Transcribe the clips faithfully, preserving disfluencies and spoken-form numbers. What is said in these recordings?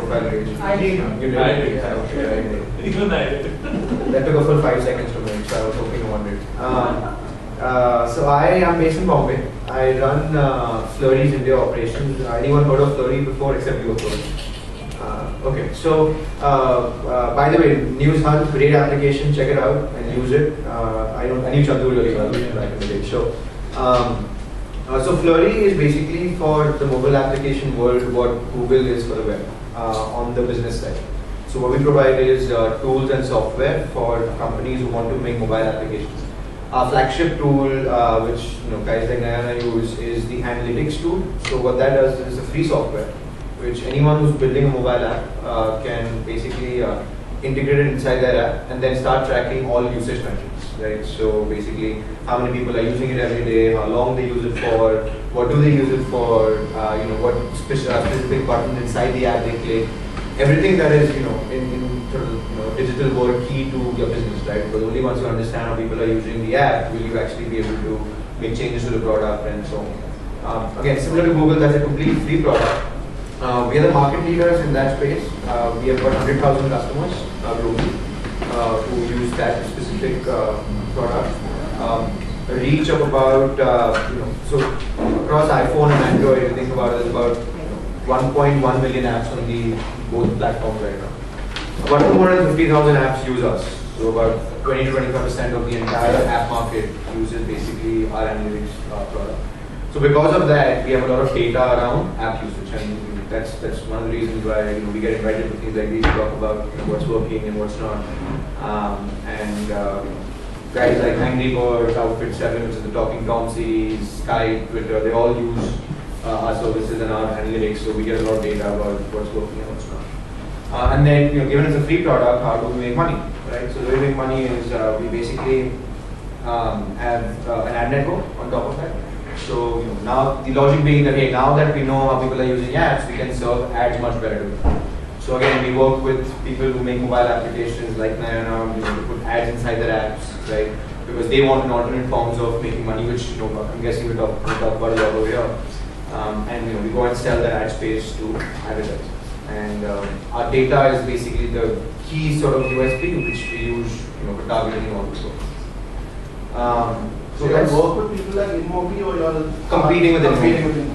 profile page? I did. You did? I did. Yeah, okay, I did. Even I did. That took a full five seconds to make, so I was hoping you wanted. Um, uh, so I am based in Bombay. I run uh, Flurry's India operations. Uh, anyone heard of Flurry before except you, of course? Uh, okay, so uh, uh, by the way, News Hunt, great application. Check it out and use it. Uh, I don't. I knew Chandu really well back in the day. So. Um, Uh, so Flurry is basically for the mobile application world what Google is for the web uh, on the business side. So what we provide is uh, tools and software for companies who want to make mobile applications. Our flagship tool, uh, which you know guys like Nayana use, is the analytics tool. So what that does is a free software, which anyone who's building a mobile app uh, can basically uh, integrate it inside their app and then start tracking all usage metrics. Right, so basically, how many people are using it every day, how long they use it for, what do they use it for, uh, you know, what specific, uh, specific button inside the app they click, everything that is, you know, in, in sort of, you know, digital world key to your business, right? Because only once you understand how people are using the app, will you actually be able to make changes to the product and so on. Um, again, similar to Google, that's a completely free product. Uh, we are the market leaders in that space. Uh, we have got one hundred thousand customers uh, globally. Uh, who use that specific uh, product. Um, a reach of about, uh, you know, so across iPhone and Android, if you think about it, there's about one point one million apps on the both platforms right now. About two hundred fifty thousand apps use us. So about twenty to twenty-five percent of the entire app market uses basically our analytics uh, product. So because of that, we have a lot of data around app usage, and that's that's one of the reasons why you know, we get invited to things like these to talk about you know, what's working and what's not. Um, and um, guys like Angry Birds, Outfit seven, which is the Talking Tom series, Skype, Twitter, they all use uh, our services and our analytics, so we get a lot of data about what's working and what's not. Uh, and then, you know, given it's a free product, how do we make money, right? So the way we make money is uh, we basically um, have uh, an ad network on top of that. So you know, now the logic being that hey, now that we know how people are using apps, we can serve ads much better to them. So again, we work with people who make mobile applications like Nayana, you know, to put ads inside their apps, right? Because they want an alternate forms of making money, which you know, I'm guessing we'll talk, we'll talk about a lot over here. Um, and you know, we go and sell that ad space to advertisers. And um, our data is basically the key sort of U S P which we use, you know, for targeting and all this work. Um, so you work with people like InMobi, or you're competing with InMobi?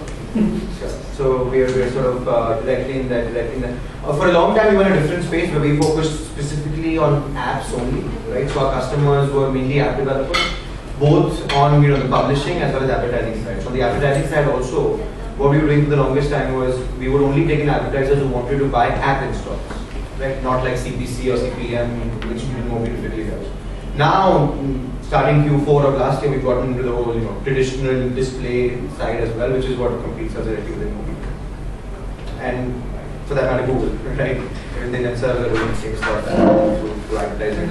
So we are, we are sort of uh, directly in that. Directly in that. Uh, for a long time, we were in a different space where we focused specifically on apps only, right? So our customers were mainly app developers, both on you know the publishing as well as advertising side. So on the advertising side also, what we were doing for the longest time was we would only take in advertisers who wanted to buy app installs, right? Not like C P C or C P M, which InMobi typically does. Now, starting Q four of last year, we've gotten into the whole, you know, traditional display side as well, which is what competes us directly with InMobi. And for that matter, Google, right? Even they themselves are doing the same stuff to advertising.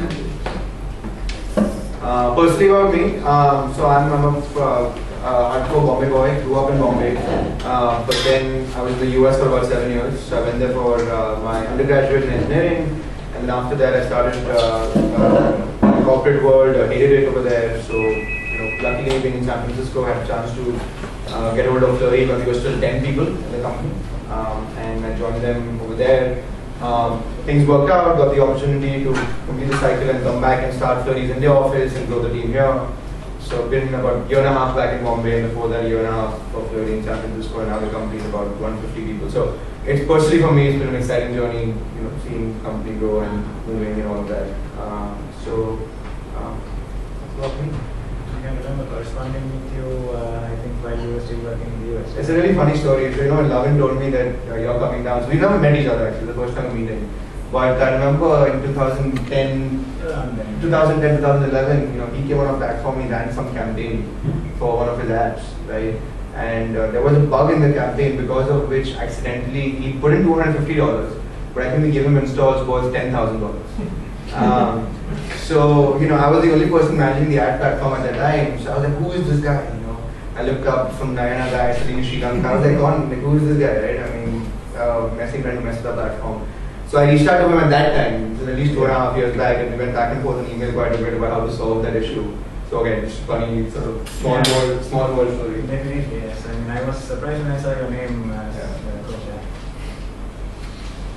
Uh, personally about me, um, so I'm, I'm a uh, uh, hardcore Bombay boy, grew up in Bombay, uh, but then I was in the U S for about seven years. So I went there for uh, my undergraduate in engineering, and then after that I started uh, uh, corporate world, uh, hated it over there. So, you know, luckily being in San Francisco, I had a chance to uh, get hold of Flurry when we were still ten people in the company, um, and I joined them over there. Um, things worked out, got the opportunity to complete the cycle and come back and start Flurry's India office and grow the team here. So I've been about a year and a half back in Bombay, and before that, a year and a half for Flurry in San Francisco, and now the company is about one hundred fifty people. So it's personally for me, it's been an exciting journey, you know, seeing the company grow and moving and all of that. Uh, so, um, that's about me. I can remember corresponding with you, uh, I think, while you were still working in the U S. It's a really funny story. So, you know, Lavin told me that uh, you're coming down. So we never met each other actually, the first time meeting. But I remember in two thousand ten, twenty ten, twenty eleven, you know, he came on a platform, he ran some campaign for one of his apps, right? And uh, there was a bug in the campaign because of which accidentally he put in two hundred fifty dollars, but I think we gave him installs worth ten thousand dollars. Um, so, you know, I was the only person managing the ad platform at that time. So I was like, who is this guy? You know, I looked up some Nayana guy sitting in Sri Lanka. I was like, on, like, who is this guy, right? I mean, uh, messing trying to mess with the platform. So I reached out to him at that time, so at least two and a half years back, and we went back and forth on email quite a bit about how to solve that issue. So again, it's funny, sort of small yeah. world, small world story. Definitely, yes. I mean, I was surprised when I saw your name as yeah. uh, coach.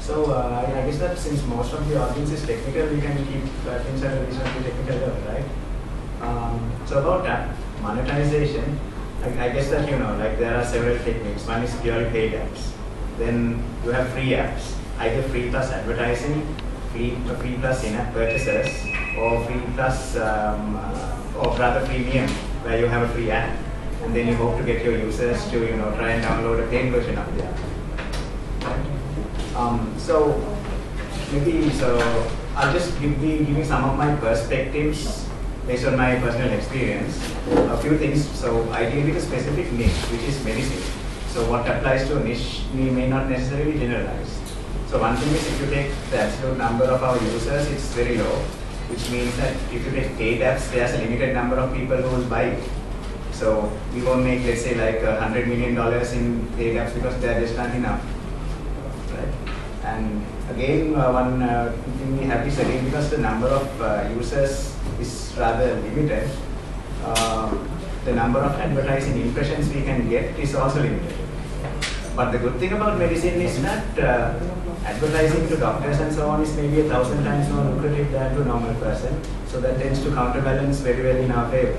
So uh, I I guess that since most of the audience is technical, we can keep uh, things at a reasonably technical level, right? Um, so about that, monetization, I, I guess that you know, like there are several techniques. One is purely paid apps. Then you have free apps, either free plus advertising, free, free plus in-app purchases, or free plus, um, uh, or rather premium, where you have a free app, and then you hope to get your users to you know try and download a paid version of the app. Right? Um, so maybe so I'll just give be giving some of my perspectives based on my personal experience. A few things. So I deal with a specific niche, which is medicine. So what applies to a niche may not necessarily generalize. So one thing is if you take the absolute number of our users, it's very low, which means that if you take paid apps, there's a limited number of people who will buy it. So we won't make, let's say, like a hundred million dollars in paid apps because they're just not enough, right? And again, uh, one uh, thing we have is again because the number of uh, users is rather limited. Uh, the number of advertising impressions we can get is also limited. But the good thing about medicine is that uh, advertising to doctors and so on is maybe a thousand times more lucrative than to a normal person. So that tends to counterbalance very well in our favor.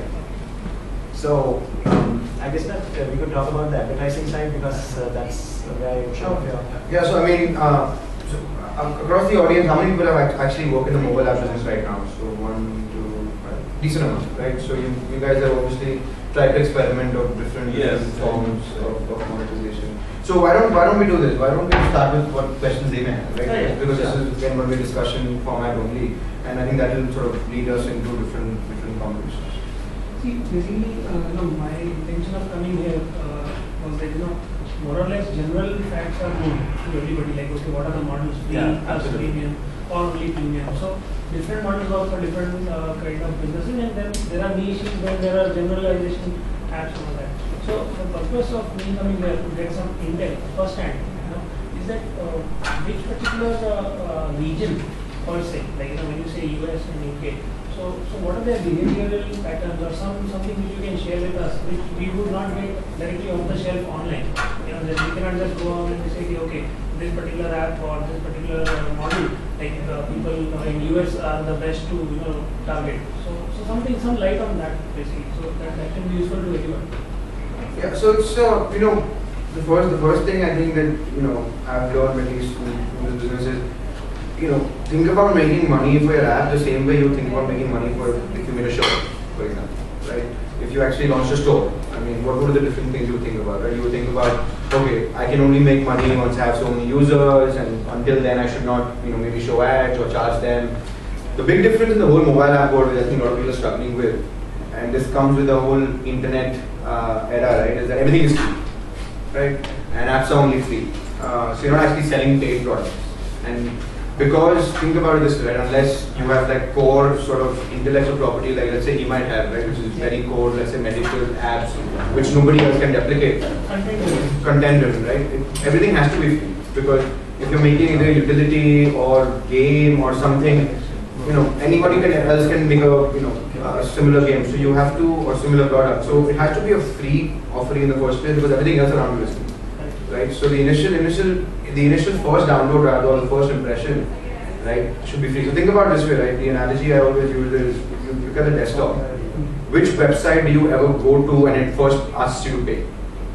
So um, I guess that uh, we could talk about the advertising side because uh, that's where I Sure. yeah. Yeah, so I mean, uh, so, uh, across the audience, how many people have act- actually worked in the mobile app business right now? So one, two, uh, decent amount, right? So you, you guys have obviously tried to experiment of different, Yes. different forms of, of monetization. So why don't why don't we do this? Why don't we start with what questions they may have, right? Yeah, yeah. Because Yeah. this is again going to be a discussion format only, and I think that will sort of lead us into different different conversations. See, basically, uh, you know, my intention of coming here uh, was that, you know, more or less general facts are known to everybody, like, okay, what are the models, free, Yeah, plus absolutely. premium, or only premium. So, different models work for different uh, kind of businesses, and then there are niches, then there are generalization apps and all that. So, the purpose of me coming here to get some intel first hand, you know, is that uh, which particular uh, uh, region per se, like, you know, when you say U S and U K, so, so what are their behavioral patterns or some something which you can share with us, which we would not get directly off the shelf online. You know, that we cannot just go on and say, okay, this particular app or this particular uh, model, like uh, people uh, in U S are the best to you know target. So, so something, some light on that basically. So that, that can be useful to everyone. Yeah, so it's uh, you know the first the first thing I think that you know I've learned at least in, in this business is you know think about making money for your app the same way you think about making money for if you made a show, for example, right? If you actually launched a store, I mean, what would are the different things you think about, right? You would think about, okay, I can only make money once I have so many users, and until then I should not you know maybe show ads or charge them. The big difference in the whole mobile app world, which I think a lot of people are struggling with, and this comes with the whole internet uh, era, right? Is that everything is free, right? And apps are only free. Uh, so you're not actually selling paid products. And because think about it this way, right? Unless you have like core sort of intellectual property, like let's say he might have, right, which is very core, let's say medical apps, which nobody else can replicate. Content driven, right? It, everything has to be free because if you're making either utility or game or something, you know, anybody can else can make a you know a similar game. So you have to or similar product. So it has to be a free offering in the first place because everything else around you is free, right? So the initial initial the initial first download rather or the first impression, right, should be free. So think about it this way, right? The analogy I always use is you look at the desktop. Which website do you ever go to and it first asks you to pay?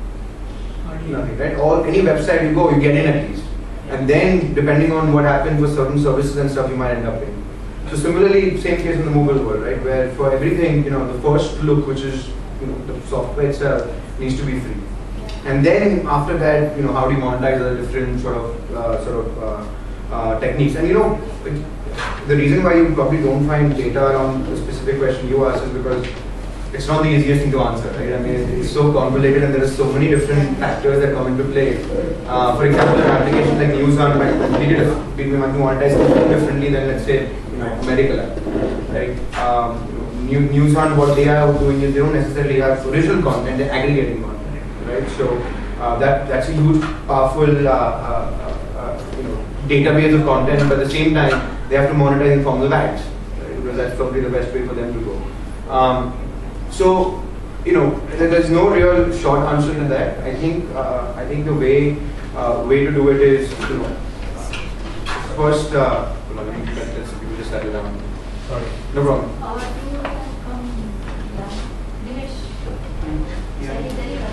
Nothing, right? Or any website you go, you get in at least. And then depending on what happens with certain services and stuff, you might end up paying. So similarly, same case in the mobile world, right? Where for everything, you know, the first look, which is you know the software itself, needs to be free. And then after that, you know, how do you monetize the different sort of uh, sort of uh, uh, techniques? And you know, it, the reason why you probably don't find data around the specific question you asked is because it's not the easiest thing to answer, right? I mean, it's so convoluted and there are so many different factors that come into play. Uh, for example, an application like NewsHunt might be completely different. People might be monetized completely differently than, let's say, you know, a medical app, right? Um, you know, NewsHunt, what they are doing is they don't necessarily have original content, they're aggregating content. Right, so uh, that that's a huge, powerful, uh, uh, uh, you know, database of content. But at the same time, they have to monetize in forms of ads, right? Because that's probably the best way for them to go. Um, so, you know, there's no real short answer to that. I think uh, I think the way uh, way to do it is, you know, first, uh, hold on, let me let this, people just settle down. Sorry. No problem. Uh, do you come, yeah, Dinesh? Sorry, there you are.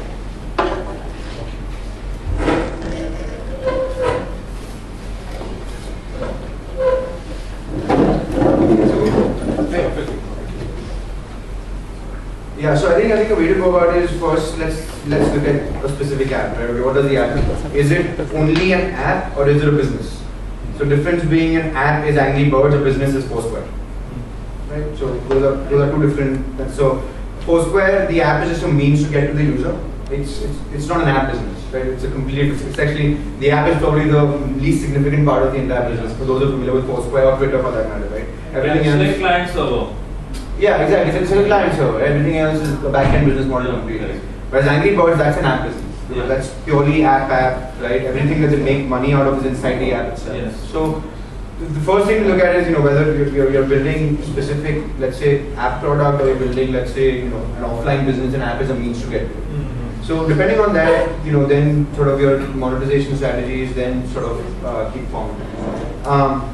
Yeah, so I think I think the way to go about it is first let's let's look at a specific app, right? Okay, what does the app do? Is it only an app or is it a business? So difference being an app is Angry Birds, a business is Foursquare. Right? So those are those are two different. So Foursquare, the app is just a means to get to the user. It's it's, it's not an app business, right? It's a complete. It's actually the app is probably the least significant part of the entire business for those who are familiar with Foursquare or Twitter for that matter, right? Everything Yeah, it's else. like client server. Yeah, exactly. It's a client server. Everything else is the back-end business model completely. Whereas Angry Birds, that's an app business. Yeah. That's purely app app, right? Everything that they make money out of is inside the app itself. Yes. So the first thing to look at is, you know, whether you're, you're, you're building specific, let's say, app product, or you're building, let's say, you know, an offline business. An app is a means to get to it. Mm-hmm. So depending on that, you know, then sort of your monetization strategies then sort of uh, keep forming. Um,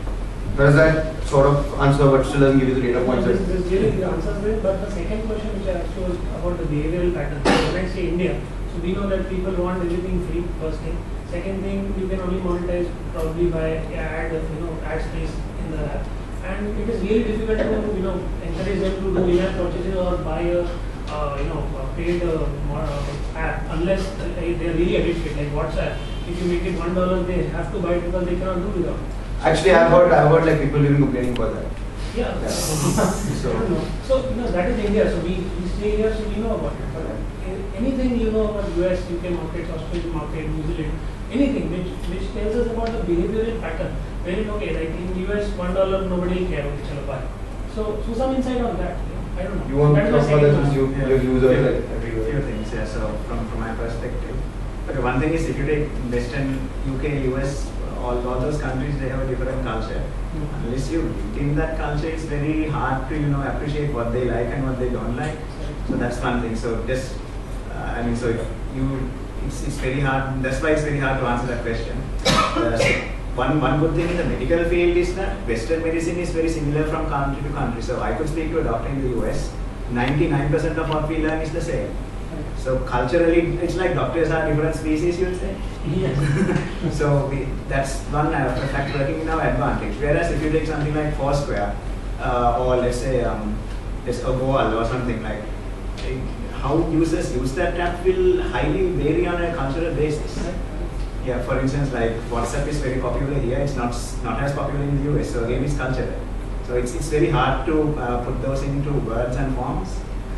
does that sort of answer, but still doesn't give you the data points? This this really the answers there, but the second question which I asked was about the behavioral pattern. When I say India, so we know that people want everything free, first thing. Second thing, you can only monetize probably by ad, you know, ad space in the app. And it is really difficult to, you know, encourage them to do in-app purchases or buy a, uh, you know, a paid uh, uh, app unless uh, they are really addicted, like WhatsApp. If you make it one dollar, they have to buy it because they cannot do without. Actually, I've heard, I've heard like people even complaining about that. Yeah. Yeah. So, so you know, that is India. So we, we stay here, so we know about it. But uh, anything you know about U S, U K market, Australian market, New Zealand, anything which which tells us about the behavioral pattern. Wherein okay, like in U S, one dollar nobody will care. Okay, chalo buy. So, so some insight on that. You know, I don't know. You want to That talk is about my that second since you, one. your users Few- like few everywhere? things, yeah. So from, from my perspective, okay, one thing is if you take Western, U K, U S, all, all those countries, they have a different culture. Hmm. Unless you live in that culture, it's very hard to, you know, appreciate what they like and what they don't like. So that's one thing. So just, uh, I mean, so if you, it's, it's very hard. That's why it's very hard to answer that question. Uh, so one one good thing in the medical field is that Western medicine is very similar from country to country. So I could speak to a doctor in the U S. ninety-nine percent of what we learn is the same. So culturally, it's like doctors are different species, you would say. Yes. So we, that's one uh, fact working in our advantage. Whereas if you take something like Foursquare, uh, or let's say um, let's go Goal or something like, eh, how users use that app will highly vary on a cultural basis. Yeah, for instance, like WhatsApp is very popular here. It's not not as popular in the U S. So again, it's cultural. So it's it's very hard to uh, put those into words and forms.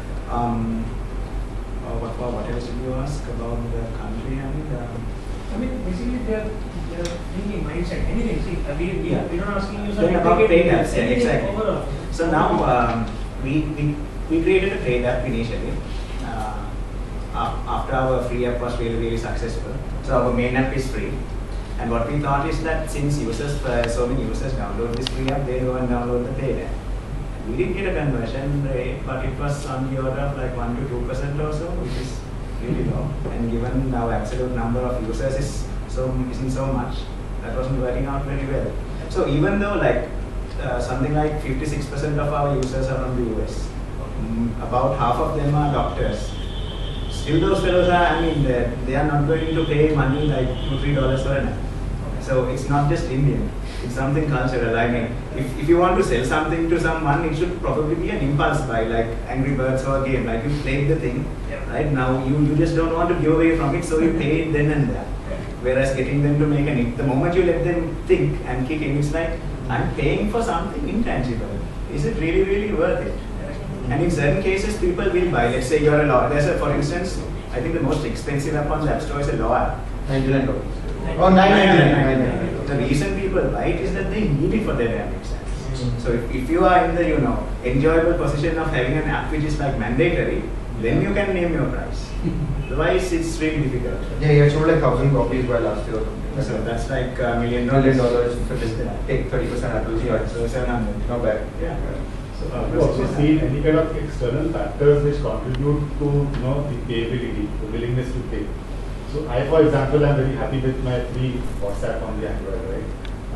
Um, uh, what what else did you ask about the country? I mean, um, I mean, basically they are they are thinking mindset. Anything. See, uh, we we Yeah. we are not asking you some Then about paid intricate apps, yeah, anything exactly. overall. So now um, we, we we created a paid app initially. Uh, af- after our free app was really really successful, so our main app is free. And what we thought is that since users, uh, so many users download this free app, they go and download the paid app. We didn't get a conversion rate, but it was on the order of like one to two percent or so, which is really low. And given our absolute number of users is so isn't so much, that wasn't working out very well. So even though like uh, something like fifty-six percent of our users are from the U S, um, about half of them are doctors. Still, those fellows are, I mean, they, they are not going to pay money like two, three dollars for an app. So it's not just Indian, it's something cultural. I mean, if, if you want to sell something to someone, it should probably be an impulse buy, like Angry Birds or a game. Like you played the thing, Yeah. right? Now you, you just don't want to give away from it, so you pay it then and there. Whereas getting them to make an, the moment you let them think and kick in, it's like, I'm paying for something intangible. Is it really, really worth it? And in certain cases, people will buy. Let's say you're a law. There's a, for instance, I think the most expensive app on the App Store is a law app. ninety-nine dollars. Oh, nine ninety-nine. The reason people buy it is that they need it for their damn exams. So if, if you are in the, you know, enjoyable position of having an app which is like mandatory, then you can name your price. Otherwise, it's really difficult. Yeah, yeah, sold like thousand copies by last year or something. So that's like a million Million dollars. dollars for just take thirty percent Apple's Yeah, price. so seven hundred. Not bad. Yeah. So Uh, we also see any kind of external factors which contribute to, you know, the payability, the willingness to pay. So I, for example, am very happy with my free WhatsApp on the Android, right?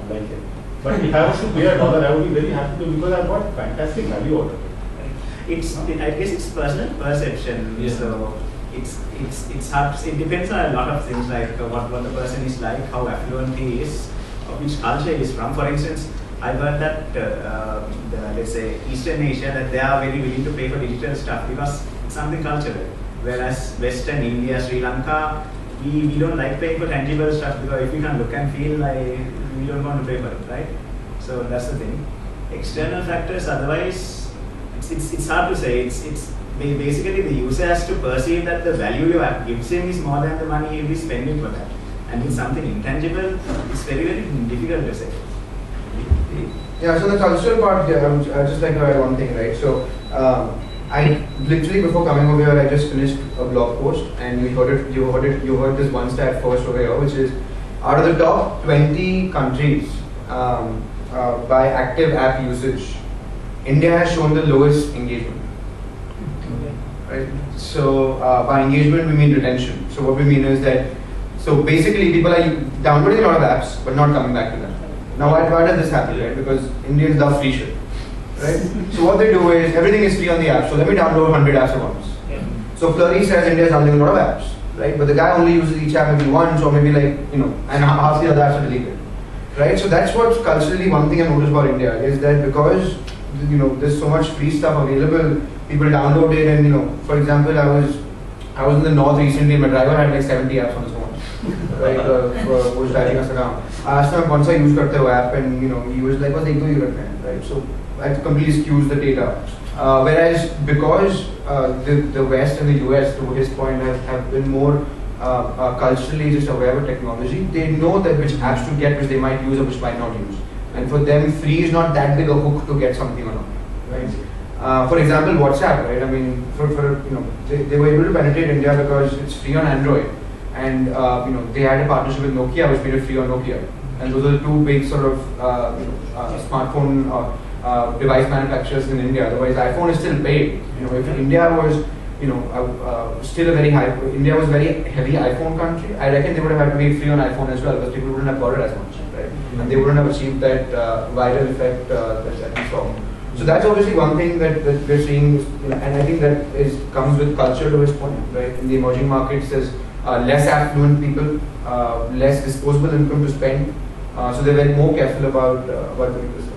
unlike it. But if I was to pay a dollar, I would be very happy to because I've got fantastic value out of it. It's, it, I guess it's personal perception. Yeah. So it's it's it's hard. To, it depends on a lot of things like uh, what what the person is like, how affluent he is, or which culture he is from. For instance, I've heard that uh, uh, the, let's say Eastern Asia, that they are very willing to pay for digital stuff because it's something cultural. Whereas Western India, Sri Lanka, we, we don't like paying for tangible stuff because if we can look and feel, like we don't want to pay for it, right? So that's the thing. External factors, otherwise, it's it's, it's hard to say. It's it's ba- basically the user has to perceive that the value you have gives him is more than the money he'll be spending for that. And it's something intangible. It's very very difficult to say. Yeah, so the cultural part, yeah, I would I'd just like to add one thing, right? So, um, I literally before coming over here, I just finished a blog post, and you heard it. You heard it. You heard this one stat first over here, which is out of the top twenty countries um, uh, by active app usage, India has shown the lowest engagement. Right. So uh, by engagement we mean retention. So what we mean is that so basically people are downloading a lot of apps but not coming back to them. Now why, why does this happen, right? Because Indians love free shit, right? So what they do is everything is free on the app. So let me download one hundred apps at once. Yeah. So Flurry says India is downloading a lot of apps, right? But the guy only uses each app maybe once or maybe like you know, and half the other apps are deleted, right? So that's what culturally one thing I noticed about India is that because you know there's so much free stuff available, people download it, and you know, for example, I was I was in the north recently. My driver had like seventy apps on his phone. Right, uh, uh, was driving us around. I asked him once I use karte ho app, and you know he was like, "Was ek do you right?" So I completely skews the data. Uh, whereas because uh, the the West and the U S, to his point, have, have been more uh, uh, culturally just aware of technology, they know that which apps to get, which they might use or which might not use. And for them, free is not that big a hook to get something or not, right? Uh, for example, WhatsApp, right? I mean, for, for you know, they, they were able to penetrate India because it's free on Android. And uh, you know they had a partnership with Nokia, which made it free on Nokia, and those are the two big sort of uh, you know, uh, smartphone uh, uh, device manufacturers in India. Otherwise, iPhone is still paid. You know, if India was you know uh, uh, still a very high, India was a very heavy iPhone country, I reckon they would have had to make free on iPhone as well, because people wouldn't have bought it as much, right? And they wouldn't have achieved that uh, viral effect uh, that, that we saw. So that's obviously one thing that, that we're seeing, you know, and I think that is comes with culture to his point, right? In the emerging markets, there's Uh, less affluent people, uh, less disposable income to spend, uh, so they're very more careful about uh, about doing this.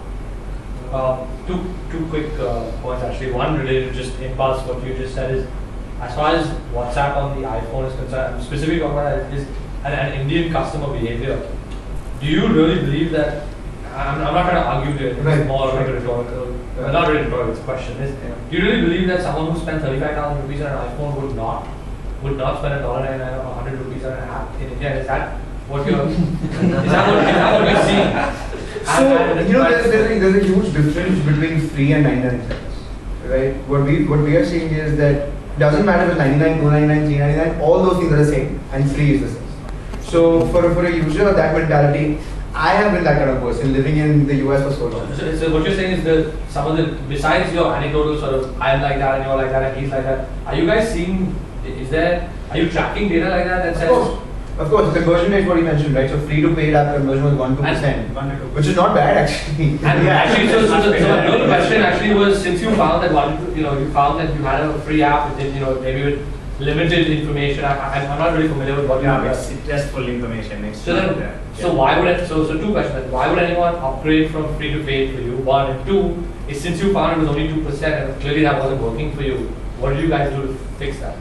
Uh, two two quick uh, points actually. One related to just impulse. What you just said is, as far as WhatsApp on the iPhone is concerned, specifically on what is an, an Indian customer behavior. Do you really believe that? I'm, I'm not trying to argue here. It's Right. more like a rhetorical, Yeah. not really rhetorical. It's a question. Is Yeah. do you really believe that someone who spent thirty-five thousand rupees on an iPhone would not would not spend a dollar ninety-nine or a hundred rupees on an app in India? Is that what you're? is that what is that what you're seeing? So you know, there's, there's, a, there's a huge difference between free and ninety-nine cents, right? What we what we are seeing is that doesn't matter if it's ninety-nine, two ninety-nine, three ninety-nine, all those things are the same, and free is the same. So for for a user of that mentality, I have been that kind of person living in the U S for so long. So, so what you're saying is that some of the, besides your anecdotal sort of, I'm like that and you're like that and he's like that, are you guys seeing, is there, are you tracking data like that that Of says? course, of course, the conversion rate is what you mentioned, right? So free to paid app conversion was one to two percent, One to two. which is not bad actually. And Yeah, actually, so, so, so, so actually, the question actually was, since you found that one, you know, you found that you had a free app with, you know, maybe with limited information. I, I, I'm not really familiar with what you Yeah, have. it's it's just full information. It's So then, not, uh, so yeah. why would it, so so two questions. Why would anyone upgrade from free to paid for you? One, and two is, since you found it was only two percent and clearly that wasn't working for you, what did you guys do to fix that?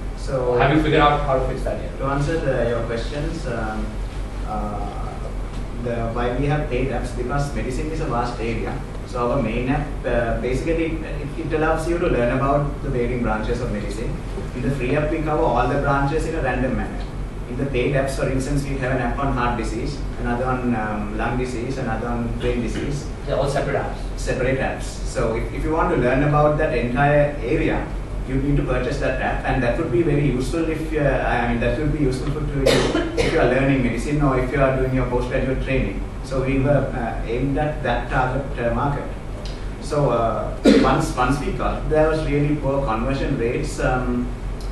So Have you figured out how to fix that yet? to answer the, your questions, um, uh, the why we have paid apps, because medicine is a vast area. So our main app uh, basically it, it allows you to learn about the varying branches of medicine. In the free app we cover all the branches in a random manner. In the paid apps, for instance, we have an app on heart disease, another on um, lung disease, another on brain disease. They're all separate apps. Separate apps. So if, if you want to learn about that entire area, you need to purchase that app, and that would be very useful if you I mean that would be useful for to you if you are learning medicine or if you are doing your postgraduate training. So we were uh, aimed at that target uh, market. So uh, once once we got, there was really poor conversion rates. Um,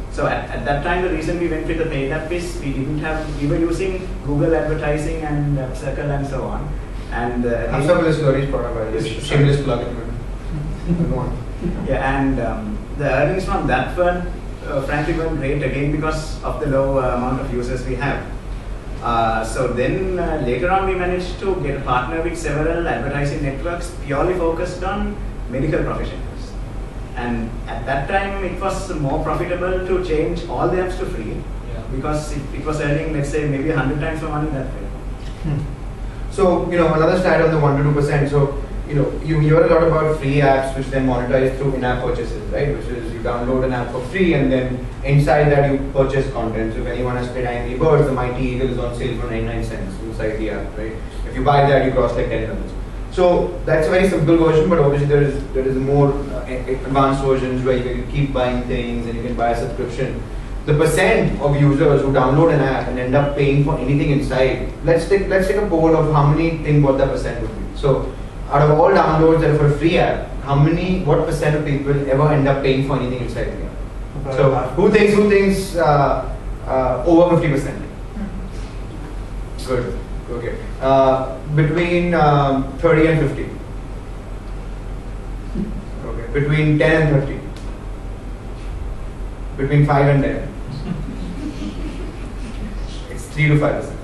So at, at that time, the reason we went with the paid app is we didn't have, we were using Google advertising and AppCircle and so on. And uh, AppCircle is Flurry's product, by the way. Yes, Shameless plugin. Go on. Yeah, and um, the earnings from that one, uh, frankly, weren't great again because of the low uh, amount of users we have. Uh, so then uh, later on, we managed to get a partner with several advertising networks purely focused on medical professionals. And at that time, it was more profitable to change all the apps to free Yeah. because it, it was earning, let's say, maybe a hundred times more money that way. Hmm. So, you know, another stat on the one to two percent. So, you know, you hear a lot about free apps which then monetize through in-app purchases, right? Which is you download an app for free and then inside that you purchase content. So if anyone has played Angry Birds, the Mighty Eagle is on sale for ninety-nine cents inside the app, right? If you buy that, you cross like ten dollars. So that's a very simple version, but obviously there is there is more uh, advanced versions where you can keep buying things and you can buy a subscription. The percent of users who download an app and end up paying for anything inside, let's take let's take a poll of how many think what that percent would be. So out of all downloads that are for a free app, how many, what percent of people ever end up paying for anything inside the app? So who thinks who thinks uh, uh, over fifty percent? Good. Okay. Uh, between um, thirty and fifty. Okay. Between ten and thirty. Between five and ten. It's three to five percent.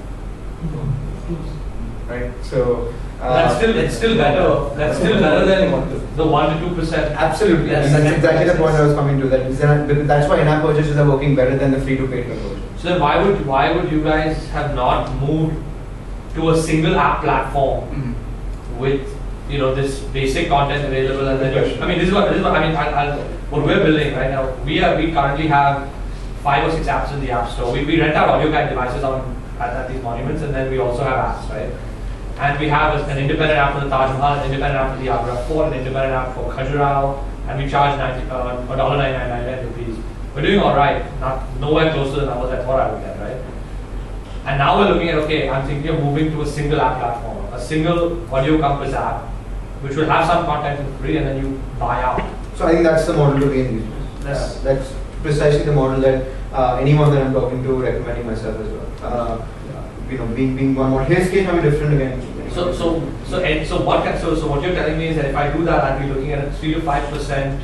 Right. So. Uh, That's still it's still better. That's still better than the one to two percent. Absolutely. Yes. And that's exactly the point I was coming to. That is, because that's why in-app purchases are working better than the free to paid conversion. So then why would why would you guys have not moved to a single app platform Mm-hmm. with you know this basic content available and then you, I mean this is what this is what I mean I, I'll, what we're building right now. We are we currently have five or six apps in the app store. We, we rent out audio guide devices on at, at these monuments and then we also have apps, right? And we have an independent app for the Taj Mahal, an independent app for the Agra Fort, an independent app for Khajuraho, and we charge ninety uh, one dollar ninety-nine rupees. We're doing all right, not nowhere close to the numbers I thought I would get, right? And now we're looking at, okay, I'm thinking of moving to a single app platform, a single audio compass app, which will have some content for free and then you buy out. So I think that's the model to be in these days. Yes. Yeah, that's precisely the model that uh, anyone that I'm talking to, recommending myself as well. Uh, you know, being being one model. His case might be different again. So so so and so what can, so so what you're telling me is that if I do that, I'll be looking at a three to five percent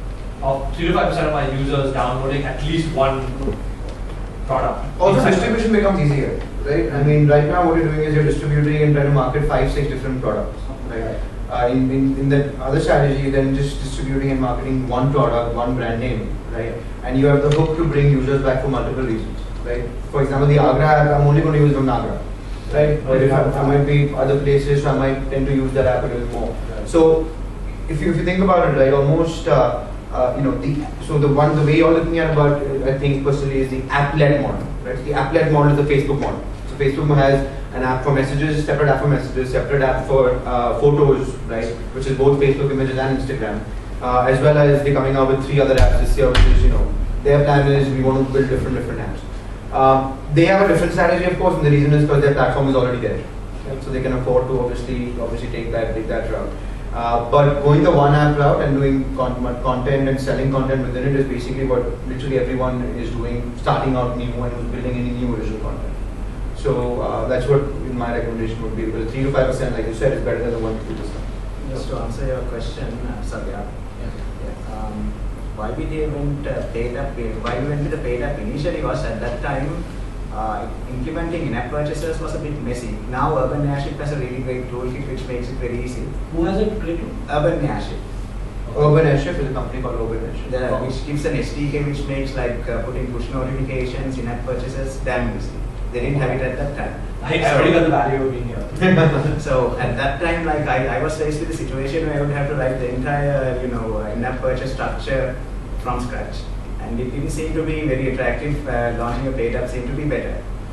of three to five percent of my users downloading at least one product. Also, Inside distribution becomes easier, right? I mean, right now what you're doing is you're distributing and trying to market five, six different products. Right? Uh, in, in in the other strategy, then just distributing and marketing one product, one brand name, right? And you have the hook to bring users back for multiple reasons, right? For example, the Agra app, I'm only going to use from Agra, right? But if I, I might be other places, so I might tend to use that app a little more. So, if you if you think about it, right, almost. Uh, Uh, you know, the, so the one, the way you're looking at about, uh, I think personally, is the app-led model, right? The app-led model is the Facebook model. So Facebook has an app for messages, separate app for messages, separate app for uh, photos, right? Which is both Facebook images and Instagram, uh, as well as they're coming out with three other apps this year, which is, you know, their plan is we want to build different different apps. Um, they have a different strategy, of course, and the reason is because their platform is already there, right? So they can afford to obviously obviously take that take that route. Uh, but going the one app route and doing con content and selling content within it is basically what literally everyone is doing, starting out new and who's building any new original content. So uh, that's what my recommendation would be. Because three to five percent, like you said, is better than the one to two percent. Just to answer your question, uh, Satya, yeah. Yeah. Um, why we did went uh, paid up? Why we went with the paid app initially was at that time. Uh, implementing in-app purchases was a bit messy. Now Urban Airship has a really great toolkit which makes it very easy. Who has it created? Urban Airship. Urban Airship is a company called Urban Airship. The, which gives an S D K which makes like uh, putting push notifications, in-app purchases damn easy. They didn't have it at that time. I, I already got the value of being here. So at that time, like I, I was faced with a situation where I would have to write the entire, you know, in-app purchase structure from scratch. And it didn't seem to be very attractive. Uh, launching a paid app seemed to be better.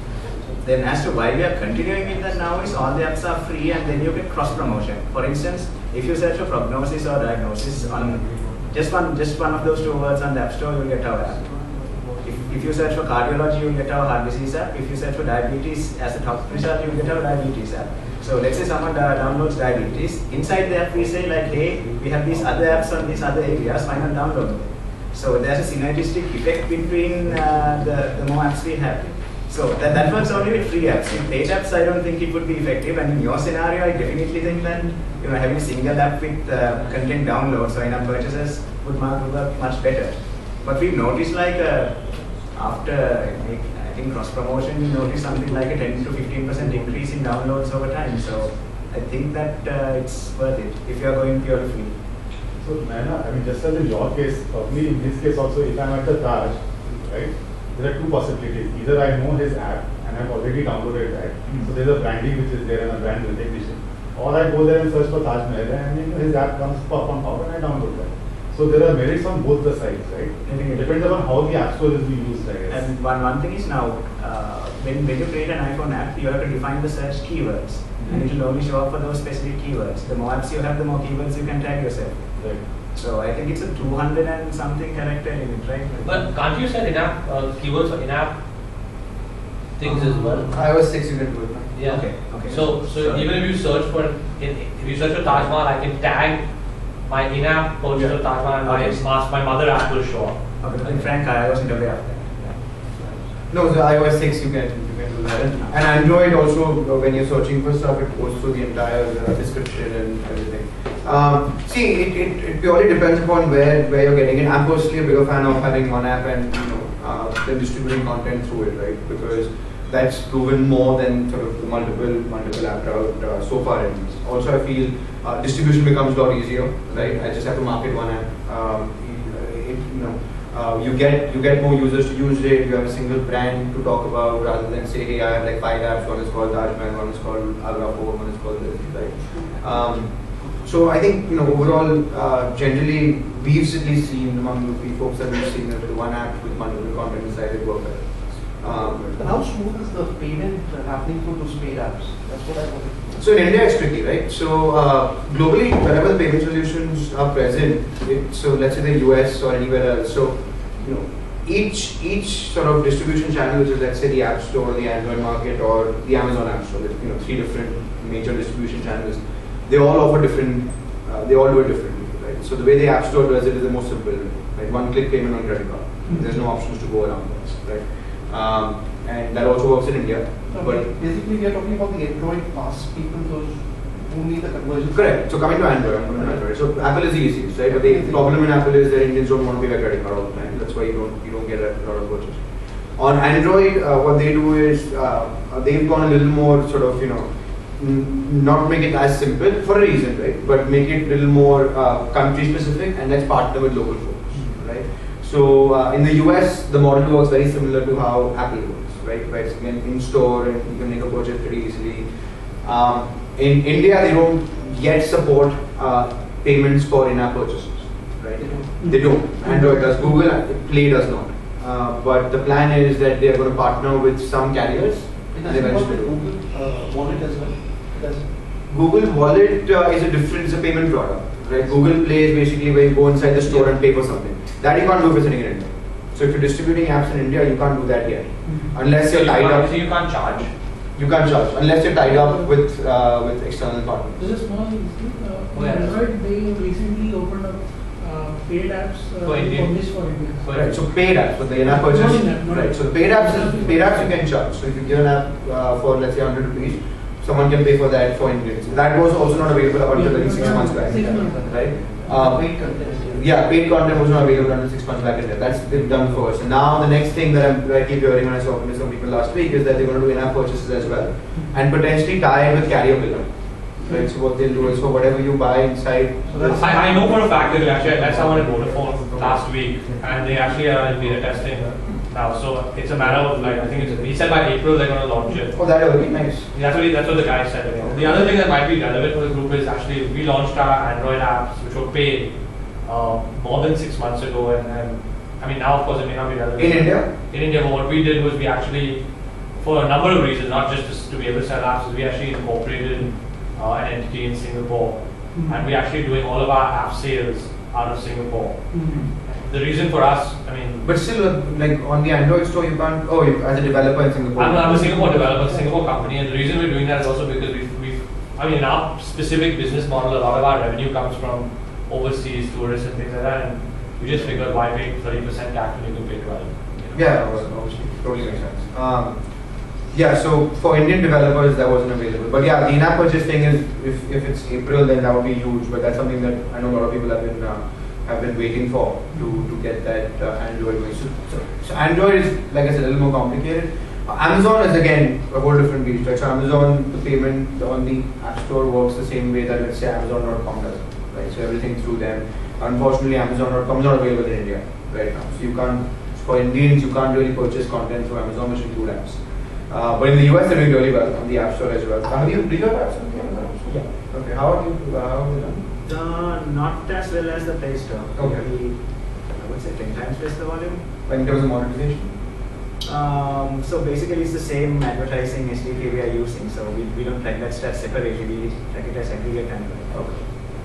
Then as to why we are continuing with that now is all the apps are free and then you get cross promotion. For instance, if you search for prognosis or diagnosis on just one just one of those two words on the App Store, you'll get our app. If, if you search for cardiology, you'll get our heart disease app. If you search for diabetes as a top result, you'll get our diabetes app. So let's say someone uh, downloads diabetes. Inside the app, we say like, hey, we have these other apps on these other areas. Why not download them? So there's a synergistic effect between uh, the, the more apps we have. So that, that works only with free apps. With paid apps, I don't think it would be effective. And in your scenario, I definitely think that you know having a single app with uh, content downloads or in-app purchases would ma- would work much better. But we've noticed like uh, after I think cross promotion, we noticed something like a ten to fifteen percent increase in downloads over time. So I think that uh, it's worth it if you are going purely free. So, Naina, I mean, just as in your case, probably in his case also, if I'm at the Taj, right, there are two possibilities. Either I know his app and I've already downloaded that, mm-hmm. so there's a branding which is there and a brand recognition. Or I go there and search for Taj Mahal and you know, his app comes up on top and I download that. So there are merits on both the sides, right? It depends on how the app store is being used, I guess. And one, one thing is now, uh, when, when you create an iPhone app, you have to define the search keywords. Mm-hmm. And it will only show up for those specific keywords. The more apps you have, the more keywords you can tag yourself. Right. So I think it's a two hundred and something character limit, right? But can't you set in-app uh, keywords for in-app things as well? iOS six you can do it. Yeah. Okay. Okay. So, so Sure. even if you search for, in, if you search for Taj Mahal, I can tag my in-app purchase Yeah. of Taj Mahal and Okay. my, my mother app will show up. Okay. But in frank, I wasn't aware of that. No, so iOS six you can you can do that. And, and Android also, uh, when you're searching for stuff, it goes through the entire uh, description and everything. Um, see, it, it, it purely depends upon where, where you're getting it. I'm personally a bigger fan of having one app and you know uh, then distributing content through it, right? Because that's proven more than sort of the multiple multiple app route uh, so far at least. Also, I feel uh, distribution becomes a lot easier, right? I just have to market one app. Um, it, you know. Uh, you get you get more users to use it. You have a single brand to talk about rather than say, hey, I have like five apps. One is called Taj Mahal, one is called Agra Fort, one is called this, right? Um, so I think you know overall, uh, generally we've at least seen among the folks that we've seen that the one app with multiple content inside it work better. Um, But how smooth is the payment uh, happening through those paid apps? That's what I wanted. So in India it's tricky, right? So uh, globally, wherever the payment solutions are present, it, so let's say the U S or anywhere else, so you know, each each sort of distribution channel, which is let's say the App Store, the Android market, or the Amazon App Store, you know, three different major distribution channels, they all offer different, uh, they all do it differently, right? So the way the App Store does it is the most simple, right? One-click payment on credit card. Mm-hmm. There's no options to go around this, right? Um, and that also works in India. So but basically, we are talking about the Android pass people, those who need the conversion. correct. So coming to Android, I'm coming to Android. So Apple is the easiest, right? But the problem in Apple is that Indians don't want to pay by credit card all the time. That's why you don't you don't get a lot of purchase. On Android, uh, what they do is uh, they've gone a little more sort of you know n- not make it as simple for a reason, right? But make it a little more uh, country specific, and let's partner with local folks, right? So uh, in the U S, the model works very similar to how Apple works, right? Right, so again, in store and you can make a purchase pretty easily. Um, in India, they don't yet support uh, payments for in-app purchases, right? They don't. They don't. Android does, Google Play does not. Uh, but the plan is that they are going to partner with some carriers. It and doesn't work eventually with do. Google uh, Wallet as well. It doesn't. Google Wallet uh, is a different, it's a payment product, right? Google Play is basically where you go inside the store and pay for something. That you can't do if you're sitting in India. So if you're distributing apps in India, you can't do that yet, Mm-hmm. unless So you're you tied can't, up. so you can't charge. You can't charge unless you're tied up with uh, with external partners. There's a small thing. Uh, Oh, yeah. Android, they recently opened up uh, paid apps uh, For India. published for India. For Right, so paid apps, but the in-app purchase. Not in-app, not Right, so the paid apps, is, paid apps you can charge. So if you give an app uh, for let's say one hundred rupees, someone can pay for that for Indians. That was also not available up until like six months back, Six months back. right? Um, Paid content. yeah, paid content was not available until six months back in there. That's been done first. And now the next thing that I'm, I keep hearing when I was talking to some people last week is that they're going to do in-app purchases as well, and potentially tie it with carrier billing. Right, so what they'll do is for whatever you buy inside. So that's- I, I know for a fact that we actually I met someone at Vodafone last week, and they actually are in beta testing now. So it's a matter of like I think it's he said by April they're going to launch it. Oh, that will be nice. That's what, he, that's what the guy said. The other thing that might be relevant for the group is actually we launched our Android apps, which were paid uh, more than six months ago, and, and I mean now of course it may not be relevant. In India? In India, but what we did was we actually, for a number of reasons, not just to be able to sell apps, we actually incorporated uh, an entity in Singapore, Mm-hmm. and we're actually doing all of our app sales out of Singapore. Mm-hmm. The reason for us, I mean, But still, uh, like on the Android store, you can't. Oh, you, as a developer in Singapore. I'm, I'm a Singapore developer, Singapore company, and the reason we're doing that is also because we've, we've, I mean, in our specific business model, a lot of our revenue comes from overseas tourists and things like that. And You just figure why pay thirty percent tax when you can pay twelve. You know? Yeah, well, obviously, totally makes sense. Um, yeah, so for Indian developers that wasn't available. But yeah, the in-app purchase thing is, if, if it's April, then that would be huge. But that's something that I know a lot of people have been uh, have been waiting for to, to get that uh, Android going. So, so, so Android is, like I said, a little more complicated. Uh, Amazon is again a whole different beast, right? So Amazon, the payment on the App Store works the same way that, let's say, Amazon dot com does, right? So everything through them. Unfortunately, Amazon dot com is not available in India right now. So you can't, for Indians, you can't really purchase content through Amazon, which include apps. Uh, but in the U S, they're doing really well on the App Store as well. Have you, do you have apps on the Amazon Store? Yeah. Okay, how are you, uh, how have you done? Uh, not as well as the Play Store. Okay. Maybe, I would say ten times less the volume. Like in terms of monetization? Um, so basically, it's the same advertising S D K we are using. So we, we don't track that stat separately. We track it as aggregate Android. Okay.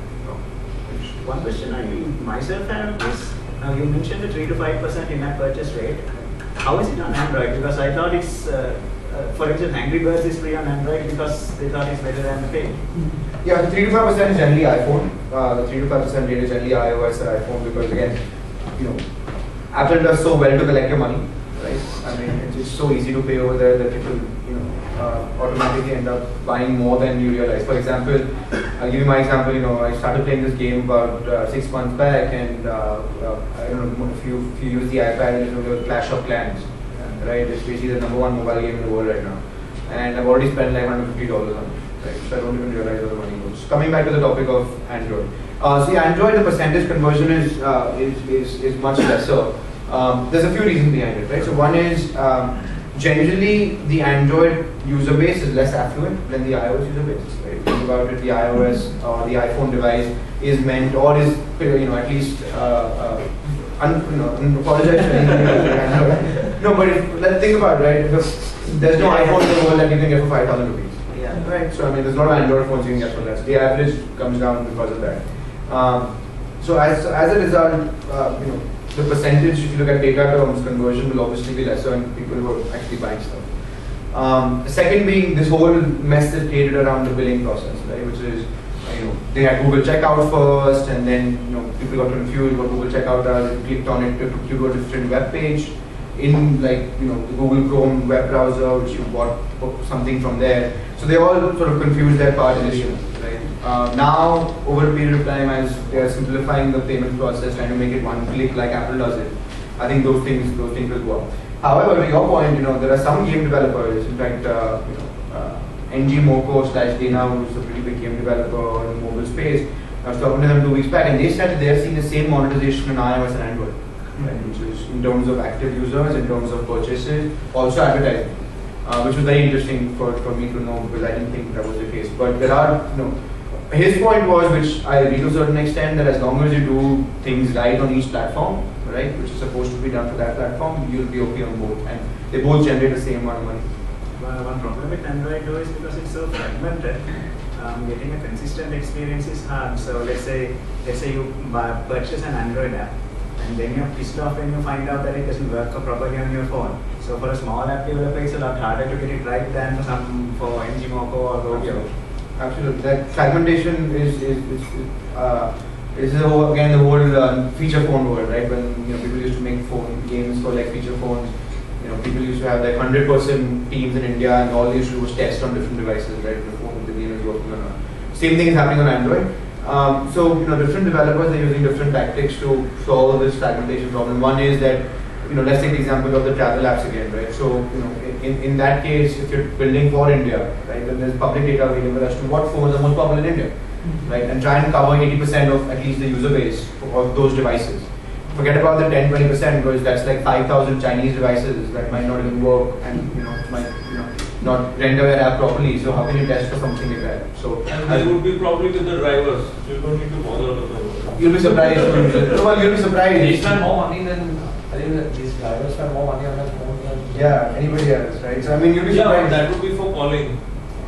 One question I myself have is, now you mentioned the three to five percent in-app purchase rate. How is it on Android? Because I thought it's, uh, uh, for instance, Angry Birds is free on Android because they thought it's better than paid. Yeah, the three to five percent is generally iPhone. Uh, the three to five percent rate is generally iOS or iPhone because again, you know, Apple does so well to collect your money, right? I mean, it's just so easy to pay over there that people, you know, uh, automatically end up buying more than you realize. For example, I'll give you my example. You know, I started playing this game about uh, six months back, and uh, uh, I don't know if you if you use the iPad, you know, there was Clash of Clans, right? It's basically the number one mobile game in the world right now, and I've already spent like one hundred fifty dollars on it. Right, so I don't even realize where the money goes. Coming back to the topic of Android, uh, see, Android, the percentage conversion is uh, is, is is much lesser. Um, there's a few reasons behind it, right? So one is um, generally the Android user base is less affluent than the iOS user base. Right? Think about it, the iOS or the iPhone device is meant or is you know at least uh, uh, un, you know, apologize for anything else. No, but if, let's think about it, right? Because there's no iPhone in the world that you can get for five thousand rupees. Yeah. Right, so I mean, there's a lot of Android phones you can get for that. So the average comes down because of that. Um, so as as a result, uh, you know, the percentage, if you look at data terms, conversion will obviously be lesser in people who are actually buying stuff. Um, the second being this whole mess that created around the billing process, right? Which is, you know, they had Google Checkout first, and then you know people got confused what Google Checkout does. They clicked on it to took you to a different web page. In like you know the Google Chrome web browser, which you bought something from there. So they all sort of confused that part initially, right? Uh, now, over a period of time, as they are simplifying the payment process, trying to make it one click like Apple does it, I think those things those things will go up. However, to your point, you know there are some game developers. In fact, uh, you know uh, N G Moko slash Dana, who's a pretty big game developer in the mobile space. I was talking to them two weeks back, and they said they are seeing the same monetization in iOS and Android. Right, which is in terms of active users, in terms of purchases, also advertising, uh, which was very interesting for, for me to know because I didn't think that was the case. But there are, you know, his point was, which I agree to a certain extent, that as long as you do things right on each platform, right, which is supposed to be done for that platform, you'll be okay on both, and they both generate the same amount of money. Well, one problem with Android though is because it's so fragmented. Um, getting a consistent experience is hard. So let's say let's say you buy, purchase an Android app. And then you're pissed off when you find out that it doesn't work properly on your phone. So for a small app developer, it's a lot harder to get it right than for some for N G Moko or Gogyo. Absolutely, that fragmentation is is is, is uh, is the whole, again the whole uh, feature phone world, right? When you know people used to make phone games for like feature phones, you know people used to have like hundred person teams in India, and all they used to do was test on different devices, right? The phone the game is working on. Same thing is happening on Android. Um, so, you know, different developers are using different tactics to solve this fragmentation problem. One is that, you know, let's take the example of the travel apps again, right? So, you know, in, in that case, if you're building for India, right, then there's public data available as to what phones are most popular in India, right? And try and cover eighty percent of at least the user base of those devices. Forget about the ten to twenty percent because that's like five thousand Chinese devices that might not even work and, you know, might, you know, not render your app properly. So how can you test for something like that? So and they would be probably with the drivers. So you don't need to bother with the you'll be surprised. No, well, you'll be surprised. They spend more money than I think that these drivers spend more money on their phone than yeah, anybody else, right? So I mean, you'll be yeah, surprised. but that would be for calling.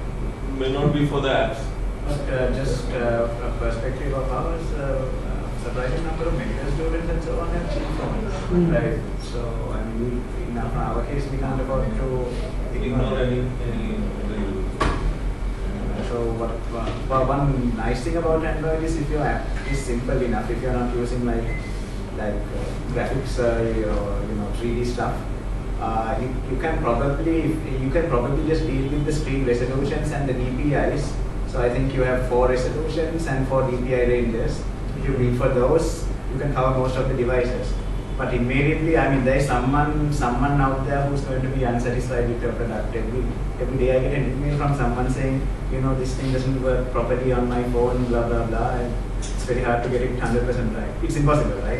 May not be for the apps. But uh, just uh, a perspective of ours, uh, uh, surprising number of medical students and so on have cheap phones, Mm. right? So I mean, we, in our case, we can't afford to Ignore any any of the users. So what, uh, well, one nice thing about Android is if your app is simple enough, if you're not using like like uh, graphics, uh, you know, you know, three D stuff. Uh, you, you can probably you can probably just deal with the screen resolutions and the D P Is. So I think you have four resolutions and four D P I ranges. If you build for those, you can cover most of the devices. But immediately, I mean, there is someone someone out there who's going to be unsatisfied with your product. Every every day I get an email from someone saying, you know, this thing doesn't work properly on my phone, blah blah blah, and it's very hard to get it one hundred percent right. It's impossible, right?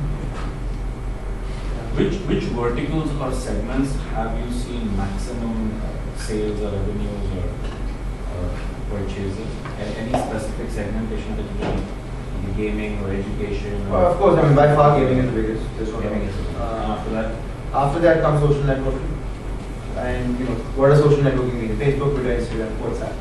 Which which verticals or segments have you seen maximum uh, sales or revenues or, or purchases? Any, any specific segmentation that you can, in gaming or education? Or Well, of course, I mean, by far gaming is the biggest. There's no Gaming doubt. is the- Uh, after that? After that comes social networking. And you know, what does social networking mean? Facebook, Twitter, Instagram, WhatsApp.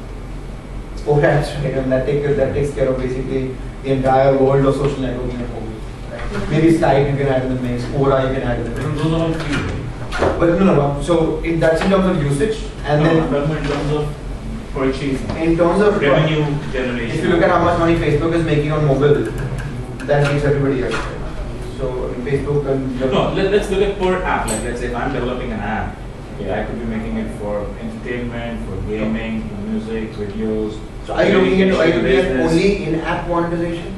Four apps, right? And that takes that takes care of basically the entire world of social networking at home. Right? Maybe Skype you can add in the mix, Aura you can add in the mix. Those are all free, right? But no, no, no. So in, that's in terms of usage, and No, then I'm talking in terms of purchasing. in terms of Revenue generation. if you look at how much money Facebook is making on mobile, that beats everybody else. So I mean, Facebook and No, let, let's look at per app. Like, let's say if I'm developing an app, okay, I could be making it for entertainment, for gaming, music, videos. So are you looking at are you looking at business. only in-app monetization,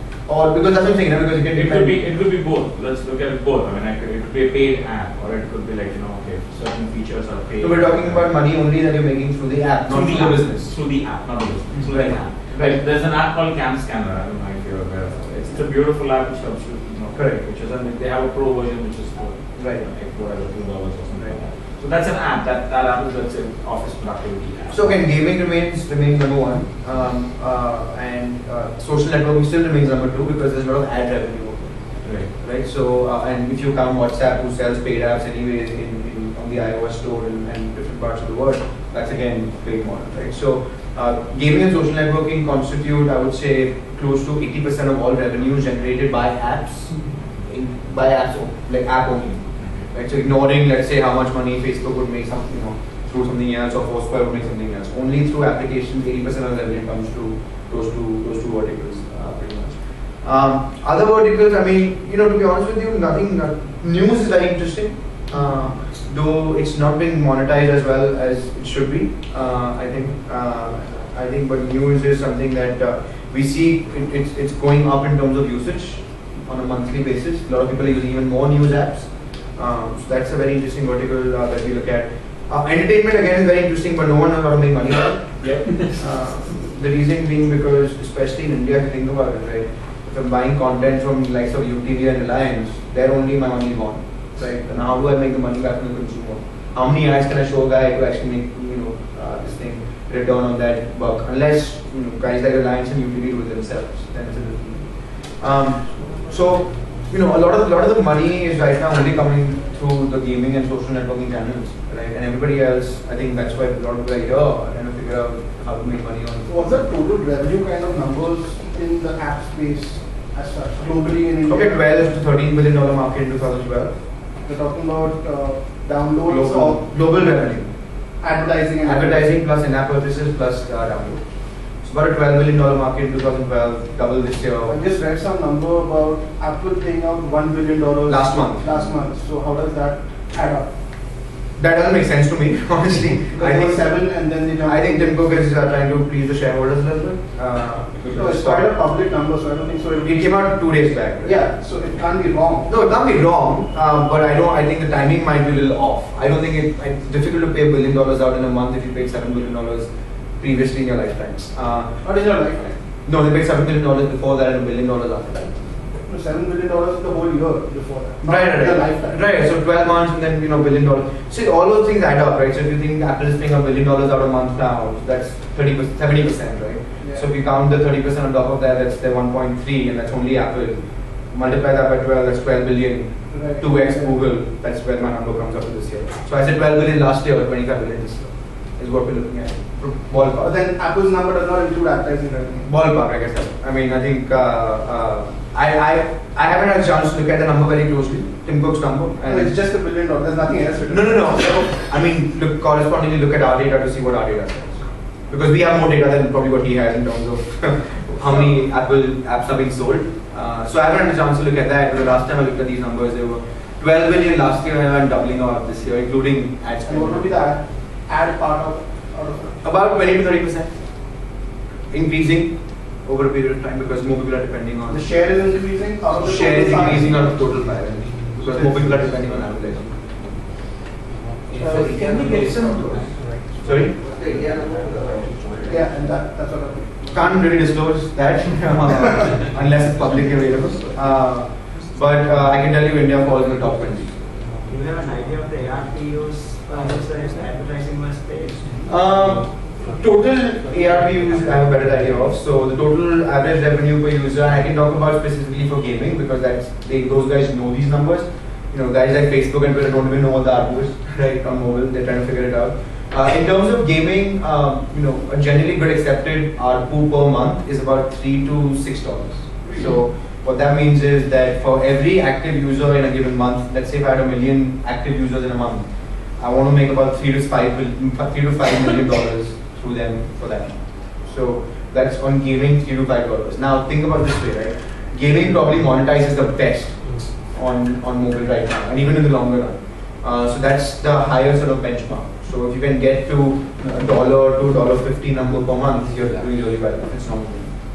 or because that's what I'm saying, you know, because you can It depend- could be it could be both. Let's look at it both. I mean, I could, it could be a paid app, or it could be like, you know, okay, certain features are paid. So we're talking about money only that you're making through the app, not through through the the app, business. through the app, not the business. Through Right. the app. Right. Like, there's an app called Cam Scanner. I don't know if you're aware of it. It's, it's a beautiful app which helps you, you know, Correct. which is, and they have a pro version which is for Right. you know, like whatever two dollars or something like that. So that's an app. That that app is, let's say, office productivity app. So again, gaming remains remains number one, um, uh, and uh, social networking still remains number two because there's a lot of ad revenue. Right. Right, so uh, and if you count WhatsApp, who sells paid apps anyways in, in on the iOS store and, and different parts of the world, that's again paid model, right? So uh, gaming and social networking constitute, I would say, close to eighty percent of all revenues generated by apps, in, by apps, o- like app only, right? So ignoring, let's say, how much money Facebook would make something, you know, through something else, or Foursquare would make something else. Only through applications, eighty percent of the revenue comes to those two those two verticals, uh, pretty much. Um, other verticals, I mean, you know, to be honest with you, nothing. Uh, news is very interesting, uh, though it's not being monetized as well as it should be. Uh, I think, uh, I think, but news is something that uh, we see it, it's it's going up in terms of usage on a monthly basis. A lot of people are using even more news apps, um, so that's a very interesting vertical uh, that we look at. Uh, entertainment again is very interesting, but no one knows how to make money out of it. Yep. Uh, the reason being because, especially in India, if you think about it, right? If I'm buying content from the likes of U T V and Reliance, there only my money is gone, right? And how do I make the money back from the consumer? How many ads can I show a guy to actually make, you know, uh, this thing return on that buck? Unless, you know, guys like Reliance and U T V do it themselves, then it's a different thing. Um, so, you know, a lot of a lot of the money is right now only coming through the gaming and social networking channels, right? And everybody else, I think that's why a lot of people are here trying to figure out how to make money on. What's the total revenue kind of numbers in the app space as such, globally in India? Okay, twelve to thirteen billion dollar market in two thousand twelve. We're talking about uh, downloads Global, of global revenue. advertising and Advertising plus in-app purchases plus uh, download. It's about a twelve billion dollar market in two thousand twelve, double this year. I just read some number about Apple paying out one billion dollars Last month. Last month. So how does that add up? That doesn't make sense to me, honestly. Because I there think were seven and then they jumped. I think Tim Cook is uh, trying to please the shareholders a little bit. Uh, No, it's quite a public number, so I don't think so. It came out two days back. Right? Yeah, so it can't be wrong. No, it can't be wrong, um, but I don't. I think the timing might be a little off. I don't think it, it's difficult to pay a billion dollars out in a month if you paid seven billion dollars previously in your lifetimes. Uh, What is your lifetime? no, they paid seven billion dollars before that and a billion dollars after that. No, seven billion dollars the whole year before that. Not Right, right, their right. lifetime. Right. So twelve months and then you know billion dollars. See, all those things add up, right? So if you think Apple is paying a billion dollars out a month now, that's thirty percent, seventy percent, right? Yeah. So if you count the thirty percent on top of that, that's the one point three, and that's only Apple. Multiply that by twelve, that's twelve billion. Right. two x Google, that's where my number comes up to this year. So I said twelve billion last year, twenty-five billion this year is what we're looking at. But Ballpark. then Apple's number does not include advertising revenue. Ballpark, I guess. I mean, I think uh, uh, I, I I haven't had a chance to look at the number very closely. Tim Cook's number. No, it's just a billion dollars. There's nothing else. written. No, no, no. I mean, look, correspondingly look at our data to see what our data says. Because we have more data than probably what he has in terms of how many Apple apps are being sold. Uh, so I haven't had a chance to look at that, but the last time I looked at these numbers, they were twelve billion last year and doubling out this year, including ad And what would be spend. the ad, ad part of, out of it? About twenty to thirty percent. Increasing over a period of time because more people are depending on The share is increasing out of the share is total pie? increasing out of total pie because more people are depending on advertising. Uh, can we get some? Sorry? Yeah, and that, that's what I'm. Can't really disclose that uh, unless it's publicly available. Uh, but uh, I can tell you India falls in the top twenty. Do you have an idea of the A R P Us per user advertising was paid? Um, total A R P Us I have a better idea of. So the total average revenue per user, and I can talk about specifically for gaming because that's they, those guys know these numbers. You know, guys like Facebook and Twitter don't even know what the A R P U is right on mobile. They're trying to figure it out. Uh, in terms of gaming, um, you know, a generally good accepted A R P U per month is about three to six dollars. So what that means is that for every active user in a given month, let's say if I had a million active users in a month, I want to make about three to five, three to five million dollars through them for that. So that's on gaming, three to five dollars. Now think about this way, right? Gaming probably monetizes the best on on mobile right now, and even in the longer run. Uh, so that's the higher sort of benchmark. So if you can get to a dollar to dollar fifty number per month, you're doing really well. It's not.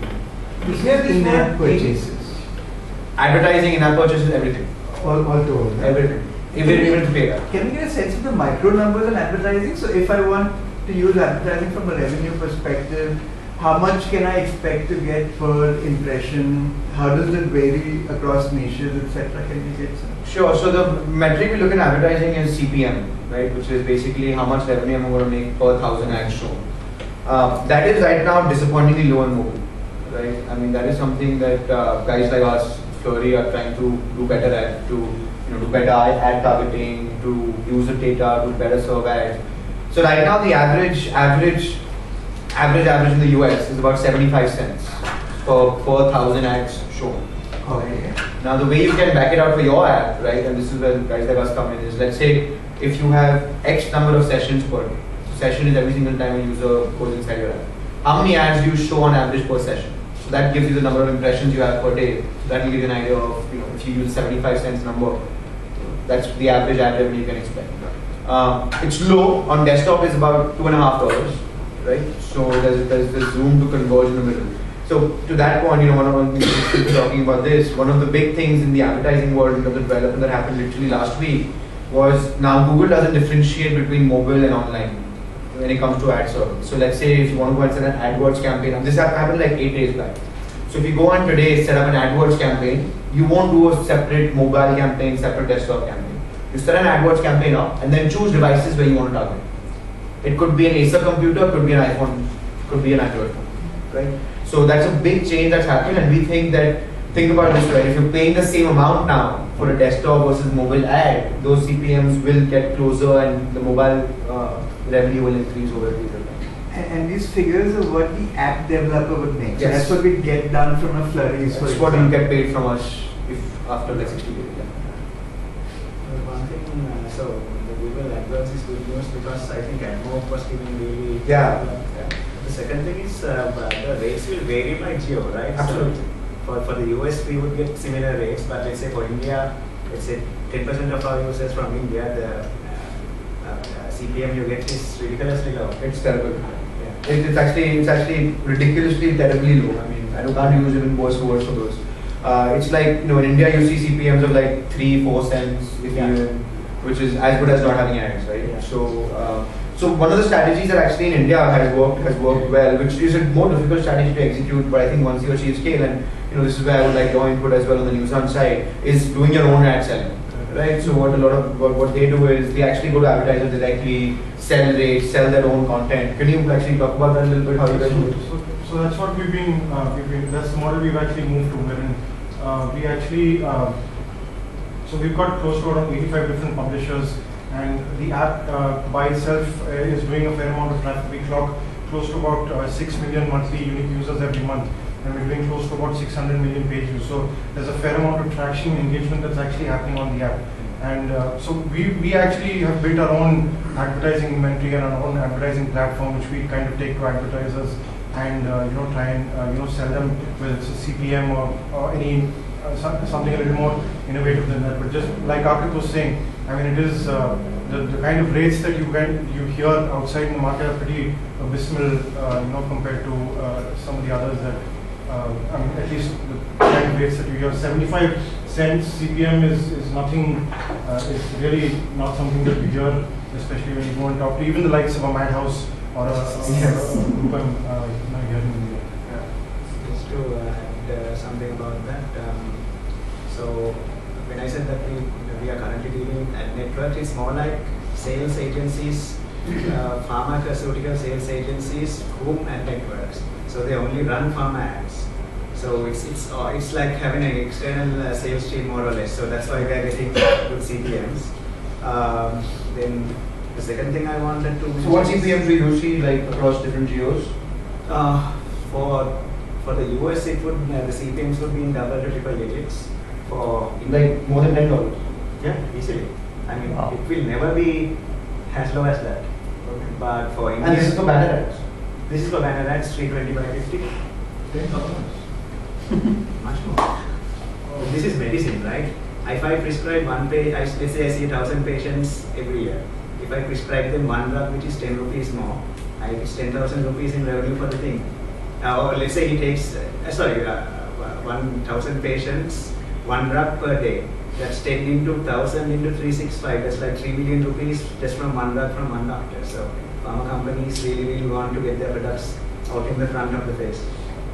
Is there in-app purchases? Advertising, in-app purchases, everything, All, all told. huh? everything, even even to pay that. Can we get a sense of the micro numbers in advertising? So if I want to use advertising from a revenue perspective, how much can I expect to get per impression? How does it vary across niches, et cetera? Can we get some? Sure. So the metric we look at advertising is C P M, right? Which is basically how much revenue I'm going to make per thousand ads shown. Uh, that is right now disappointingly low on mobile, right? I mean that is something that uh, guys like us, Flurry, are trying to do better at, to you know do better ad targeting, to use the data, do better serve ads. So right now the average average average average in the U S is about seventy-five cents per per thousand ads shown. Okay. Now the way you can back it out for your app, right, and this is where guys like us come in, is let's say if you have X number of sessions per day. So session is every single time a user goes inside your app. How many ads do you show on average per session? So that gives you the number of impressions you have per day. So that will give you an idea of, you know, if you use seventy-five cents number, that's the average ad revenue you can expect. Um, it's low on desktop is about two and a half dollars, right? So there's there's there's room to converge in the middle. So to that point, you know, one of the things we're talking about this, one of the big things in the advertising world in terms of development that happened literally last week was now Google doesn't differentiate between mobile and online when it comes to ad serving. So let's say if you want to go and set an AdWords campaign, and this happened like eight days back. So if you go on today, set up an AdWords campaign, you won't do a separate mobile campaign, separate desktop campaign. You set an AdWords campaign up and then choose devices where you want to target. It could be an Acer computer, could be an iPhone, could be an Android phone, right? So that's a big change that's happened, and we think that, think about this, right? If you're paying the same amount now for a desktop versus mobile ad, those C P Ms will get closer and the mobile uh, revenue will increase over a period of time. And, and these figures are what the app developer would make. So Yes. that's what we get done from a Flurries. That's what you get paid from us if after like sixty days. Yeah. Uh, One thing, uh, so the Google AdWords is good news because I think AdMob was giving really. Yeah. Yeah. The second thing is uh, the rates will vary by geo, right? Absolutely. So for, for the U S we would get similar rates, but let's say for India, let's say ten percent of our users from India, the uh, uh, C P M you get is ridiculously low. It's terrible. Yeah. It, it's actually it's actually ridiculously terribly low. I mean, I don't can't use even worse words for those. Uh, it's like, you know, in India you see C P Ms of like three, four cents, if Yeah. even, which is as good as not having ads, right? Yeah. So, uh, so one of the strategies that actually in India has worked has worked well, which is a more difficult strategy to execute, but I think once you achieve scale, and you know, this is where I would like your input as well on the Newsun side, is doing your own ad selling, right? So what a lot of what, what they do is they actually go to advertisers directly, sell rates, sell their own content. Can you actually talk about that a little bit? How you guys do it? So, so that's what we've been, uh, we've been, that's the model we've actually moved to, wherein uh, we actually, uh, so we've got close to around eighty-five different publishers, and the app uh, by itself uh, is doing a fair amount of traffic. We clock close to about uh, six million monthly unique users every month, and we're doing close to about six hundred million page views. So there's a fair amount of traction and engagement that's actually happening on the app. And uh, so we, we actually have built our own advertising inventory and our own advertising platform, which we kind of take to advertisers and uh, you know try and uh, you know sell them, whether it's a C P M or, or any uh, some, something a little more innovative than that. But just like Akrit was saying, I mean, it is uh, the, the kind of rates that you can you hear outside in the market are pretty abysmal, uh, you know, compared to uh, some of the others that uh, I mean, at least the kind of rates that you hear. seventy-five cents C P M is is nothing. Uh, it's really not something that we hear, especially when you go and talk to even the likes of a Madhouse or a, a, Yes. a, a group I'm uh, you know, here in India. Yeah. Just to uh, add uh, something about that. Um, so when I said that we we are currently dealing at network, it's more like sales agencies, uh, pharmaceutical sales agencies, whom at networks. So they only run pharma ads. So it's it's uh, it's like having an external uh, sales team more or less. So that's why we are getting good C P Ms. Um, then the second thing I wanted to mention. So what C P Ms do you see like across different geos? Uh, for for the U S, it would uh, the C P Ms would be in double to triple digits. For Like more than ten dollars. yeah, easily. I mean, Wow. it will never be as low as that. But for India, And this is for banner ads. this is for banner ads, three twenty by fifty. Ten dollars. Much more. This is medicine, right? If I prescribe one pay, I let's say I see a thousand patients every year. If I prescribe them one drug, which is ten rupees more, I it's ten thousand rupees in revenue for the thing. Uh, or let's say he takes, uh, sorry, uh, one thousand patients, one drug per day. That's ten into thousand into three six five. That's like three million rupees just from one drug from one doctor. So pharma companies really, really want to get their products out in the front of the face.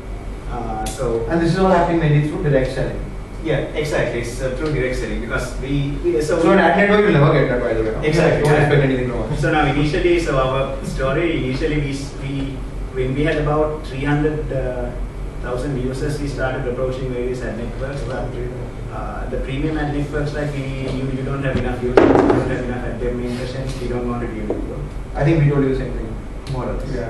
Uh, so And this is all happening mainly through direct selling. yeah, exactly. It's uh, through direct selling because we, we so, So in ad network you'll never get that, by the way. No? Exactly. Don't expect anything from us. so now initially, so our story initially we s- we when we had about three hundred thousand users, we started approaching various ad networks. But uh, the premium ad networks, like we you, you don't have enough users, you don't have enough ad demo impressions, we don't want to deal with you. I think we told you the same thing. More or less.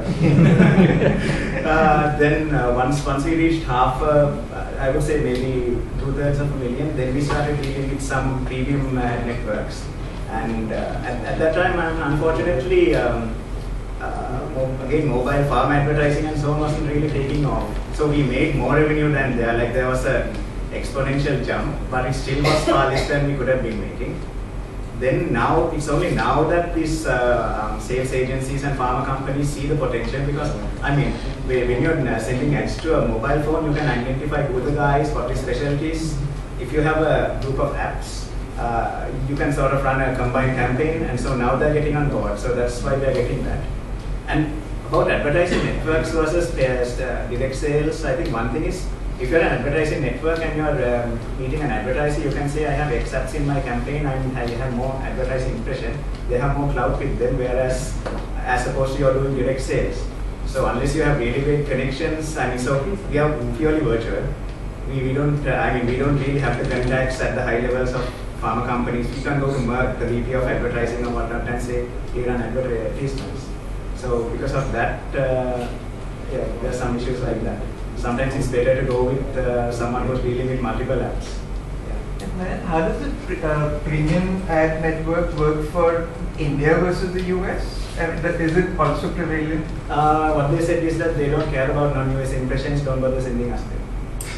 Yeah. uh, then uh, once once we reached half, uh, I would say maybe two thirds of a million, then we started dealing with some premium ad networks. And uh, at, at that time, um, unfortunately, um, uh, mo- again, mobile farm advertising and so on wasn't really taking off. So we made more revenue than there. Like there was a exponential jump, but it still was far less than we could have been making. Then now, it's only now that these uh, um, sales agencies and pharma companies see the potential because, I mean, when when you're uh, sending ads to a mobile phone, you can identify who the guy is, what his specialty is. If you have a group of apps, uh, you can sort of run a combined campaign, and so now they're getting on board. So that's why they're getting that. And about advertising networks versus uh, direct sales, I think one thing is, if you're an advertising network and you're um, meeting an advertiser, you can say, I have X apps in my campaign and I have more advertising impression. They have more clout with them, whereas as opposed to you're doing direct sales. So unless you have really great connections, I mean, so we are purely virtual. We, we don't, uh, I mean, we don't really have the contacts at the high levels of pharma companies. We can go to Merck, the V P of advertising or whatnot, and say, here run advertisements. So because of that, uh, yeah, there are some issues like that. Sometimes it's better to go with uh, someone who's dealing with multiple apps. Yeah. And then how does the pre- uh, premium ad network work for India versus the U S? And that- is it also prevalent? Uh, what they said is that they don't care about non-U S impressions, don't bother sending us them.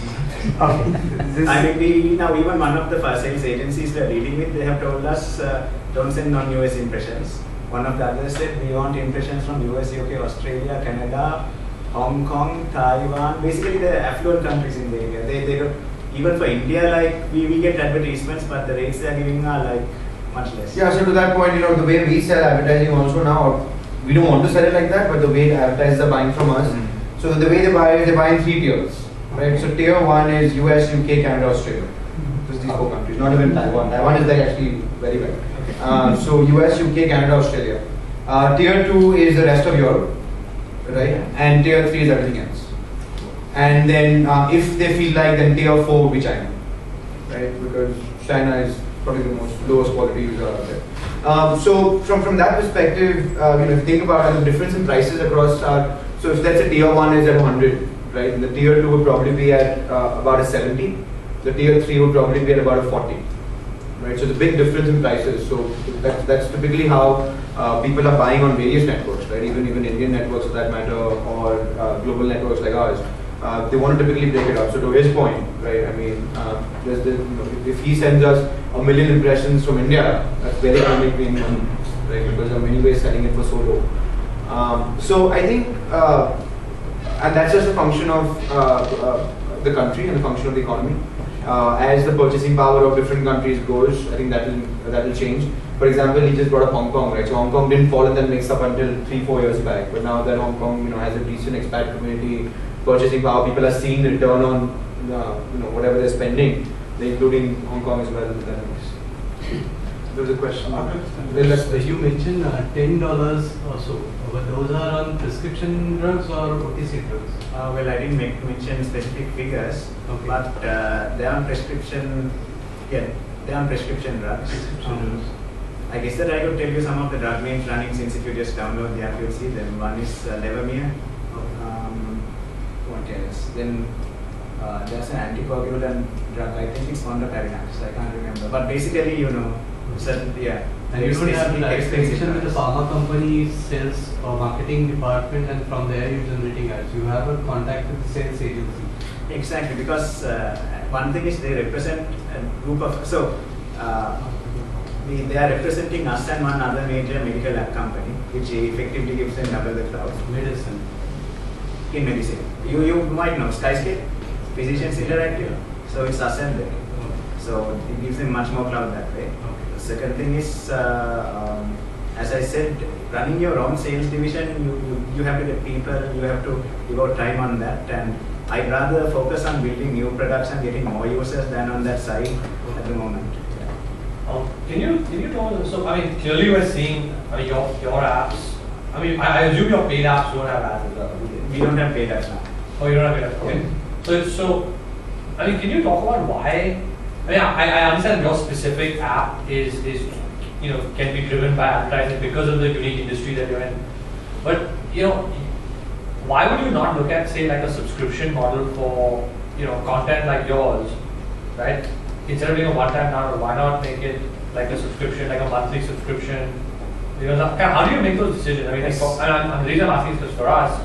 Okay. This- I mean, we, now even one of the first sales agencies we are dealing with, they have told us uh, don't send non-U S impressions. One of the others said we want impressions from U S, U K, Australia, Canada, Hong Kong, Taiwan, basically the affluent countries in the area. They, they don't, even for India, like we, we get advertisements, but the rates they are giving are like much less. Yeah, so to that point, you know, the way we sell advertising also now, we don't want to sell it like that, but the way the advertisers are buying from us, Mm-hmm. so the way they buy is they buy in three tiers, right? So tier one is U S, U K, Canada, Australia. Just these four countries, not even Taiwan. Taiwan is like actually very well. Uh, so U S, U K, Canada, Australia. Uh, tier two is the rest of Europe, right? And tier three is everything else. And then uh, if they feel like, then tier four would be China, right? Because China is probably the most lowest quality user out there. Um, so from from that perspective, uh, you know, if you think about it, the difference in prices across our, so if let's say tier one is at one hundred, right? And the tier two would probably be at uh, about a seventy. The tier three would probably be at about a forty, right? So the big difference in prices. So that's that's typically how uh, people are buying on various networks, right? Even even Indian networks for that matter, or uh, global networks like ours. Uh, they want to typically break it up. So to his point, right? I mean, uh, there's, there's, you know, if, if he sends us a million impressions from India, that's very going to make money, right? Because there are many ways selling it for so low. Um, so I think, uh, and that's just a function of uh, uh, the country and the function of the economy. Uh, as the purchasing power of different countries goes, I think that will that will change. For example, he just brought up Hong Kong, right? So Hong Kong didn't fall in that mix up until three, four years back. But now that Hong Kong, you know, has a decent expat community, purchasing power, people are seeing the return on, uh, you know, whatever they're spending, including Hong Kong as well with that mix. There was a question. Uh, you mentioned uh, ten dollars or so, but those are on prescription drugs or O T C drugs? Uh, well, I didn't make, mention specific figures, okay. but uh, they are on prescription. Yeah, they are on prescription drugs. Prescription um, drugs. I guess that I could tell you some of the drug names running, since if you just download the app, you'll see them. One is uh, Levemir. Um, what else? Then uh, there's an anticoagulant drug. I think it's Fondaparinux. I can't remember. But basically, you know. Certain, yeah. And you don't have a direct expensive connection with the drugs. pharma company, sales or marketing department, and from there you're generating ads. You have a contact with the sales agency. Exactly, because uh, one thing is they represent a group of, so uh, we, they are representing us and one other major medical app company, which effectively gives them double the cloud. Medicine. In medicine. You, you might know, Skyscape, Physicians Interactive, so it's us and them. So it gives them much more cloud that way. Okay. The second thing is, uh, um, as I said, running your own sales division, you, you, you have to get people, you have to devote time on that, and I'd rather focus on building new products and getting more users than on that side at the moment. Yeah. Um, can you can you talk? So I mean, clearly we're seeing uh, your your apps. I mean, I, I assume your paid apps don't have ads as well. We don't have paid ads now. Oh, you don't have paid ads. Okay. So so, I mean, can you talk about why? I mean, I, I understand your specific app is is you know can be driven by advertising because of the unique industry that you're in. But you know, why would you not look at say like a subscription model for you know content like yours, right? Instead of doing a one-time download, why not make it like a subscription, like a monthly subscription? Because how do you make those decisions? I mean, like for, and, I'm, and the reason I'm asking is because for us,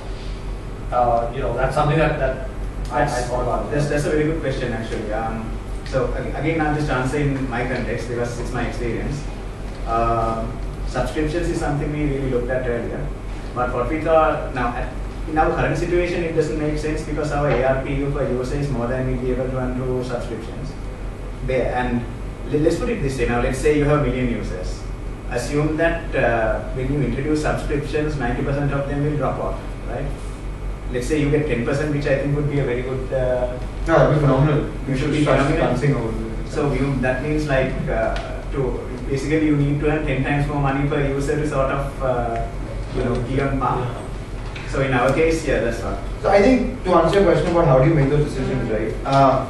uh, you know, that's something that that I, I thought about. That's that's a very good question actually. Um, so again, I'll just answer in my context because it's my experience. Um, subscriptions is something we really looked at earlier, but what we thought now. In our current situation, it doesn't make sense because our A R P U per user is more than we'll be able to run through subscriptions. There, and let's put it this way now, let's say you have a million users. Assume that uh, when you introduce subscriptions, ninety percent of them will drop off, right? Let's say you get ten percent, which I think would be a very good... Uh, no, that would be phenomenal. You should be phenomenal. So you, that means like, uh, to basically you need to earn ten times more money per user to sort of, uh, you know, be on par. So in our case, yeah, that's not. So I think to answer your question about how do you make those decisions, right? Uh,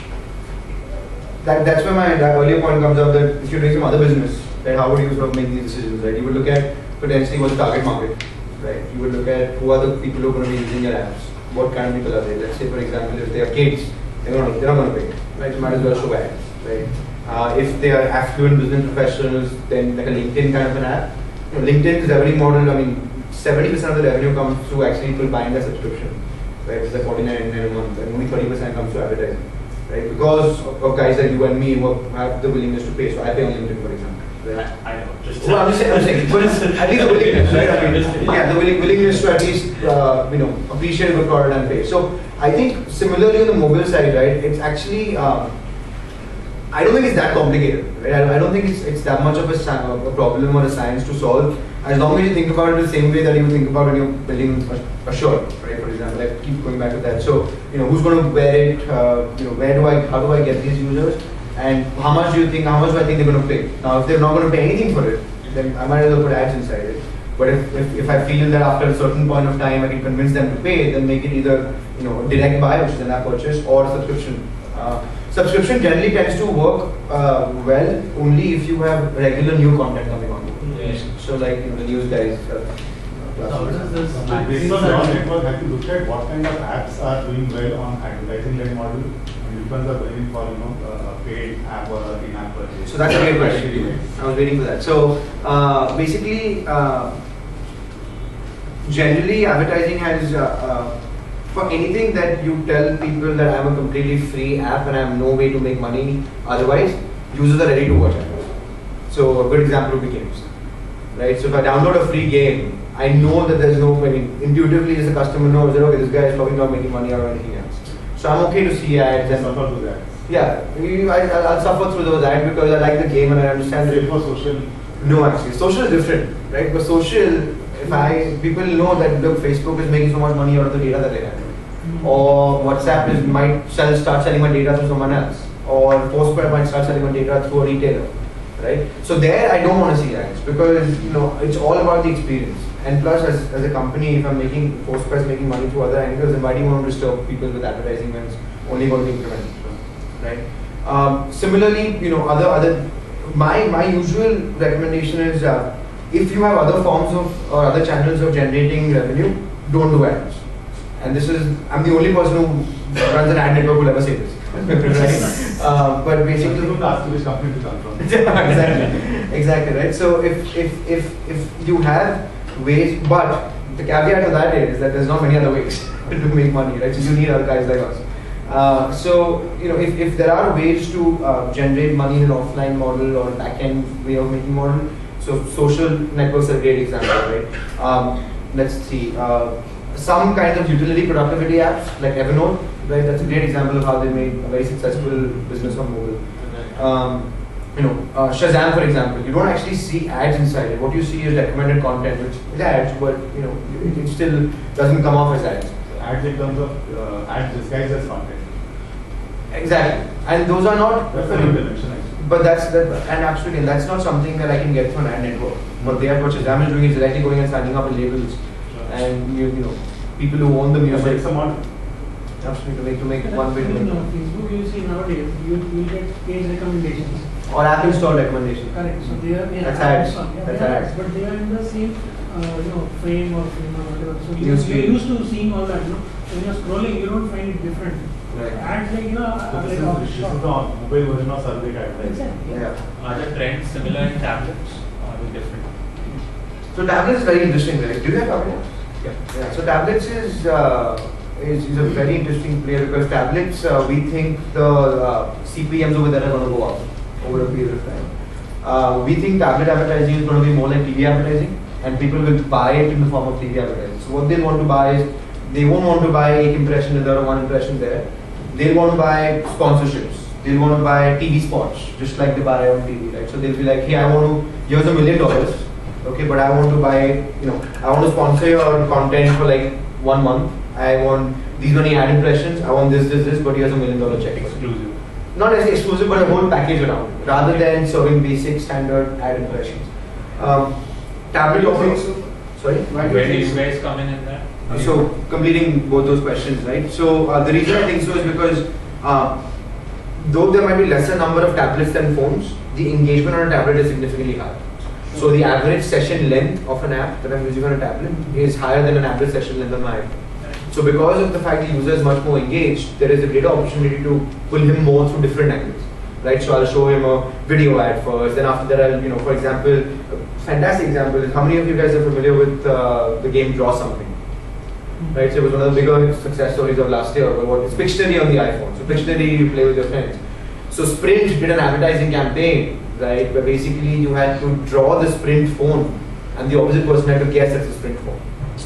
that that's where my that earlier point comes up that if you're doing some other business, right, how would you sort of make these decisions, right? You would look at potentially what's the target market, right? You would look at who are the people who are going to be using your apps, what kind of people are they? Let's say, for example, if they are kids, they're not they're not going to pay, right? So might as well show ads, right? Uh, if they are affluent business professionals, then like a LinkedIn kind of an app. You know, LinkedIn's revenue model, I mean, seventy percent of the revenue comes through actually people buying their subscription, right? It's like forty-nine a month, and only thirty percent comes through advertising, right? Because of, of guys like you and me who have the willingness to pay. So I pay on LinkedIn, for example. Right? I, I know. Just well, I'm just saying, I'm saying, but it's at least the willingness, right? I mean, yeah, the willing, willingness to at least uh, you know appreciate a good product and pay. So I think similarly on the mobile side, right? It's actually um, I don't think it's that complicated, right? I, I don't think it's it's that much of a, a problem or a science to solve. As long as you think about it the same way that you think about when you're building a, a shirt, right? For example, I keep going back to that. So, you know, who's going to wear it? Uh, you know, where do I, how do I get these users? And how much do you think, how much do I think they're going to pay? Now, if they're not going to pay anything for it, then I might as well put ads inside it. But if, if, if I feel that after a certain point of time I can convince them to pay, then make it either, you know, a direct buy, which is an app purchase, or a subscription. Uh, subscription generally tends to work uh, well only if you have regular new content coming on. Yes. So like, you know, the news guys. Uh, How does this Based on your network, have you looked at what kind of apps are doing well on advertising-led model? I mean, which ones are going for, you know, uh, a paid app or an in-app purchase? So that's a great question. I was waiting for that. So uh, basically, uh, generally advertising has, uh, uh, for anything that you tell people that I'm a completely free app and I have no way to make money otherwise, users are ready to watch it. So a good example would be games, right? So if I download a free game, I know that there's no, I mean, intuitively as a customer knows that, okay, this guy is probably not making money or anything else. So I'm okay to see ads and suffer through that. Yeah, you- I, I'll suffer through those ads because I like the game and I understand Same it. for social. No, actually, social is different, right? But social, if I, people know that look, Facebook is making so much money out of the data that they have. Or WhatsApp is might sell, start selling my data to someone else. Or Postpaid might start selling my data through a retailer, right? So there I don't want to see ads because, you know, it's all about the experience. And plus, as, as a company, if I'm making, Postpaid is making money through other angles, then why do you want to disturb people with advertising when it's only going to be incremental, right? Um, similarly, you know, other, other, my, my usual recommendation is uh, if you have other forms of, or other channels of generating revenue, don't do ads. And this is, I'm the only person who runs an ad network who will ever say this. Right? Uh, but basically, don't ask which company to come from. exactly, exactly, right? So if, if, if, if you have ways, but the caveat to that is that there's not many other ways to make money, right? So you need other guys like us. Uh, so, you know, if, if there are ways to uh, generate money in an offline model or back-end way of making model, so social networks are a great example, right? Um, let's see, uh, some kinds of utility productivity apps like Evernote, right? That's a great example of how they made a very successful business on mobile. Um, you know, uh, Shazam, for example, you don't actually see ads inside it. What you see is recommended content, which is ads, but you know, it, it still doesn't come off as ads. Ads in terms of uh, ads disguised as content. Exactly, and those are not. That's a new dimension, actually. But that's that, and absolutely, that's not something that I can get from an ad network. What they are, what Shazam is doing is directly going and signing up in labels, Sure. and you, you know, people who own the Yeah, but music. it's a model. Absolutely, to make to make That's one way to in, make. uh, Facebook, you see nowadays, you you get page recommendations. Or app install recommendation. Correct. So they are yeah, That's ads. on, yeah, That's they are ads. ads, but they are in the same uh, you know frame or frame or whatever. So you, News you're feed. used to seeing all that. You know, when you're scrolling, you don't find it different. Right. Ads like you know So are this like is, off this is shot. the mobile version of survey advertising. Exactly. Yeah. Are the trends similar in tablets or are they different? So tablets is very interesting, right? Do you have tablets? Yeah. Yeah. So tablets is uh, is, is a very interesting play because tablets uh, we think the uh, C P Ms over there are going to go up over a period of time. Uh, we think tablet advertising is going to be more like T V advertising, and people will buy it in the form of T V advertising. So what they want to buy is they won't want to buy eight impression there or one impression there. They'll want to buy sponsorships. They'll want to buy T V spots, just like they buy on T V, right? So they'll be like, hey, I want to, here's a million dollars, okay, but I want to buy, you know, I want to sponsor your content for like one month. I want these many ad impressions. I want this, this, this, but here's a million dollar check. Exclusive. Not necessarily exclusive, but a whole package around it, rather than serving basic standard ad impressions. Um, tablet also, sorry? Where do you guys come in in that? So completing both those questions, right? So uh, the reason I think so is because uh, though there might be lesser number of tablets than phones, the engagement on a tablet is significantly higher. So the average session length of an app that I'm using on a tablet is higher than an average session length on my iPhone. So because of the fact the user is much more engaged, there is a greater opportunity to pull him more through different angles, right? So I'll show him a video ad first, then after that I'll, you know, for example, a fantastic example is how many of you guys are familiar with uh, the game Draw Something? Right, so it was one of the bigger success stories of last year. But what it's Pictionary on the iPhone. So Pictionary, you play with your friends. So Sprint did an advertising campaign, right, where basically you had to draw the Sprint phone, and the opposite person had to guess it's a Sprint phone.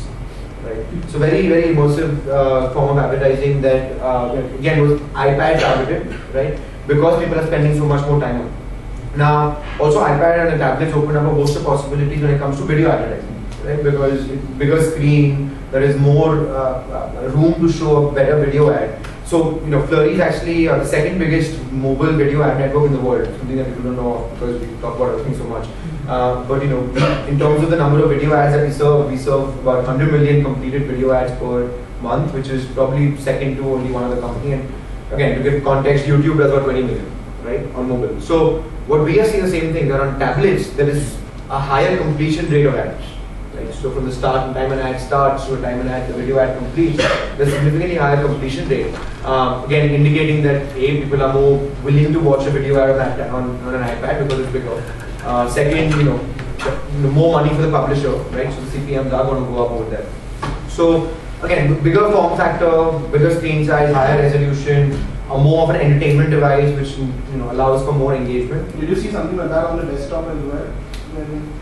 Right. So very very immersive uh, form of advertising that uh, again was iPad targeted, right? Because people are spending so much more time on it. Now also iPad and the tablets open up a host of possibilities when it comes to video advertising, right? Because it, bigger screen. There is more uh, uh, room to show a better video ad. So, you know, Flurry is actually uh, the second biggest mobile video ad network in the world, something that people don't know because we talk about everything so much. Uh, but, you know, in terms of the number of video ads that we serve, we serve about one hundred million completed video ads per month, which is probably second to only one other company. And again, to give context, YouTube does about twenty million, right, on mobile. So, what we are seeing the same thing, that on tablets, there is a higher completion rate of ads. Right? right? So from the start, when time an ad starts to the time an ad, the video ad completes, there's significantly higher completion rate. Um, again, indicating that A, people are more willing to watch a video ad on, on, on an iPad because it's bigger. Uh, second, you know, the more money for the publisher, right? So the C P Ms are going to go up over there. So again, bigger form factor, bigger screen size, higher resolution, a more of an entertainment device, which you know allows for more engagement. Did you see something like that on the desktop as well? When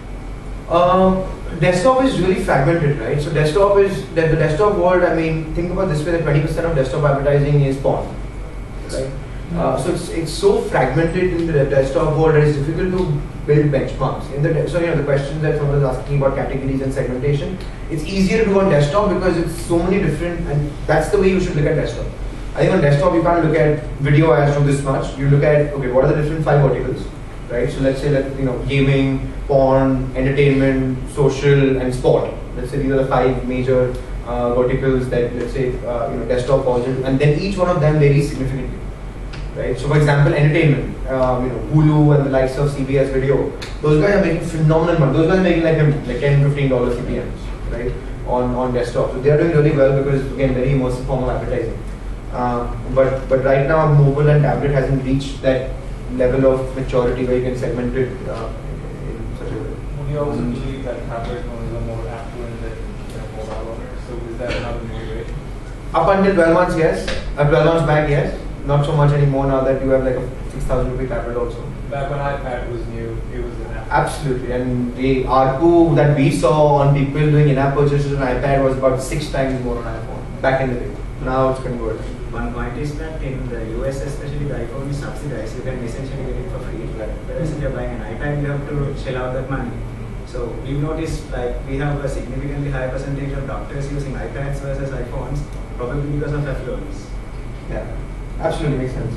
Uh, desktop is really fragmented, right? So desktop is the, the desktop world. I mean, think about this way: that twenty percent of desktop advertising is porn, right? Uh, so it's it's so fragmented in the desktop world that it's difficult to build benchmarks. In the de- so you know the questions that someone was asking about categories and segmentation, it's easier to do on desktop because it's so many different, and that's the way you should look at desktop. I think on desktop you can't look at video ads from this much. You look at okay, what are the different five verticals, right? So let's say that you know gaming, porn, entertainment, social, and sport. Let's say these are the five major uh, verticals that let's say uh, you know desktop falls into, and then each one of them varies significantly. Right. So, for example, entertainment, um, you know, Hulu and the likes of C B S Video, those guys are making phenomenal money. Those guys are making like like ten, fifteen dollars C P Ms, right, on on desktop. So they are doing really well because again, very immersive form of advertising. Uh, but but right now, mobile and tablet hasn't reached that level of maturity where you can segment it uh, in, in such a way. Would you also believe that tablet owners are more affluent than than mobile owners? So is that another new way? Up until twelve months, yes. Uh, twelve months back, yes. Not so much anymore now that you have like a six thousand rupee tablet also. Back when iPad was new, it was an app. Absolutely, and the A R P U that we saw on people doing in-app purchases on iPad was about six times more on iPhone back in the day. Now it's converted. One point is that in the U S especially the iPhone is subsidized, you can essentially get it for free. Whereas if you're buying an iPad, you have to shell out that money. So we've noticed like we have a significantly higher percentage of doctors using iPads versus iPhones, probably because of affluence. Yeah, absolutely makes sense.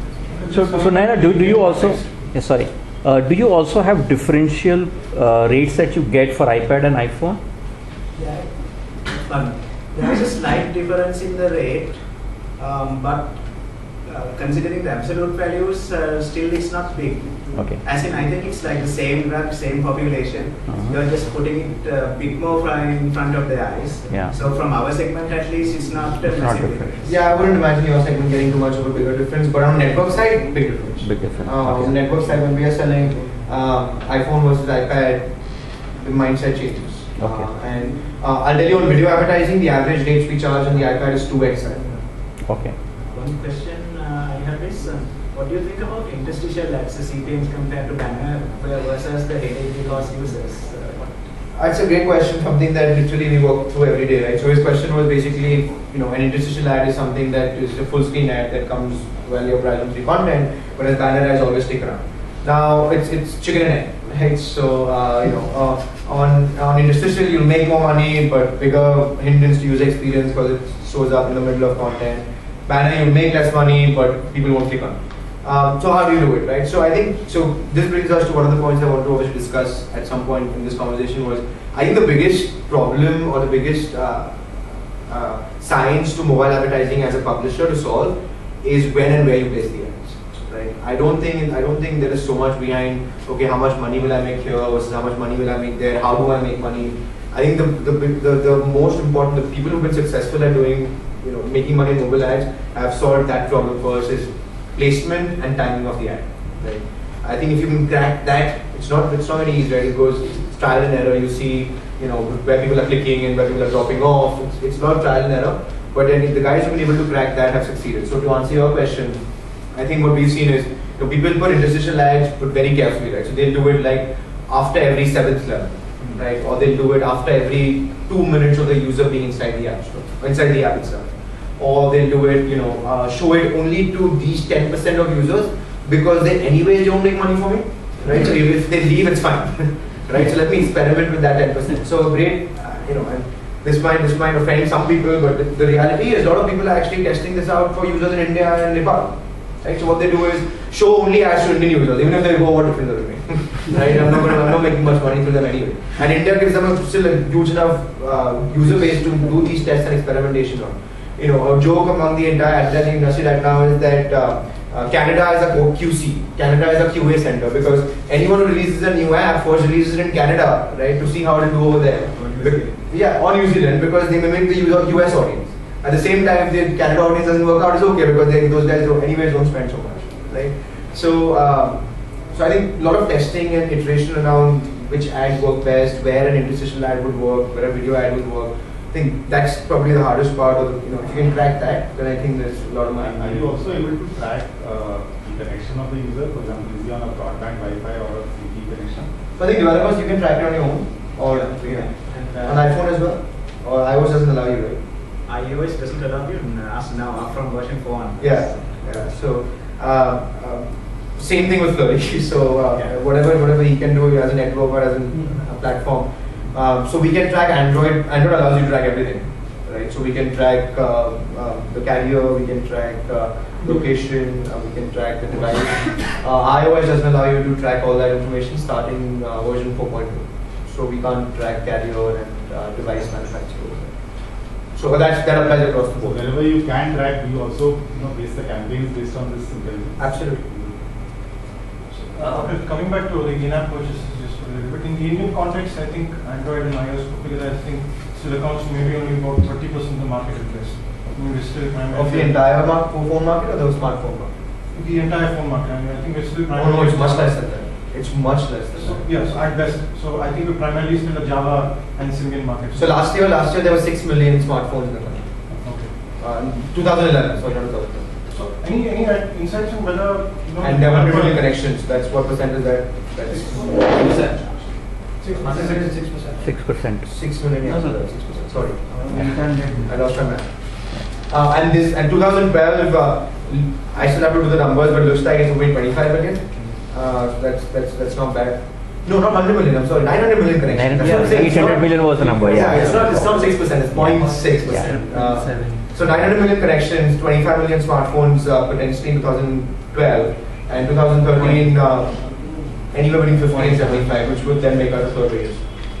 So, so Naina, do, do you also, yeah, sorry, uh, do you also have differential uh, rates that you get for iPad and iPhone? Yeah, um, there is a slight difference in the rate, um, but uh, considering the absolute values, uh, still it's not big. Okay. As in, I think it's like the same drug, same population. Uh-huh. You're just putting it a uh, bit more in front of their eyes. Yeah. So from our segment at least, it's not a It's not massive different. difference. Yeah, I wouldn't imagine your segment getting too much of a bigger difference, but on network side, big difference. Big difference. Uh, Okay. On the network side, when we are selling uh, iPhone versus iPad, the mindset changes. Okay. Uh, and uh, I'll tell you on video advertising, the average rates we charge on the iPad is two x. Okay. One question uh, I have is, uh, what do you think about interstitial ads, the C P Ms compared to banner versus the daily cost users? Uh, what- That's a great question, something that literally we work through every day, right? So his question was basically, you know, an interstitial ad is something that is a full screen ad that comes while you're browsing through content, whereas banner ads always stick around. Now it's it's chicken and egg, right? So uh, you know, uh, on on interstitial you'll make more money, but bigger hindrance to user experience because it shows up in the middle of content. Banner you'll make less money, but people won't click on it. Um, so how do you do it, right? So I think, so this brings us to one of the points I want to obviously discuss at some point in this conversation was, I think the biggest problem or the biggest uh, uh, science to mobile advertising as a publisher to solve is when and where you place the ads, right? I don't think, I don't think there is so much behind, okay, how much money will I make here versus how much money will I make there, how do I make money? I think the, the, the, the most important, the people who've been successful at doing, you know, making money in mobile ads have solved that problem first, is placement and timing of the ad. Right? I think if you can crack that, it's not it's not very easy, right? It goes it's trial and error. You see, you know, where people are clicking and where people are dropping off. It's, it's not trial and error. But then the guys who've been able to crack that have succeeded. So to answer your question, I think what we've seen is, you know, people put interstitial ads, but very carefully, right? So they'll do it like after every seventh level, right? Or they'll do it after every two minutes of the user being inside the app store, inside the app itself. Or they'll do it, you know, uh, show it only to these ten percent of users because they anyway don't make money for me, right? So if they leave, it's fine, right? So let me experiment with that ten percent. So great, uh, you know, and this might this might offend some people, but the, the reality is a lot of people are actually testing this out for users in India and Nepal, right? So what they do is show only ads to Indian users, even if they go, what difference does it make, right? I'm not gonna, I'm not making much money through them anyway. And India gives them a, still a huge enough uh, user base to do these tests and experimentation on. You know, a joke among the entire advertising industry right now is that uh, uh, Canada is a Q C, Canada is a Q A center, because anyone who releases a new app first releases it in Canada, right, to see how it will do over there. Bec- yeah, or New Zealand, because they mimic the U S audience. At the same time, if the Canada audience doesn't work out, it's okay because they, those guys don't, anyways don't spend so much, right? So, um, so I think a lot of testing and iteration around which ad work best, where an interstitial ad would work, where a video ad would work. I think that's probably the hardest part of the, you know, if you can crack that, then I think there's a lot of money. Are you also able to track uh, the connection of the user? For example, is he on a broadband Wi-Fi or a three G connection? So I think developers, you can track it on your own, or Yeah. yeah. And, uh, on iPhone as well, or iOS doesn't allow you, right? iOS doesn't allow you as now up from version four on. Yeah, yeah. So uh, uh, same thing with Flurry. So uh, Yeah. whatever whatever he can do as a network or as an, a platform. Um, so we can track Android. Android allows you to track everything, right? So we can track uh, uh, the carrier, we can track uh, location, uh, we can track the device. Uh, iOS doesn't allow you to track all that information starting uh, version four point two. So we can't track carrier and uh, device manufacturer. So that's, that applies across the So board. wherever you can track, you also you know base the campaigns based on this intelligence. Absolutely. Uh, okay, coming back to the in-app purchases just a little bit. In the Indian context, I think Android and iOS put together, I think still accounts for maybe only about thirty percent of the market at least. I mean, we're still primarily... Of the entire mark, phone market or the smartphone market? The entire phone market. I mean, I think we're still Oh primarily... no, it's much less than that. It's much less than So, that. yeah, so at best. So I think we're primarily still a Java and Symbian market. So last year, last year there were six million smartphones in the country. Okay. Uh, twenty eleven, sorry, not twenty eleven. So any any uh, insights on whether, you know... And there were one hundred million connections. That's what percent is that? That's Six six percent. Six percent. six percent. six million. Yeah, No, no. six percent. Sorry, Uh, I lost my math. Uh, and this and twenty twelve, uh, I still have to do the numbers, but it looks like it's only twenty-five million. Uh, that's that's that's not bad. No, not one hundred million. I'm sorry, nine hundred million connections. That's what I'm saying. eight It's not- hundred million was the number, Yeah, yeah. it's not. It's not six percent. It's point six percent. So nine hundred million connections, twenty-five million smartphones uh, potentially in twenty twelve, and twenty thirteen uh, anywhere between fifty and seventy-five, which would then make us the third biggest.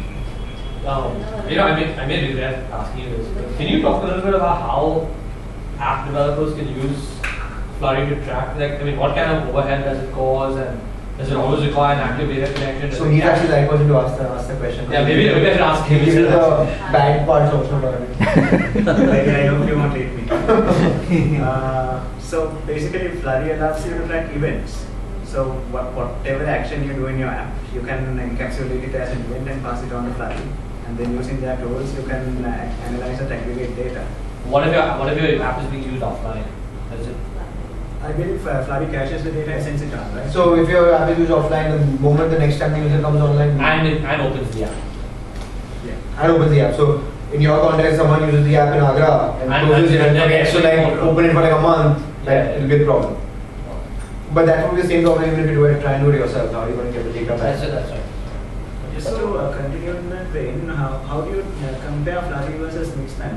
Um, you know, I may, I may regret asking you this, but can you talk a little bit about how app developers can use Flurry to track? Like, I mean, what kind of overhead does it cause, and does it always require an active data connection? Does So it he's catch- actually the right person to ask the, ask the question. Yeah, maybe, maybe I should ask him. Give you instead the of- bad parts also about it. Maybe I hope you won't hate me. uh, so basically, Flurry allows you to track events. So what, whatever action you do in your app, you can encapsulate it as an event and pass it on to Flurry. And then using their tools, you can uh, analyze and aggregate data. What if your what if your app is being used offline? Does it? I believe uh, Flurry caches the data and sends it on, right? So if your app is used offline, the moment the next time the user comes online, And it and opens the app. Yeah. and opens the app. So in your context, someone uses the app in Agra and, And- closes and- it and and forgets to then like exit open it for like a month, that Yeah. it'll be a problem. But that would be the same problem even if you do it, try and do it yourself. How are you going to get the data back? That's it. That's right. Just to uh, continue in that vein, how, how do you uh, compare Flurry versus Mixpanel?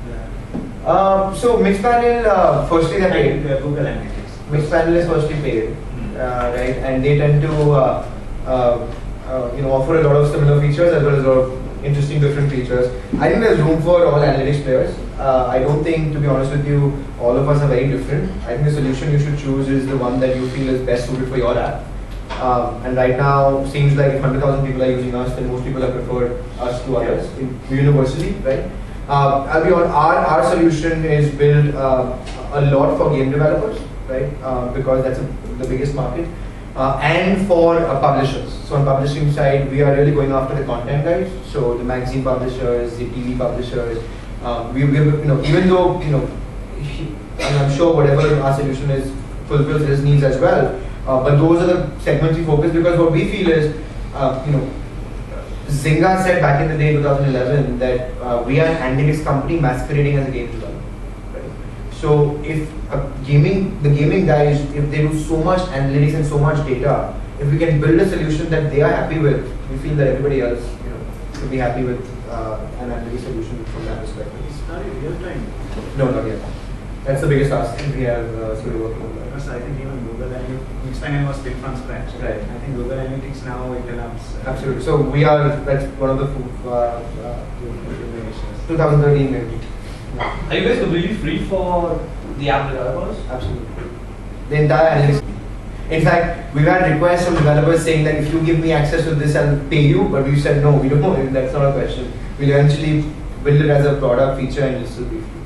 Um, so Mixpanel, uh, firstly they're paid. And uh, Google Analytics. Mixpanel is firstly paid, Hmm. uh, right? And they tend to, uh, uh, uh, you know, offer a lot of similar features as well as a lot of interesting different features. I think there's room for all analytics players. Uh, I don't think, to be honest with you, all of us are very different. I think the solution you should choose is the one that you feel is best suited for your app. Um, and right now, seems like if one hundred thousand people are using us, then most people have preferred us to others in, universally, right? Uh, I'll be on our our solution is built uh, a lot for game developers, right? Uh, because that's a, the biggest market, uh, and for uh, publishers. So on publishing side, we are really going after the content guys. So the magazine publishers, the T V publishers. Um, we, we you know even though you know, and I'm sure whatever our solution is fulfills his needs as well. Uh, but those are the segments we focus because what we feel is, uh, you know, Zynga said back in the day, twenty eleven, that uh, we are an analytics company masquerading as a game developer. Right? So if a gaming, the gaming guys, if they do so much analytics and so much data, if we can build a solution that they are happy with, we feel that everybody else, you know, should be happy with uh, an analytics solution from that perspective. It's Flurry real time. No, not yet. That's the biggest ask we have uh, so we're working on that. Because I think even Google Analytics, Mixpanel was built from scratch. Right. I think Google Analytics now it allows. Uh, Absolutely. So we are, that's one of the uh, uh, twenty thirteen maybe. Are you guys completely free for the app developers? Absolutely. The entire analytics. In fact, we've had requests from developers saying that if you give me access to this, I'll pay you. But we said no, we don't know. That's not a question. We'll eventually build it as a product feature and it'll still be free.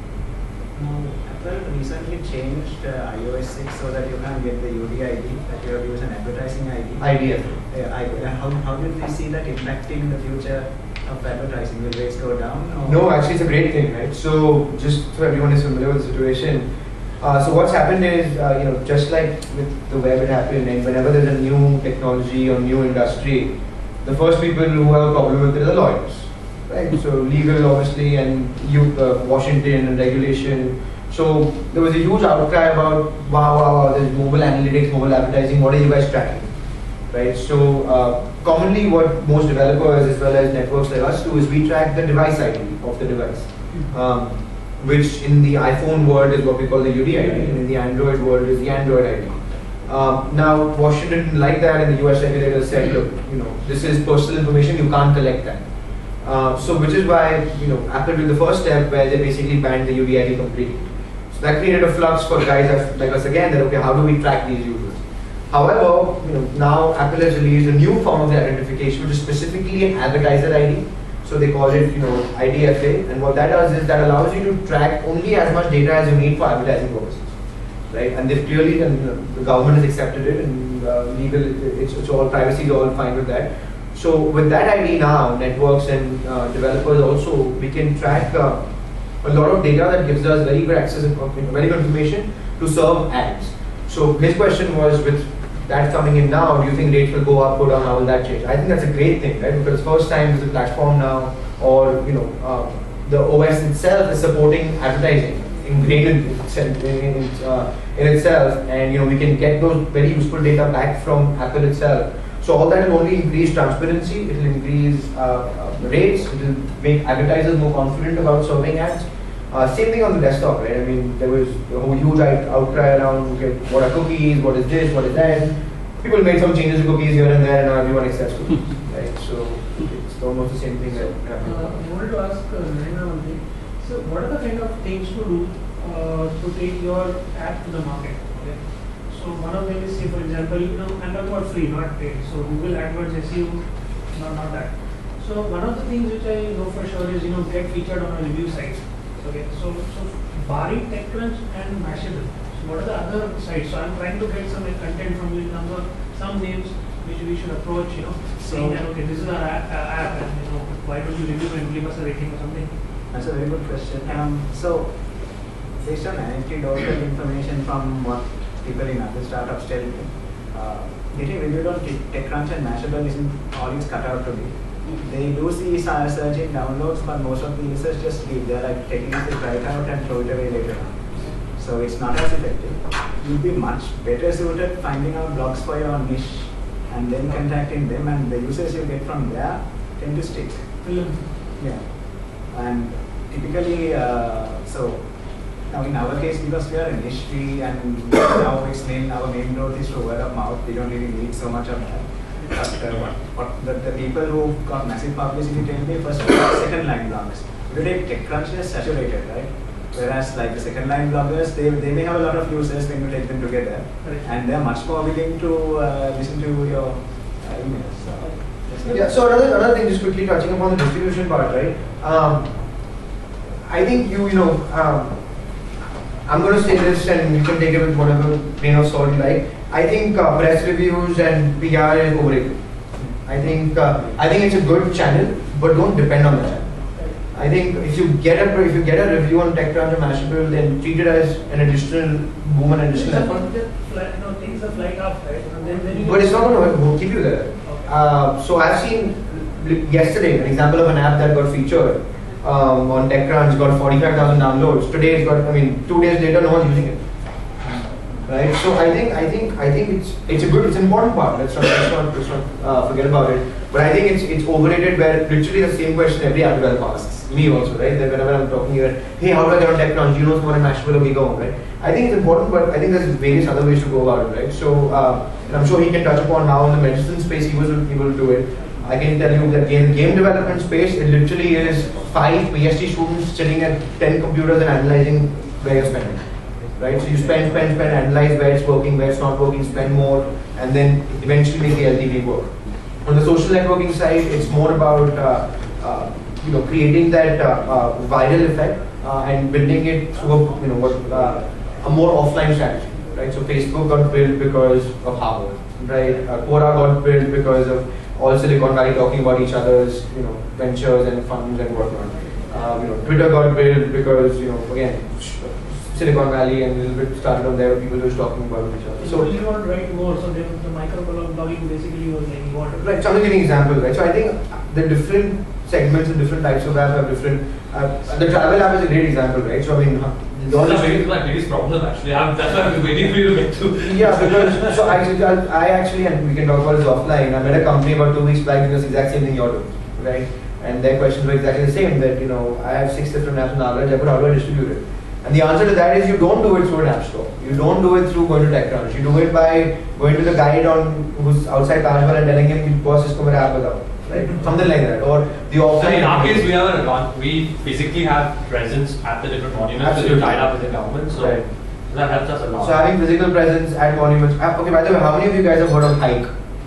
Um, Apple recently changed uh, i O S six so that you can get the U D I D, that you have to use an advertising I D. I D F. Uh, I, uh, how, how did we see that impacting the future of advertising? Will rates go down? Or? No, actually, it's a great thing, right? So, just so everyone is familiar with the situation. Uh, so what's happened is, uh, you know, just like with the web it happened, and whenever there's a new technology or new industry, the first people who have a problem with it are the lawyers, right? So legal, obviously, and you, uh, Washington and regulation. So there was a huge outcry about, wow, wow, wow, there's mobile analytics, mobile advertising, what are you guys tracking, right? So uh, commonly what most developers as well as networks like us do is we track the device I D of the device. Um, which in the iPhone world is what we call the U D I D, and in the Android world is the Android I D. Um, now, Washington didn't like that, and the U S regulators said, look, you know, this is personal information, you can't collect that. Uh, so, which is why, you know, Apple did the first step where they basically banned the U D I D completely. So that created a flux for guys like us again, that okay, how do we track these users? However, you know, now Apple has released a new form of the identification, which is specifically an advertiser I D. So they call it, you know, I D F A, and what that does is that allows you to track only as much data as you need for advertising purposes, right? And they've clearly, and you know, the government has accepted it, and uh, legal, it's, it's all privacy is all fine with that. So with that I D now, networks and uh, developers also, we can track uh, a lot of data that gives us very good access and very good information to serve ads. So his question was, with that coming in now, do you think rates will go up, go down, how will that change? I think that's a great thing, right? Because first time there's a platform now, or you know, uh, the O S itself is supporting advertising ingrained in, in, uh, in itself, and you know, we can get those very useful data back from Apple itself. So all that will only increase transparency, it will increase uh, uh, rates, it will make advertisers more confident about serving ads. Uh, same thing on the desktop, right? I mean, there was a whole huge outcry around, okay, what are cookies, what is this, what is that. People made some changes to cookies here and there, and now everyone accepts cookies, right? So it's almost the same thing that happened. Uh, I wanted to ask uh, Narendra one thing. So what are the kind of things to do uh, to take your app to the market? Okay? So one of them is, say for example, you know, I'm talking about free, not paid. So Google AdWords, S E O, not, not that. So one of the things which I know for sure is, you know, get featured on a review site. Okay, so so barring TechCrunch and Mashable, so what are the other sites? So I'm trying to get some content from you in terms of some names which we should approach, you know, saying that okay, this is our app, uh, app and you know, why don't you review and give us a rating or something? That's a very good question. Um, so based on anecdotal information from what people in other startups tell me, uh, getting reviewed on TechCrunch and Mashable isn't all it's cut out to be. They do see surging downloads, but most of the users just leave. They're like taking it right out and throw it away later on. So it's not as effective. You'll be much better suited finding out blogs for your niche and then contacting them, and the users you get from there tend to stick. Yeah. And typically, uh, so now in our case, because we are a niche, we and now it's main, our main growth is through word of mouth. We don't really need so much of that. But uh, what the, the people who got massive publicity tell me first second line blogs. If you take TechCrunch, they're saturated, right? Whereas like the second line bloggers, they, they may have a lot of users when you take them together, right, and they're much more willing to uh, listen to your uh, emails. So, yeah. So another another thing, just quickly touching upon the distribution part, right? Um, I think you you know um, I'm going to say this, and you can take it with whatever grain of salt you like. I think uh, press reviews and P R is overrated. I think uh, I think it's a good channel, but don't depend on the channel. I think if you get a if you get a review on TechCrunch or Mashable, then treat it as an additional boom and additional effort. No, things are flight up, right? And then, then you but it's not going to keep you there. Okay. Uh, so I've seen yesterday an example of an app that got featured um, on TechCrunch, got forty-five thousand downloads. Today it's got, I mean, two days later, no one's using it. Right, so I think I think I think it's it's a good, it's an important part. Let's not let's not, let's not uh, forget about it. But I think it's it's overrated. Where literally the same question every app developer asks me also, right? That whenever I'm talking here, hey, how do I get on TechCrunch? Do you know someone in Mashable or we go on, right? I think it's important, but I think there's various other ways to go about it, right? So uh, and I'm sure he can touch upon how in the medicine space he was able to do it. I can tell you that in game development space, it literally is five PhD students sitting at ten computers and analyzing where you're spending. right? So you spend, spend, spend, analyze where it's working, where it's not working, spend more, and then eventually make the L T V work. On the social networking side, it's more about uh, uh, you know creating that uh, uh, viral effect uh, and building it through a, you know what uh, a more offline strategy, right? So Facebook got built because of Harvard, right? Uh, Quora got built because of all Silicon Valley talking about each other's you know ventures and funds and whatnot. Uh, you know, Twitter got built because you know again Silicon Valley and a little bit started on there, people were talking about each other. So you want to write more, so they, the microblogging basically was like you want to. Right, so I'm giving examples, right? So I think the different segments and different types of apps have different. Uh, the travel app is a great example, right? So I mean, This is very, my biggest problem actually. I'm, that's why I've been waiting for you to get to. Yeah, because so I, I actually, and we can talk about this offline. I met a company about two weeks back doing the exact same thing you're doing, right? And their questions were exactly the same. That you know, I have six different apps on Average, but how do I distribute it? And the answer to that is you don't do it through an app store. You don't do it through going to TechCrunch. You do it by going to the guide on who's outside Taj Mahal and telling him, "Boss, isko mera app batao." Right? Something like that. Or the offline. So in our case, we have a we physically have presence at the different monuments because we're tied up with the government. So right. that helps us a lot. So having physical presence at monuments. Uh, okay, by the way, how many of you guys have heard of Hike?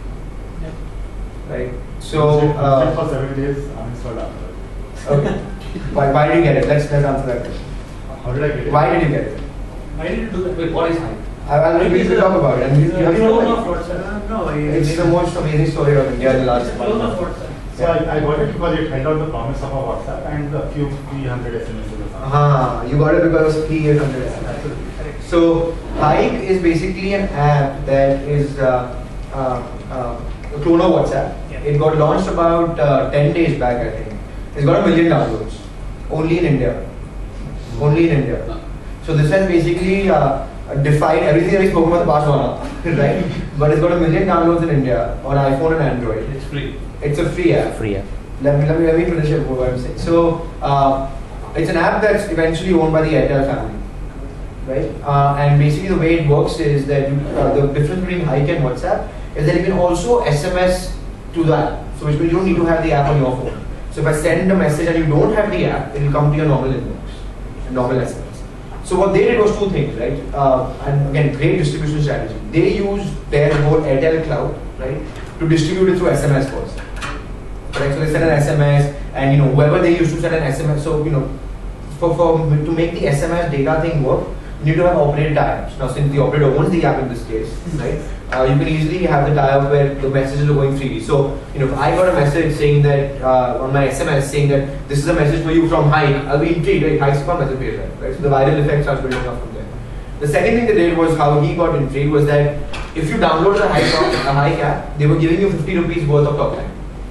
Yeah. Right. So uh, for seven days, uninstalled after. okay. Why, why did you get it? Let's let's answer that question. How did I get it? Why did you get it? Why did you do that? Wait, what is Hike? I, I'll let you talk about it. And you, you have you Clone know, of WhatsApp. No, it's the most amazing story of India in the last Clone month. of WhatsApp. So I, I got it because it held out the promise of a WhatsApp and a few three hundred S M Ses or something. Ah, you got it because of three eight hundred S M S. So Hike is basically an app that is uh, uh, uh, a clone of WhatsApp. Yeah. It got launched about uh, ten days back, I think. It's got a million downloads. Only in India. Only in India. So this has basically uh, defied everything that we spoke about the past one hour, right? But it's got a million downloads in India on iPhone and Android. It's free. It's a free app. Free app. Let me, let me, let me finish it, what I'm saying. So, uh, it's an app that's eventually owned by the Airtel family, right? Uh, and basically the way it works is that you, uh, the difference between Hike and WhatsApp is that you can also S M S to the app. So which means you don't need to have the app on your phone. So if I send a message and you don't have the app, it will come to your normal inbox, normal S M S. So what they did was two things, right? Uh, and again, great distribution strategy. They used their whole Airtel cloud, right, to distribute it through S M S first. Right, so they send an S M S, and you know whoever they used to send an S M S. So you know, for, for to make the S M S data thing work, you need to have operator tie-ups. Now, since the operator owns the app in this case, right, uh, you can easily have the tie-up where the messages are going freely. So you know, if I got a message saying that uh, on my S M S saying that this is a message for you from Hike, I'll be intrigued. Right, Hike's got message page, right? So the viral effect starts building up from there. The second thing they did was how he got intrigued was that if you downloaded a Hike app, a Hike app, they were giving you fifty rupees worth of talk time.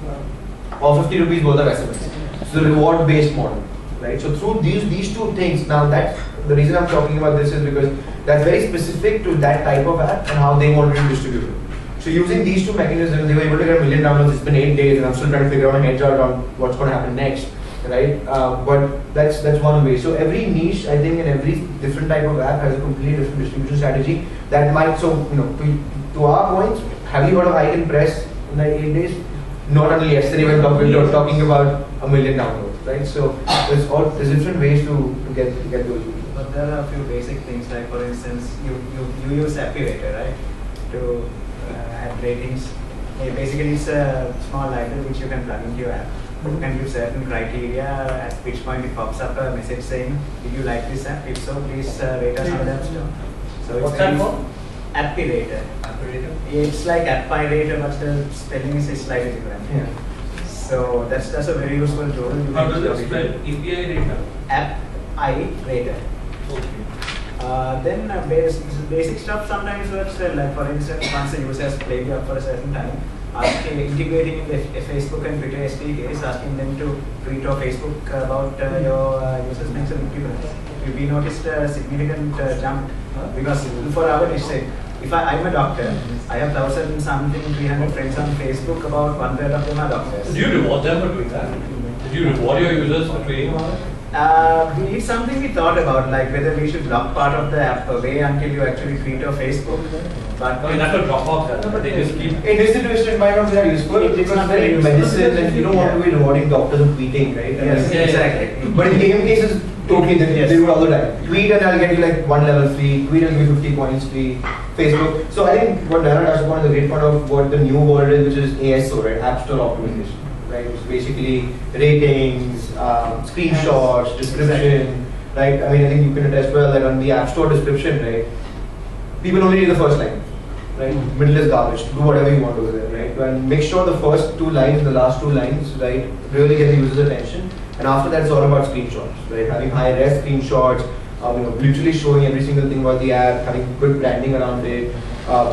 Or fifty rupees worth of S M S. So the reward based model, right? So through these these two things, now that the reason I'm talking about this is because that's very specific to that type of app and how they wanted to distribute it. So using these two mechanisms, they were able to get a million downloads. It's been eight days, and I'm still trying to figure out my head out on what's going to happen next, right? Uh, but that's that's one way. So every niche, I think, and every different type of app has a completely different distribution strategy that might. So you know, to, to our point, have you heard of Hike and Press in like eight days? Not only yesterday when we were talking about a million downloads, right? So there's all there's different ways to, to get to get those. But there are a few basic things, like for instance, you you, you use Appivator, right, to uh, add ratings. Yeah, basically, it's a small library which you can plug into your app. You can give certain criteria, at which point it pops up a message saying, "Did you like this app? If so, please uh, rate us on the App Store." So it's What's that called? Appivator. Appivator? It's like Appivator, but the spelling is slightly different. Yeah. So that's that's a very useful tool. You How can does plug it spell? A P I data? App I rater. Okay. Uh, then uh, basic, basic stuff sometimes works well. Like for instance, once a user has played you up for a certain time, asking, integrating in the F- Facebook and Twitter S D Ks, asking them to tweet or Facebook about uh, your uh, users makes a big difference. We noticed a significant uh, jump uh, because for our niche, if I, I'm a doctor, I have thousand something, three hundred friends on Facebook. About one third of them are doctors. Do you reward them for doing that? Did you reward your users for tweeting about it? Uh, it's something we thought about, like whether we should lock part of the app away until you actually tweet or Facebook. But I mean, that's a drop off. That they just keep. In this situation, it might not be that useful It- it's because not they're very in useful. medicine and you don't want to be rewarding doctors of tweeting, right? I Yes, mean, exactly. But in game cases, Totally, they, Yes. they do it all the time. Tweet and I'll get you like one level free, tweet and give you fifty points free, Facebook. So I think what Nara touched upon is a great part of what the new world is, which is A S O, right? App Store optimization, right? It's basically ratings, um, screenshots, description, right? I mean, I think you can attest well that on the App Store description, right? People only read the first line, right? Middle is garbage. Do whatever you want over there, right? And make sure the first two lines, the last two lines, right, really get the user's attention. And after that, it's all about screenshots, right? Having high-res screenshots, um, you know, literally showing every single thing about the app, having good branding around it. Uh,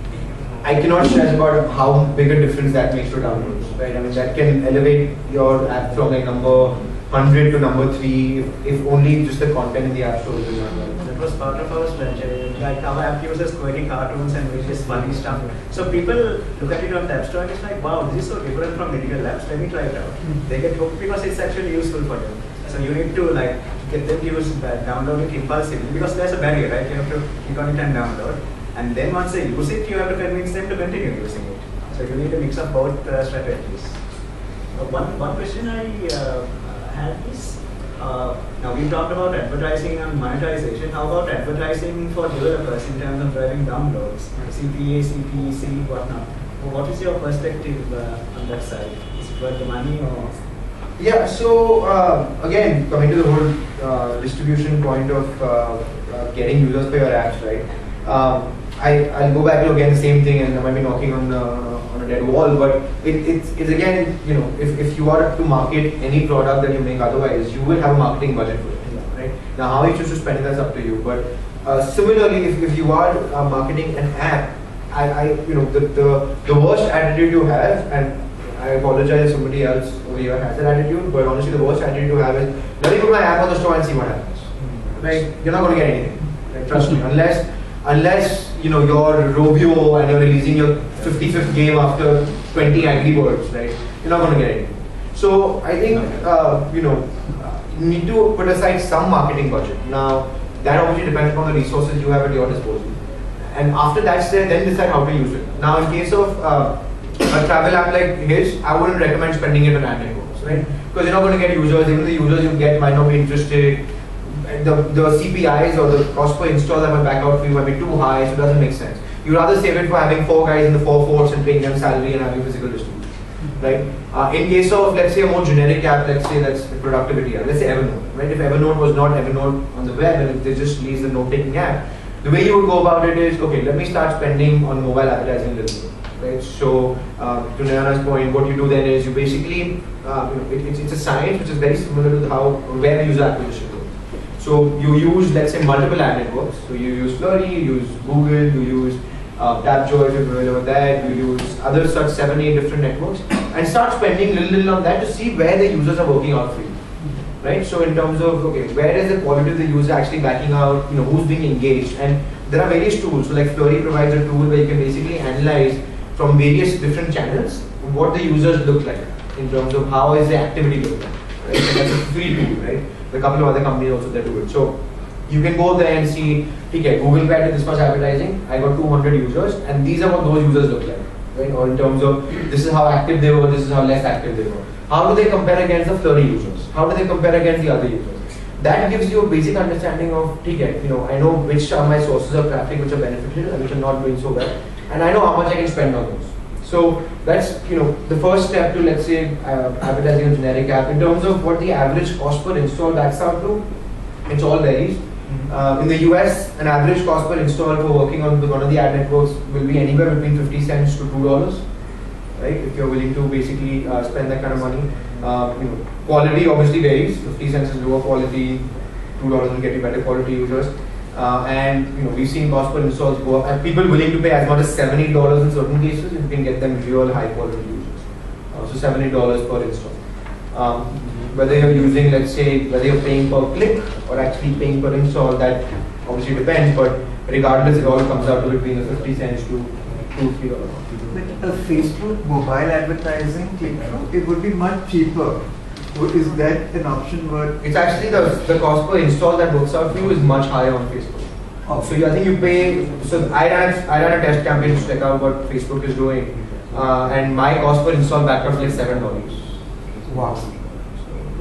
I cannot stress about how big a difference that makes to downloads, right? I mean, that can elevate your app from like number one hundred to number three, if, if only just the content in the app store is doing well. That was part of our strategy. Like our app uses quirky cartoons and various funny stuff. So people look at it on the App Store and it's like, wow, this is so different from medical apps. Let me try it out. They get hooked because it's actually useful for them. So you need to like get them to use that, download it impulsively because there's a barrier, right? You have to click on it and download. And then once they use it, you have to convince them to continue using it. So you need to mix up both uh, strategies. Uh, one one question I uh, had is. Uh, now we talked about advertising and monetization. How about advertising for developers in terms of driving downloads, C P A, C P C, whatnot? What is your perspective uh, on that side? Is it worth the money or? Yeah. So uh, again, coming to the whole uh, distribution point of uh, uh, getting users for your apps, right? Um, I I'll go back to again the same thing, and I might be knocking on uh, on a dead wall, but it, it's it's again, you know, if, if you are to market any product that you make otherwise, you will have a marketing budget for it, right? Now how you choose to spend it, that's up to you. But uh, similarly, if, if you are uh, marketing an app, I, I you know the, the the worst attitude you have, and I apologize if somebody else over here has that attitude, but honestly the worst attitude you have is, let me put my app on the store and see what happens. Right? You're not going to get anything. Right? Trust me. Unless unless you know you're Robio and you're releasing your fifty-fifth game after twenty Angry Birds, right? You're not going to get anything. So I think uh, you know you need to put aside some marketing budget. Now that obviously depends on the resources you have at your disposal. And after that's there, then decide how to use it. Now in case of uh, a travel app like his, I wouldn't recommend spending it on ad networks, right? Because you're not going to get users. Even the users you get might not be interested. The, the C P Is or the cost per install that might back out for you might be too high, so it doesn't make sense. You'd rather save it for having four guys in the four forts and paying them salary and having physical distribution, right? Uh, in case of, let's say, a more generic app, let's say that's a productivity app, let's say Evernote, right? If Evernote was not Evernote on the web and if they just released a note-taking app, the way you would go about it is, okay, let me start spending on mobile advertising a little bit, right? So, uh, to Nayana's point, what you do then is you basically, uh, you know, it, it's, it's a science which is very similar to how web user acquisition goes. So you use, let's say, multiple ad networks. So you use Flurry, you use Google, you use uh, Tapjoy if you're familiar with that, you use other such seven, eight different networks, and start spending little, little on that to see where the users are working out for you, right? So in terms of, okay, where is the quality of the user actually backing out, you know, who's being engaged, and there are various tools. So like Flurry provides a tool where you can basically analyze from various different channels what the users look like in terms of how is the activity look like, right? So that's a free tool, right? A couple of other companies also that do it. So you can go there and see, okay, Google Pay did this much advertising, I got two hundred users, and these are what those users look like, right? Or in terms of, this is how active they were, this is how less active they were. How do they compare against the Flurry users? How do they compare against the other users? That gives you a basic understanding of, okay, you know, I know which are my sources of traffic which are beneficial and which are not doing so well, and I know how much I can spend on those. So that's, you know, the first step to, let's say, uh, advertising a generic app. In terms of what the average cost per install backs out to, it's all varies. Uh, in the U S, an average cost per install for working on one of the ad networks will be anywhere between fifty cents to two dollars, right? If you're willing to basically uh, spend that kind of money. Uh, you know, quality obviously varies. fifty cents is lower quality, two dollars will get you better quality users. Uh, and you know, we've seen cost per installs go up, and people willing to pay as much as seven, eight dollars in certain cases, you can get them real high quality users. Uh, so seven, eight dollars per install. Um, whether you're using, let's say, whether you're paying per click or actually paying per install, that obviously depends. But regardless, it all comes out to between the fifty cents to two, three dollars. But a Facebook mobile advertising click-through, it would be much cheaper. Is that an option where it's actually the the cost per install that works out for you is much higher on Facebook. Oh. So you, I think you pay. So I ran I ran a test campaign to check out what Facebook is doing, uh, and my cost per install backed up like seven dollars. Wow.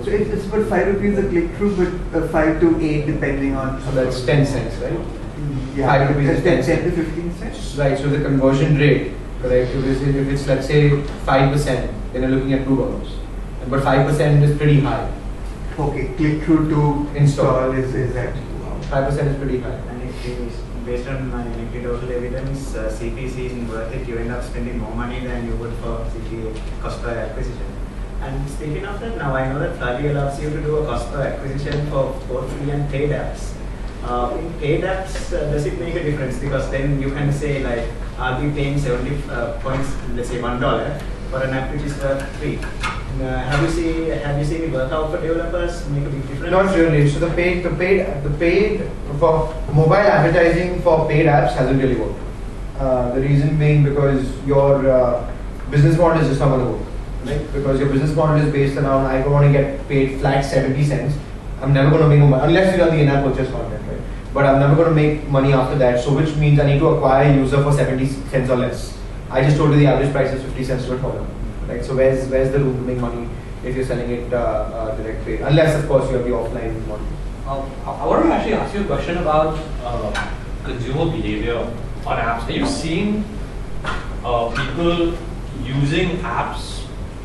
So it's, it's about five rupees a click through, but uh, five to eight depending on. So that's ten cents, right? Yeah, five rupees is ten, ten ten to fifteen cents. Right, so the conversion rate, correct, if it's, if it's let's say five percent, then you're looking at two dollars. But five percent is pretty high. Okay, click through to install is, is that. five percent is pretty high. And it is based on my anecdotal evidence, uh, C P C isn't worth it. You end up spending more money than you would for C P A, cost per acquisition. And speaking of that, now I know that Flaggy allows you to do a cost per acquisition for both free and paid apps. Uh, in paid apps, uh, does it make a difference? Because then you can say like, I'll be paying seventy uh, points, let's say one dollar for an app which is worth three. Uh, have you seen have you seen it work out for developers? Make a big difference? Not really. So the paid, the paid, the paid for mobile advertising for paid apps hasn't really worked. Uh, the reason being because your uh, business model is just not going to work, right? Because your business model is based around I want to get paid flat seventy cents. I'm never going to make money unless you run the in-app purchase content, right? But I'm never going to make money after that. So which means I need to acquire a user for seventy cents or less. I just told you the average price is fifty cents to a dollar. Right, so where's where's the room to make money if you're selling it uh, uh, direct trade? Unless of course you have the offline model. Um, I I wanted to actually ask you a question about uh, consumer behavior on apps. Are you seeing uh, people using apps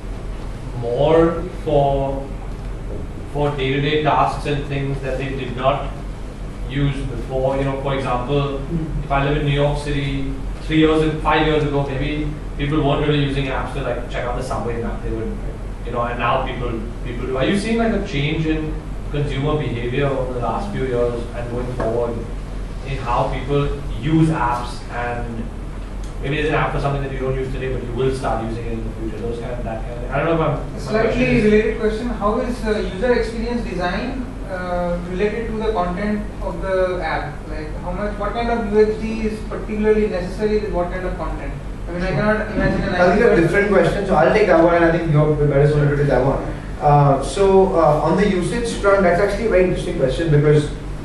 more for for day-to-day tasks and things that they did not use before? You know, for example, mm. if I live in New York City, three years, five years ago, maybe people weren't really using apps to like check out the subway map. They would, you know, and now people people do. Are you seeing like a change in consumer behavior over the last few years and going forward in how people use apps? And maybe there's an app for something that you don't use today, but you will start using it in the future. Those kind of that kind of. I don't know if I'm. A slightly related question: how is uh, user experience design uh, related to the content of the app? Like how much, what kind of U X D is particularly necessary with what kind of content? I mean, I cannot imagine an I think a different question, so I'll take that one and I think you're better suited to take that one. Uh, so, uh, on the usage front, that's actually a very interesting question because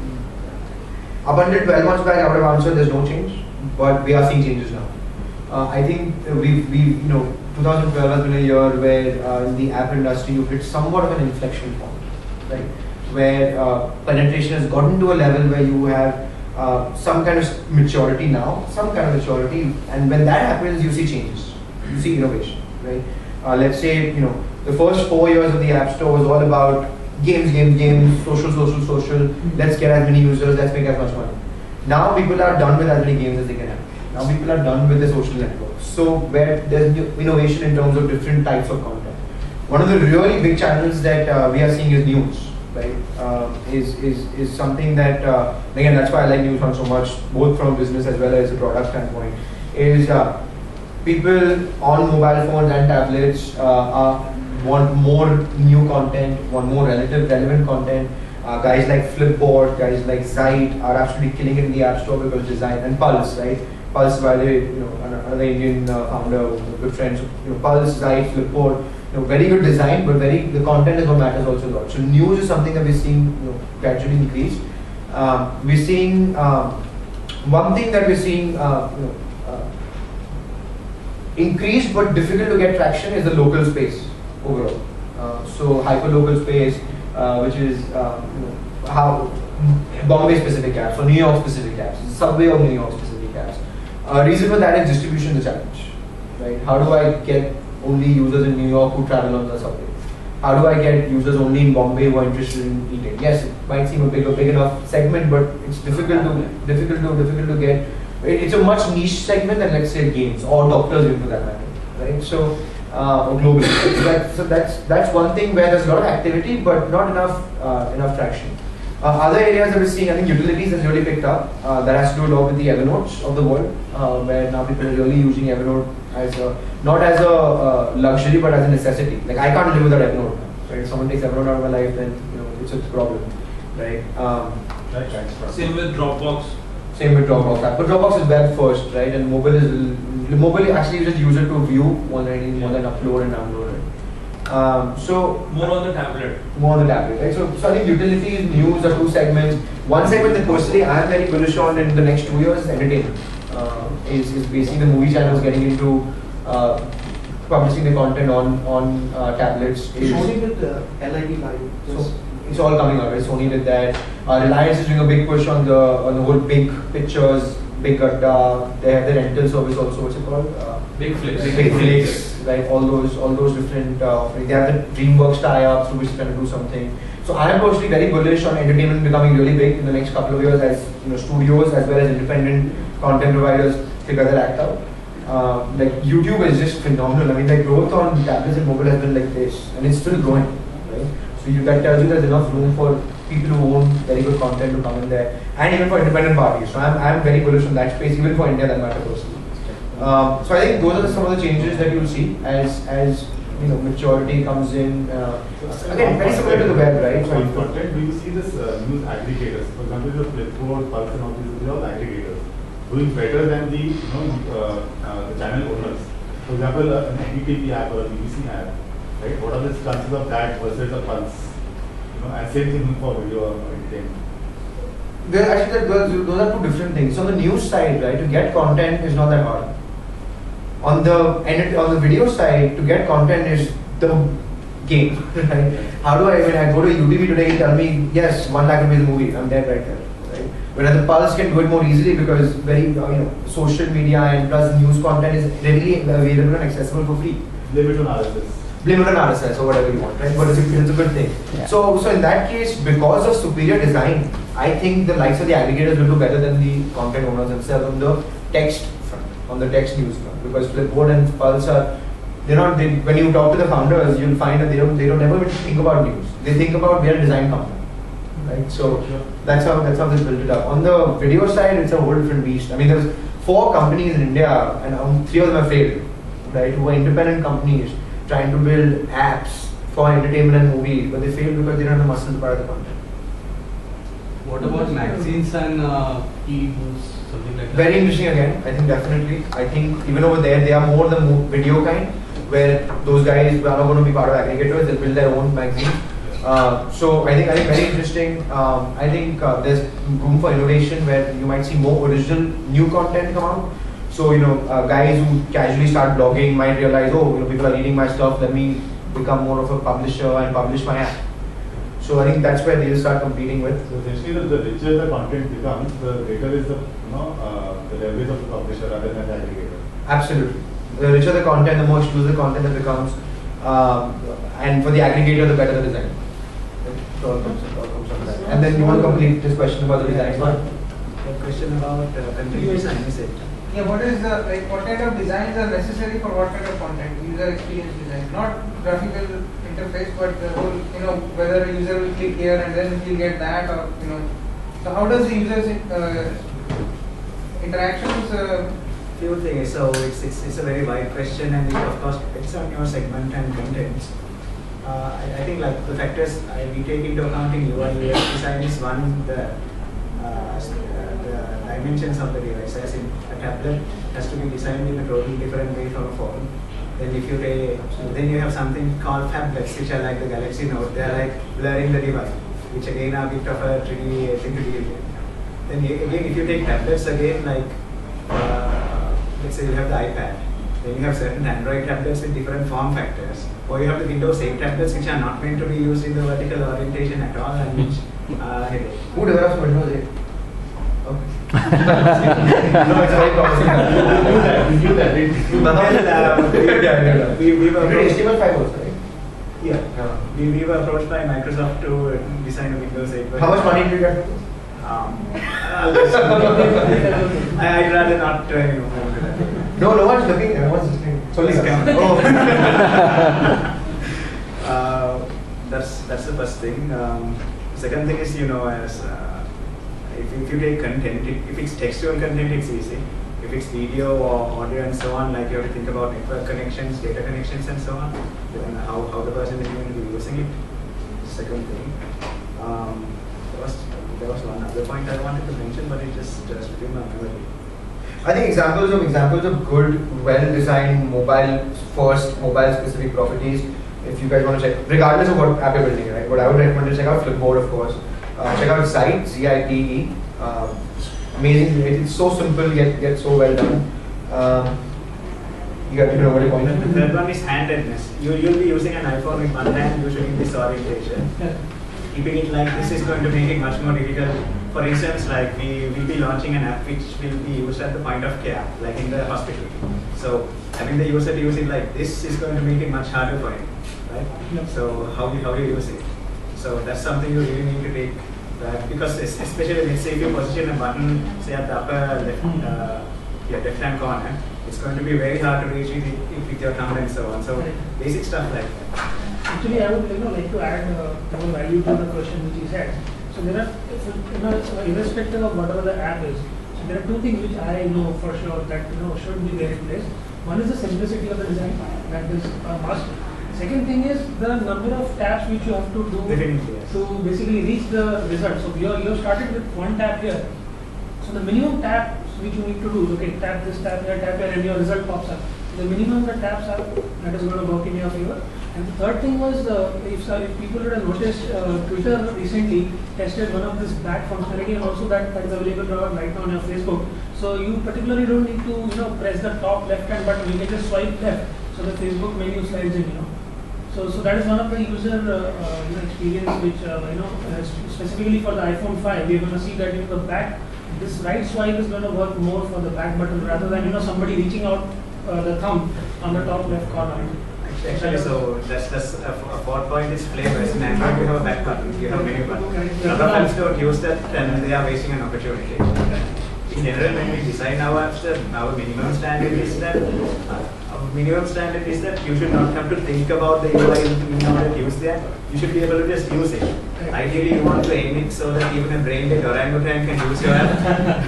up until twelve months back, I would have answered there's no change, but we are seeing changes now. Uh, I think we've, we, you know, twenty twelve has been a year where uh, in the app industry you've hit somewhat of an inflection point, right? Where uh, penetration has gotten to a level where you have Uh, some kind of maturity now, some kind of maturity, and when that happens, you see changes, you see innovation, right? Uh, let's say, you know, the first four years of the App Store was all about games, games, games, social, social, social, let's get as many users, let's make as much money. Now people are done with as many games as they can have. Now people are done with the social networks. So where there's new innovation in terms of different types of content. One of the really big channels that uh, we are seeing is news. Right, um, is, is, is something that, uh, again, that's why I like Newsfront so much, both from business as well as a product standpoint, is uh, people on mobile phones and tablets uh, are, want more new content, want more relative, relevant content. Uh, guys like Flipboard, guys like Zite are absolutely killing it in the App Store because design, and Pulse, right? Pulse, by the way, you know, another Indian uh, founder, good friends, you know, Pulse, Zite, Flipboard. You know, very good design, but very the content is what matters also a lot. So news is something that we're seeing, you know, gradually increase. Um, we're seeing um, one thing that we're seeing uh, you know, uh, increase but difficult to get traction is the local space overall. Uh, so hyper local space, uh, which is uh, you know, how Bombay specific apps or New York specific apps, subway or New York specific apps. Uh, reason for that is distribution is the challenge, right? How do I get only users in New York who travel on the subway? How do I get users only in Bombay who are interested in eating? Yes, it might seem a big, a big enough segment, but it's difficult to difficult to difficult to get. It's a much niche segment than let's say games or doctors into that matter, right? So uh, or globally. So, that, so that's that's one thing where there's a lot of activity, but not enough uh, enough traction. Uh, other areas that we're seeing, I think utilities has really picked up. Uh, that has to do a lot with the Evernotes of the world, uh, where now people are really using Evernote as a, not as a uh, luxury, but as a necessity. Like I can't live without Evernote. Right? If someone takes Evernote out of my life, then you know it's a problem, right? Um, right, right. Same with Dropbox. Same with Dropbox. But Dropbox is web first, right? And mobile is mobile actually you just use it to view more than more than upload and download it. Um, so more on the tablet. More on the tablet, right? So, so I think utilities, news are two segments. One segment that personally I am very bullish on in the next two years is entertainment. Uh, is, is basically the movie channels getting into uh, publishing the content on on uh, tablets is. Sony with the L I D Live. So it's all coming out, right? Sony did that. Uh, Reliance is doing a big push on the on the whole big pictures, big gadda. They have the rental service also. What's it called? Uh, Big Flicks. Big, big Flicks, right? All those all those different. Uh, they have the DreamWorks tie-ups, so we're trying to do something. So I am personally very bullish on entertainment becoming really big in the next couple of years, as you know, studios as well as independent content providers figure their act out. Uh, like YouTube is just phenomenal. I mean, the growth on tablets and mobile has been like this, and it's still growing, right? So you, that tells you there's enough room for people who own very good content to come in there, and even for independent parties. So I'm, I'm very bullish on that space, even for India, that matter personally. Um, so I think those are some of the changes that you'll see as as you know maturity comes in. Uh, again, very similar to the web, right? So in content, do you see this uh, news aggregators? For example, the Flipboard, Pulse, and all these, these are all aggregators doing better than the you know uh, uh, the channel owners. For example, uh, an N D T V app or a B B C app, right? What are the chances of that versus a Pulse? You know, and same thing for video or entertainment. Well, actually, those, those are two different things. So on the news side, right, to get content is not that hard. On the and on the video side, to get content is the game. Right? How do I when I go to U T V today, tell me yes, one lakh rupees a movie, I'm there right there. Right? Whereas the Pulse can do it more easily because very uh, you know social media and plus news content is readily available and accessible for free. Blame it on R S S. Blame it on R S S or whatever you want, right? But it's a, it's a good thing. Yeah. So so in that case, because of superior design, I think the likes of the aggregators will do better than the content owners themselves on the text front, on the text news front. Because Flipboard and Pulse are, they're not, they, when you talk to the founders, you'll find that they don't, they don't ever even think about news. They think about we're a design company, right? So that's how, that's how they built it up. On the video side, it's a whole different beast. I mean, there's four companies in India, and um, three of them have failed, right? Who are independent companies trying to build apps for entertainment and movies, but they failed because they don't have the muscle to buy the content. What about magazines and uh, e-books, something like that? Very interesting again. I think definitely. I think even over there, they are more the mo- video kind, where those guys are not going to be part of aggregators. They'll build their own magazine. Uh, so I think I think very interesting. Um, I think uh, there's room for innovation where you might see more original new content come out. So you know, uh, guys who casually start blogging might realize, oh, you know, people are reading my stuff. Let me become more of a publisher and publish my app. So I think that's where they'll start competing with. So essentially, the, the richer the content becomes, the greater is the you know uh, the leverage of the publisher rather than the aggregator. Absolutely. The richer the content, the more exclusive content that becomes, um, and for the aggregator, the better the design. It all comes, it all comes from that. And then you want to complete this question about the design part. The question about uh, content design is it? Yeah, what is the like? What kind of designs are necessary for what kind of content? User experience design, not graphical interface, but the whole, you know, whether a user will click here and then he'll get that, or you know. So how does the user's uh, interactions? Uh, Few things. So it's, it's it's a very wide question, and it, of course it's on your segment and contents. Uh, I, I think like the factors I, we take into account in U I U X design is one the uh, the dimensions of the device. As in a tablet has to be designed in a totally different way from a phone. Then if you take, then you have something called phablets, which are like the Galaxy Note. They are like blurring the device, which again are a bit of a tricky thing to deal with. Then you, again, if you take tablets again, like uh, let's say you have the iPad, then you have certain Android tablets with different form factors, or you have the Windows eight tablets which are not meant to be used in the vertical orientation at all, and which uh, headache. Who develops Windows eight? Okay. No, it's very promising. We knew that. We knew that. didn't we? Well, uh, we, Yeah, we, we were H T M L five also, right? yeah, Yeah. we, we were approached by Microsoft to design a Windows eight. How much money did you get? Um, I'll just- I, I'd rather not. Uh, you know, go into that. No, no one's looking. No one's listening. Sorry, Scam. Oh. uh, that's that's the first thing. Um, second thing is, you know, as uh, if, if you take content, it, if it's textual content, it's easy. If it's video or audio and so on, like you have to think about network connections, data connections, and so on. Then how, how the person is going to be using it. Second thing. Um, there was there was one other point I wanted to mention, but it just uh, slipped in my memory. I think examples of examples of good, well-designed mobile first, mobile-specific properties. If you guys want to check, regardless of what app you're building, right? What I would recommend is check out Flipboard, of course. Uh, check out Zite, Z I T E. Um, amazing. It's so simple yet yet so well done. Um, You got to know what you're pointing The third one is handedness. You, you'll be using an iPhone with one hand, usually in this orientation. Keeping it like this is going to make it much more difficult. For instance, like we will be launching an app which will be used at the point of care, like in the hospital. So having the user use it like this is going to make it much harder for him, right? Yep. So how do, how do you use it? So that's something you really need to take back, because es- especially let's say if you position a button, say at the upper left, uh, yeah, left hand corner, it's going to be very hard to reach with, it, with your thumb and so on. So basic stuff like that. Actually, I would you know, like to add uh, more value to the question which he said. So there are, you know, irrespective of whatever the app is, so there are two things which I know for sure that you know should be there in place. One is the simplicity of the design, that is a must. Second thing is the number of taps which you have to do Definitely, yes. to basically reach the result. So you you started with one tap here. So the minimum taps which you need to do, okay, tap this, tap here, tap here, and your result pops up. The minimum the taps are, that is going to work in your favor. And the third thing was, uh, if, uh, if people would have noticed, uh, Twitter recently tested one of this back functionality, and also that, that is available right now on your Facebook. So you particularly don't need to, you know, press the top left hand button. You can just swipe left, so the Facebook menu slides in, you know. So, so that is one of the user uh, uh, you know, experience which uh, you know uh, specifically for the iPhone five. We are going to see that in the back, this right swipe is going to work more for the back button rather than you know somebody reaching out uh, the thumb on the top left corner. Actually, so that's that's a, a fourth point is flavors. In Android, you have a back button, you have a menu button. A lot of apps don't use that, then they are wasting an opportunity. In general, when we design our apps, our minimum standard is that uh, our minimum standard is that you should not have to think about the U I in order to use that. You should be able to just use it. Ideally, you want to aim it so that even a brain dead orangutan can use your app.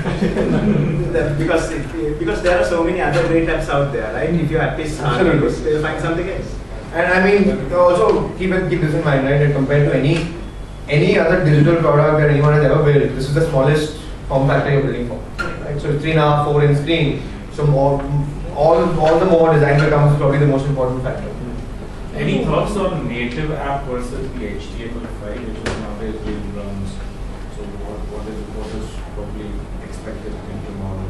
That because it, because there are so many other great apps out there, right? If your app is hard to use, they'll find something else. And I mean, also keep it, keep this in mind, right? That compared to any any other digital product that anyone has ever built, this is the smallest form factor you're building for, right? So three and a half, four inch screen. So more, all all the more design becomes probably the most important factor. Any thoughts on native app versus the H T M L five, which is nowadays being runs? So what what is what is probably expected in tomorrow's?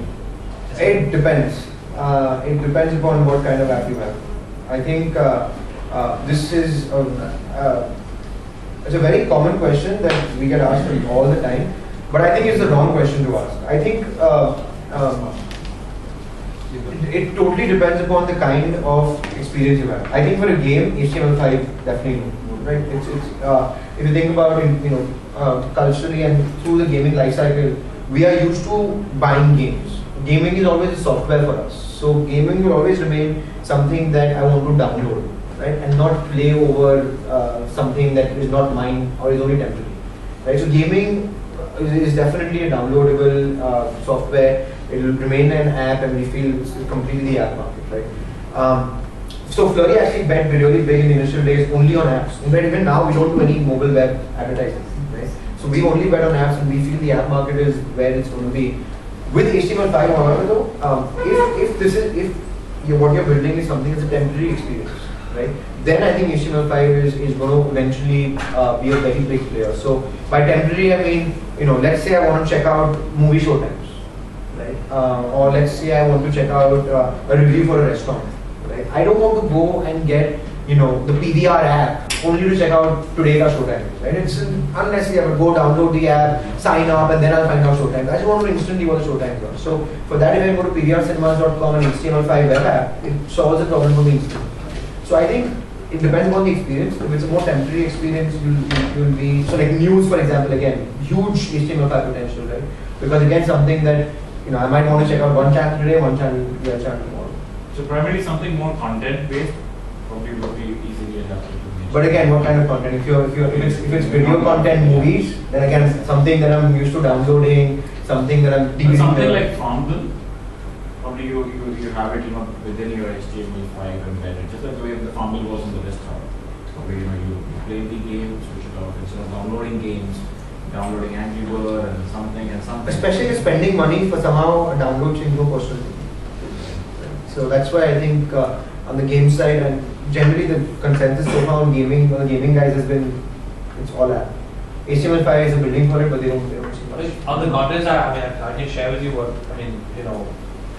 It depends. Uh, it depends upon what kind of app you have. I think uh, uh, this is a, uh, it's a very common question that we get asked all the time, but I think it's the wrong question to ask. I think uh, um, it, it totally depends upon the kind of experience you have. I think for a game, H T M L five definitely no, right? It's it's uh, if you think about it, you know, uh, culturally and through the gaming life cycle, we are used to buying games. Gaming is always a software for us. So gaming will always remain something that I want to download, right, and not play over uh, something that is not mine or is only temporary, right? So gaming is definitely a downloadable uh, software. It will remain an app, and we feel it's completely the app market, right? Um, so Flurry actually bet really big in the initial days only on apps. In fact, even now we don't do any mobile web advertising, right? So we only bet on apps, and we feel the app market is where it's going to be. With H T M L five, however, though, um, if if this is if you, what you're building is something that's a temporary experience, right? Then I think H T M L five is, is going to eventually uh, be a very big player. So by temporary, I mean, you know, let's say I want to check out movie showtimes, right? Uh, or let's say I want to check out uh, a review for a restaurant, right? I don't want to go and get, you know, the P V R app only to check out today's showtimes, right? It's unnecessary. I would go download the app, sign up, and then I'll find out showtimes. I just want to instantly what the showtimes are. So for that, if I go to P V R cinemas dot com and H T M L five web app, it solves the problem for me instantly. So I think it depends on the experience. If it's a more temporary experience, you'll, you'll be, so like news, for example, again, huge H T M L five potential, right? Because again, something that, you know, I might want to check out one channel today, one channel, the other channel tomorrow. So primarily something more content based probably would be easily adapted to nature. But again, what kind of content? If you're, if you're, if it's, if it's video content, movies, then again, something that I'm used to downloading, something that I'm But something like Farmville, probably you, you, you have it, you know, within your H T M L five embedded, just like the way the Farmville was in the desktop. Where, you know, you play the game, switch it off, instead of downloading games, downloading Angry Bird and something and something. Especially spending money for somehow a download change more personal. So that's why I think uh, on the game side, and generally the consensus so far on gaming, on the gaming guys has been, it's all app. H T M L five is a building for it, but they don't, they don't see much. On the content side, I mean, I, I can share with you what, I mean, you know,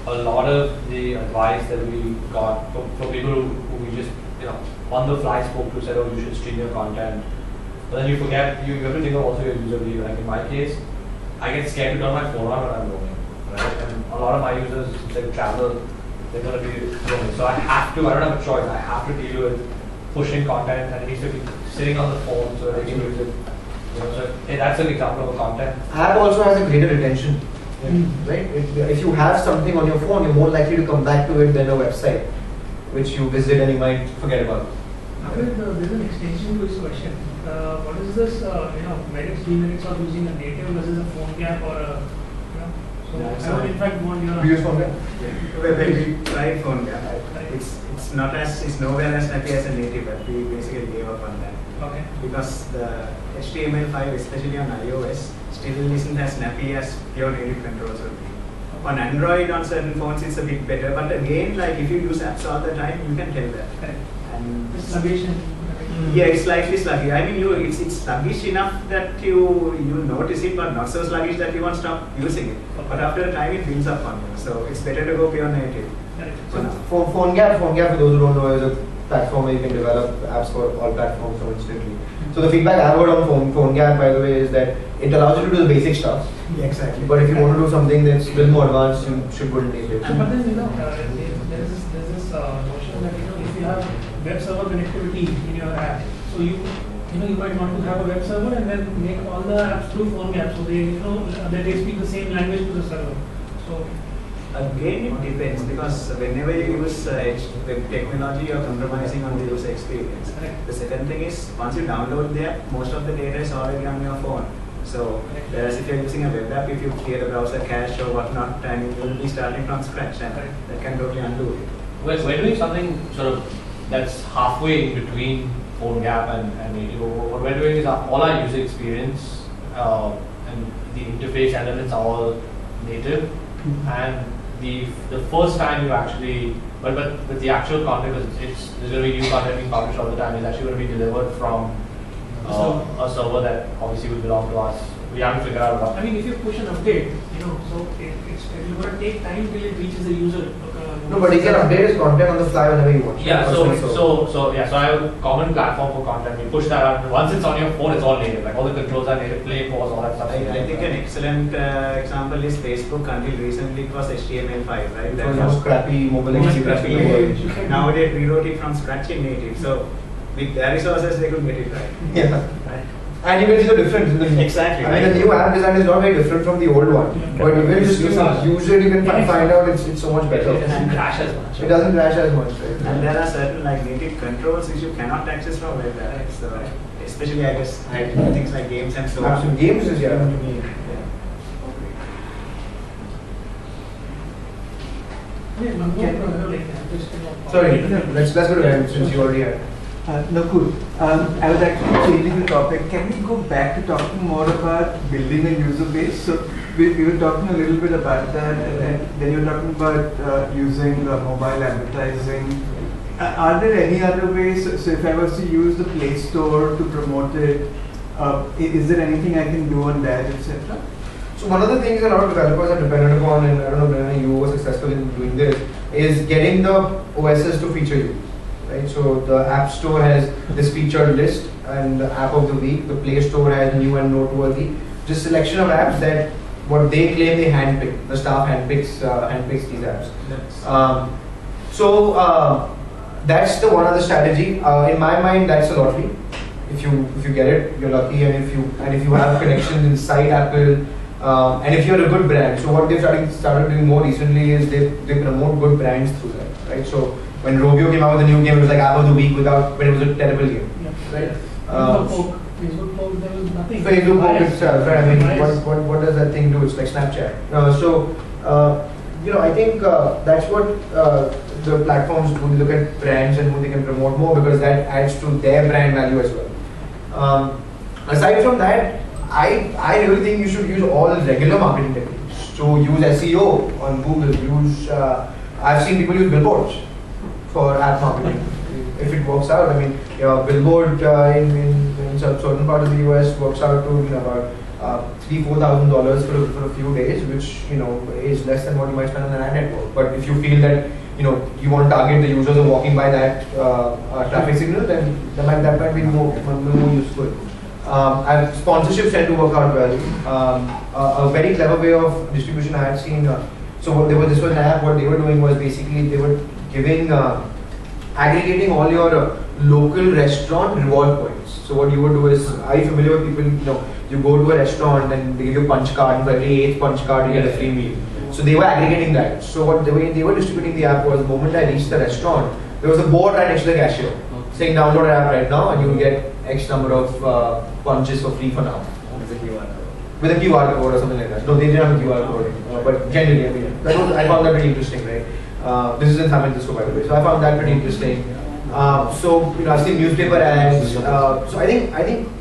a lot of the advice that we got for, for people who, who we just, you know, on the fly spoke to, said, oh, you should stream your content. But then you forget, you, you have to think of also your user behavior. Like in my case, I get scared to turn my phone on when I'm roaming, right? And a lot of my users, they travel, they're going to be roaming. So I have to, I don't have a choice, I have to deal with pushing content and it needs to be sitting on the phone so that they can use it. You know, so hey, that's an example of a content. App also has a greater retention. Yeah. Right? If, if you have something on your phone, you're more likely to come back to it than a website, which you visit and you might forget about. Now, there's an extension to this question. Uh, what is this, uh, you know, merits, demerits of using a native versus a phone gap or a, you know, so Yeah, I would in fact want your... Do you use phone gap? Yeah. Well, we tried phone gap. It's it's not as it's nowhere as snappy as a native, but we basically gave up on that. Okay. Because the H T M L five, especially on iOS, still isn't as snappy as pure native controls would be. On Android, on certain phones, it's a bit better. But again, like if you use apps all the time, you can tell that. Correct. And The sluggish and... yeah, it's slightly sluggish. I mean, you it's it's sluggish enough that you you notice it, but not so sluggish that you won't stop using it. Okay. But after a time, it builds up on you. So it's better to go pure native. Correct. So phone, phone gap, phone gap for those who don't know is a platform where you can develop apps for all platforms so instantly. So the feedback I've heard on phone, phone gap, by the way, is that it allows you to do the basic stuff. Yeah, exactly. But if you want to do something that's a little more advanced, you should go to native. And but then, you know, uh, there- there's this, there's this uh, notion that, you know, if you have web server connectivity in your app, so you, you know, you might want to have a web server and then make all the apps through phone gap, so they, you know, that they speak the same language to the server. So, Again, it depends because whenever you use uh, H- web technology, you're compromising on the user experience. Correct. The second thing is once you download the app, most of the data is already on your phone. So, whereas if you're using a web app, if you create a browser cache or whatnot, and you will be starting from scratch, and Correct. that can totally undo it. We're, we're doing something sort of that's halfway in between phone gap and, and native. What we're doing is our, all our user experience uh, and the interface elements are all native, Mm-hmm. and the the first time you actually, but but with the actual content, is it's there's going to be new content being published all the time. It's actually going to be delivered from uh, a server that obviously will belong to us. We have to figure out what. I mean, if you push an update, you know, so it, it's, it's going to take time till it reaches the user. Uh, No, but he can update his content on the fly whenever he wants. Yeah, so, so, so, yeah, so I have a common platform for content. We push that out. Once it's on your phone, it's all native. Like all the controls are native, play, pause, all that stuff. I, I think an excellent uh, example is Facebook. Until recently, it was H T M L five, right? It That was was most crappy mobile most experience. crappy. Nowadays, we wrote it from scratch in native. So with their resources, they could get it right. Yeah. Right. And you can see the difference in the Exactly, I mean, right. the new app design is not very different from the old one. Yeah. But even just use use it, you can fi- find out it's, it's so much better. It doesn't crash as much. It doesn't crash as much, right? And there are certain like native controls which you cannot access from web apps. So especially, I guess, I things like games and so on. Absolutely. Games is, yeah. Yeah. Yeah, one more, uh, like, just, you know, Sorry, let's, let's go to Ram since you already had. Uh, no, cool. Um, I was actually changing the topic. Can we go back to talking more about building a user base? So we, we were talking a little bit about that, and then, then you were talking about uh, using uh, mobile advertising. Uh, are there any other ways? So, so if I was to use the Play Store to promote it, uh, i- is there anything I can do on that, et cetera? So one of the things a lot of developers are dependent upon, and I don't know if you were successful in doing this, is getting the O Ss to feature you. Right? So the App Store has this featured list and the app of the week. The Play Store has new and noteworthy. Just selection of apps that what they claim they handpick. The staff handpicks uh, handpicks these apps. Um, so uh, that's the one other strategy. Uh, in my mind, that's a lottery. If you if you get it, you're lucky, and if you and if you have connections inside Apple. Um, and if you're a good brand, so what they've started, started doing more recently is they, they promote good brands through that, right? So when Rovio came out with a new game, it was like app of the week without, but it was a terrible game, Yeah. right? Facebook Um, poke, Facebook poke, there was nothing. Facebook poke Bias. itself, right? I mean, Bias. what, what, what does that thing do? It's like Snapchat. Uh, so, uh, you know, I think uh, that's what uh, the platforms do. They look at brands and who they can promote more because that adds to their brand value as well. Um, aside from that, I, I really think you should use all regular marketing techniques. So use S E O on Google. Use uh, I've seen people use billboards for app marketing. If it works out, I mean, you know, billboard uh, in, in, in some certain part of the U S works out to you know about uh, three, four thousand dollars for a, for a few days, which you know is less than what you might spend on an ad network. But if you feel that you know you want to target the users who are walking by that uh, uh, traffic signal, then that might, that might be more, more useful. Um, and sponsorships tend to work out well. Um, a, a very clever way of distribution I had seen. Uh, so what they were, this was an app. What they were doing was basically they were giving, uh, aggregating all your uh, local restaurant reward points. So what you would do is, are you familiar with people? You know, you go to a restaurant and they give you a punch card, and for every eighth punch card you get a free meal. So they were aggregating that. So what the way they were distributing the app was, the moment I reached the restaurant, there was a board right next to the cashier saying download our app right now and you will get X number of uh, punches for free for now. With a Q R code. With a Q R code or something like that. No, they didn't have a Q R code, uh, but generally, I mean, that was, I found that pretty interesting, right? Uh, this is in San Francisco, by the way. So I found that pretty interesting. Uh, so you know, I've seen newspaper ads. Uh, so I think I think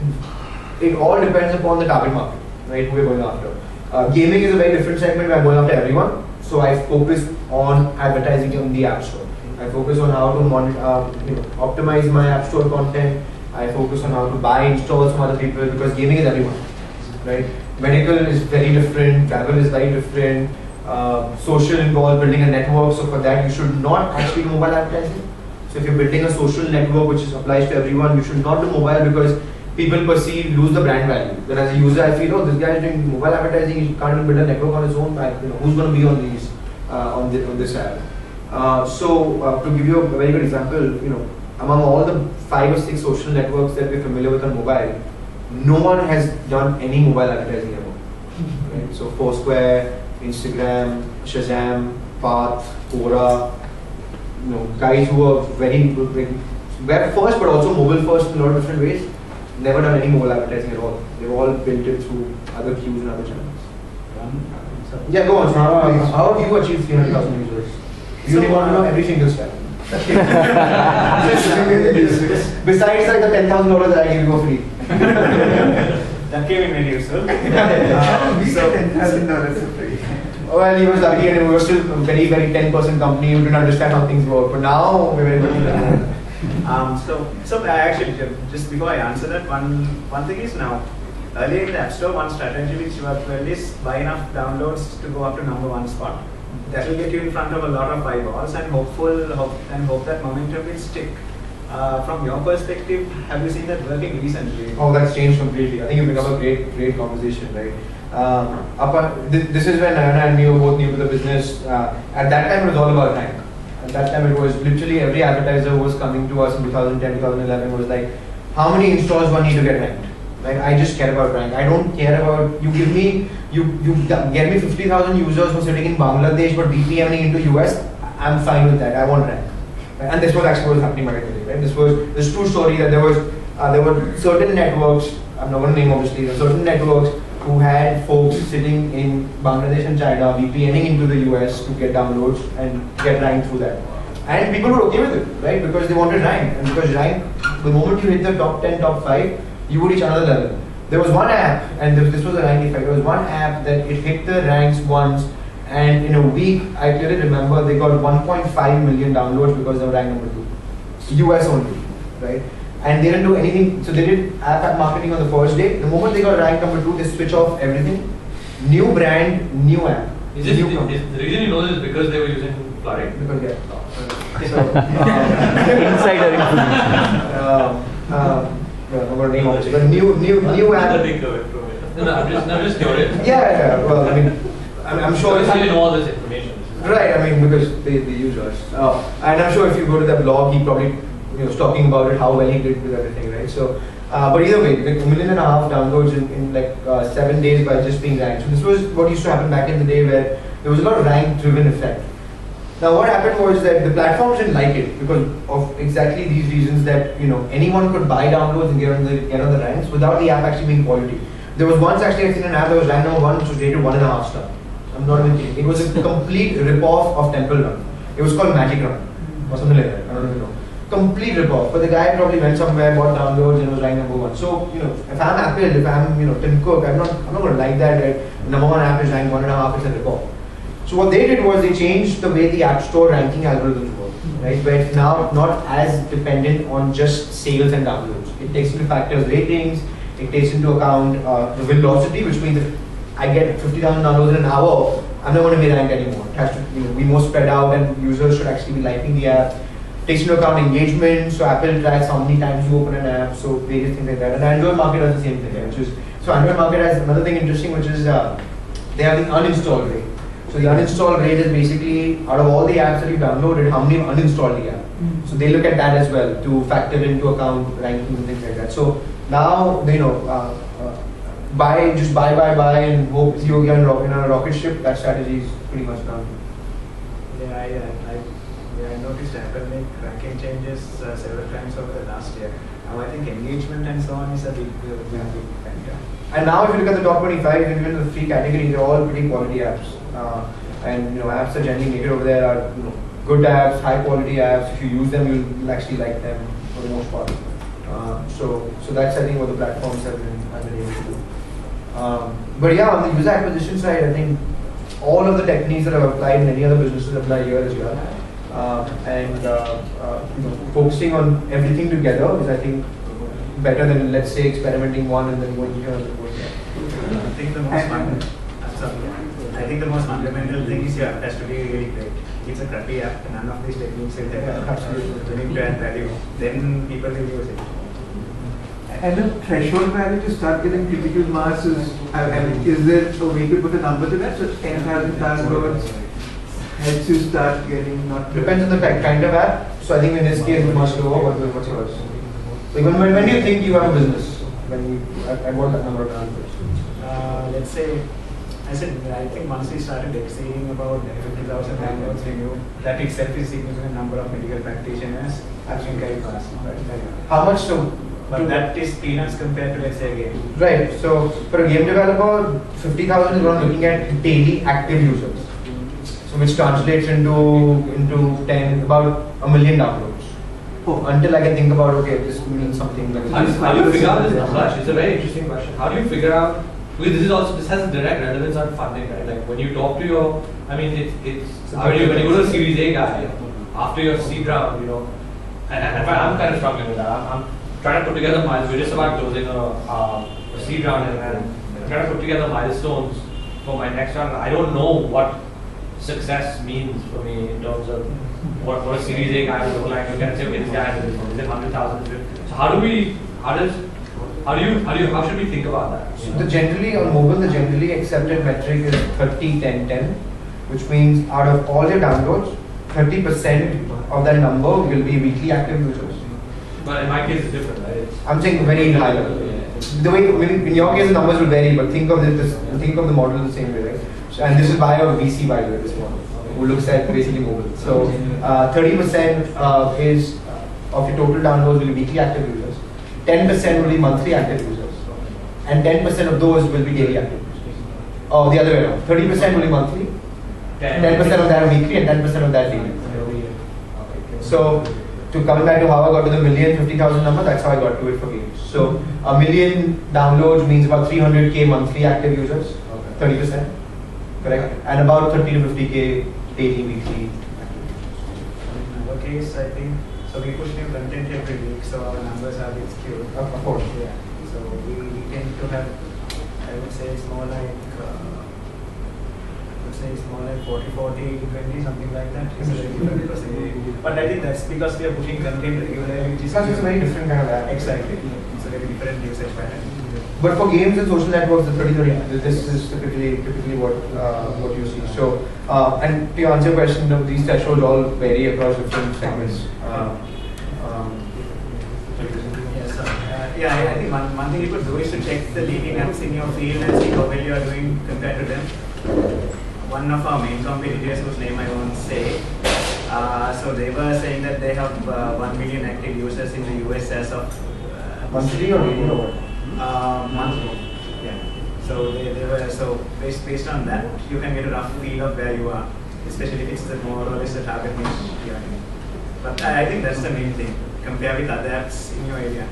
it all depends upon the target market, right? Who we're going after. Uh, gaming is a very different segment. Where I'm going after everyone. So I focus on advertising on the App Store. I focus on how to mon uh, you know, optimize my App Store content. I focus on how to buy installs from other people because gaming is everyone, right? Medical is very different. Travel is very different. Uh, social involves building a network. So for that, you should not actually do mobile advertising. So if you're building a social network which is applies to everyone, you should not do mobile because people perceive, lose the brand value. Then as a user, I feel, oh, this guy is doing mobile advertising, he can't even build a network on his own. I, you know, who's going to be on these, uh, on, the, on this app? Uh, so uh, to give you a very good example, you know, among all the five or six social networks that we're familiar with on mobile, no one has done any mobile advertising ever. Right? So Foursquare, Instagram, Shazam, Path, Quora, you know, guys who are very good, web first but also mobile first in a lot of different ways, never done any mobile advertising at all. They've all built it through other queues and other channels. Yeah, go on. So how, uh, how have you achieved three hundred thousand users? You so, want to know every single step. Besides like the ten thousand dollars that I gave you for free. That came in very useful. um, so ten thousand dollars for free. Well, he was lucky and we were still a very, very ten percent company who didn't understand how things work. But now we're very much um, so, so I actually, just before I answer that, one one thing is now, earlier in the App Store, one strategy which worked well is buy enough downloads to go up to number one spot. That will get you in front of a lot of eyeballs and hopeful hope, and hope that momentum will stick. Uh, from your perspective, have you seen that working recently? Oh, that's changed completely. I think you bring up a great, great conversation, right? Um, up, uh, th this is when Nayana and me were both new to the business. Uh, at that time, it was all about rank. At that time, it was literally every advertiser who was coming to us in two thousand ten, two thousand eleven was like, how many installs do I need to get ranked? Like, I just care about rank. I don't care about, you give me, you, you get me fifty thousand users who are sitting in Bangladesh but V P N ing into U S, I'm fine with that. I want rank. Right? And this was actually what was happening back in the day, right? This was this true story that there was, uh, there were certain networks, I'm not going to name obviously, there were certain networks who had folks sitting in Bangladesh and China V P N ing into the U S to get downloads and get ranked through that. And people were okay with it, right? Because they wanted rank. And because rank, the moment you hit the top ten, top five, you would reach another level. There was one app, and this was a rank effect, there was one app that it hit the ranks once, and in a week, I clearly remember they got one point five million downloads because they were ranked number two. U S only, right? And they didn't do anything, so they did app, app marketing on the first day. The moment they got ranked number two, they switch off everything. New brand, new app. Is it, new is, is the reason you know this is because they were using Flourish? Because, yeah. So, uh, Insider information. uh, uh, yeah, I'm going to name obviously, but new, new, new app. No, no, I'm just, I'm just curious. Yeah, yeah, well, I mean, I'm, I'm sure because it's you know all this information. Right, I mean, because they, they use us. Uh, and I'm sure if you go to the blog, he probably you know, was talking about it, how well he did with everything, right? So, uh, but either way, like a million and a half downloads in, in like uh, seven days by just being ranked. So this was what used to happen back in the day where there was a lot of rank-driven effect. Now what happened was that the platforms didn't like it because of exactly these reasons that you know anyone could buy downloads and get on the get on the ranks without the app actually being quality. There was once actually I've seen an app that was ranked number one, which was rated one and a half star. I'm not even kidding. It was a complete rip-off of Temple Run. It was called Magic Run or something like that. I don't even know. Complete rip-off. But the guy probably went somewhere, bought downloads, and was ranked number one. So you know, if I'm Apple, if I'm you know Tim Cook, I'm not I'm not going to like that. That number one app is ranked one and a half. It's a rip-off. So what they did was they changed the way the App Store ranking algorithms work, right? Where it's now not as dependent on just sales and downloads. It takes into factors ratings, It takes into account uh, the velocity, which means if I get fifty thousand downloads in an hour, I'm not going to be ranked anymore. It has to you know, be more spread out, and users should actually be liking the app. It takes into account engagement, so Apple tracks how many times you open an app, so various things like that. And Android market does the same thing, which is so Android market has another thing interesting, which is uh, they have the uninstall rate. So the uninstall rate is basically out of all the apps that you downloaded, how many uninstalled the app. Mm-hmm. So they look at that as well to factor into account rankings and things like that. So now you know, uh, uh, buy just buy, buy, buy, and hope you're on a rocket ship. That strategy is pretty much done. Yeah, I, I, yeah, I noticed Apple make ranking changes uh, several times over the last year. Now I think engagement and so on is a big, uh, big, big factor. And now if you look at the top twenty-five, even in the three categories, they're all pretty quality apps. Uh, and you know, apps that generally make it over there are you know, good apps, high quality apps. If you use them, you'll actually like them for the most part. Uh, so, so that's I think what the platforms have been, have been able to do. Um, but yeah, on the user acquisition side, I think all of the techniques that have applied in any other businesses apply here as well. Uh, and uh, uh, you know, focusing on everything together is I think better than let's say experimenting one and then going here and then going there. I think the most fun, I think the most fundamental thing is your app has to be really great. If it's a crappy app, none of these techniques will help. Yeah, absolutely. You need to add value. Then people will use it. And the threshold value to start getting critical mass is, I mean, is there a way to put a number to that? So ten thousand downloads helps you start getting not. Depends on the type, kind of app. So I think in this case, it's much lower. What, what's yours? Like when, when, when do you think you have a business? When you, at, at what number of downloads? Uh, let's say, I said, I think once we started exceeding about fifty thousand downloads, we knew that itself is a significant number of medical practitioners. I think very fast. How much so? But that is peanuts compared to, let's say, a game. Right. So for a game developer, fifty thousand is what I'm looking at daily active users. So which translates into into ten about a million downloads. Oh, until I can think about okay, this means something. Like how, do, how do you figure out this number? It's a very interesting question. How do you figure out? Because this is also this has a direct relevance on funding, right? Like when you talk to your, I mean, it's it's when you when you go to a Series A guy after your seed round, you know, and, and I'm kind of struggling with that. I'm, I'm trying to put together milestones. We're just about closing a, uh, a seed round, and, and I'm trying to put together milestones for my next round. I don't know what success means for me in terms of what, what a Series A guy would look like. You can say, okay, this guy is one hundred thousand. So how do we, how does, how do you, how do you, how should we think about that? So the generally on mobile, the generally accepted metric is thirty ten ten, which means out of all your downloads, thirty percent of that number will be weekly active users. But in my case, it's different, right? It's I'm saying very high level. The way, maybe in your case, the numbers will vary, but think of this, think of the model the same way, right? So, and this is by a V C, by the way, this model, who looks at basically mobile. So, uh, thirty percent uh, is uh, of your total downloads will be weekly active users, ten percent will be monthly active users, and ten percent of those will be daily active users. Or the other way around, thirty percent will be monthly, ten percent of that weekly, and ten percent of that daily. So, to coming back to how I got to the million fifty thousand number, that's how I got to it for games. So a million downloads means about three hundred K monthly active users, thirty percent, correct? And about thirty to fifty K daily, weekly. In our case, I think, so we push new content every week, so our numbers are a bit skewed. Of course. Yeah. So we, we tend to have, I would say it's more like, uh, I would say it's more like forty forty twenty, something like that. It's a very different percentage. But I think that's because we are pushing content regularly, which is Because it's a very different kind of app. Exactly. It's a very different usage pattern. But for games and social networks, the thirty thirty, this is typically typically what uh, what you see. So, uh, and to answer your question, you know, these thresholds all vary across different segments. Uh, um, Yes, sir. Uh, yeah, I, I think one, one thing you could do is to check the leading apps in your field and see how well you are doing compared to them. One of our main competitors, whose name I won't say, uh, so they were saying that they have uh, one million active users in the U S as of uh, monthly or daily or what? Uh, monthly. Yeah. So they, they were so based based on that, you can get a rough feel of where you are, especially if it's the more or less the target niche you are in. But I, I think that's the main thing. Compare with other apps in your area.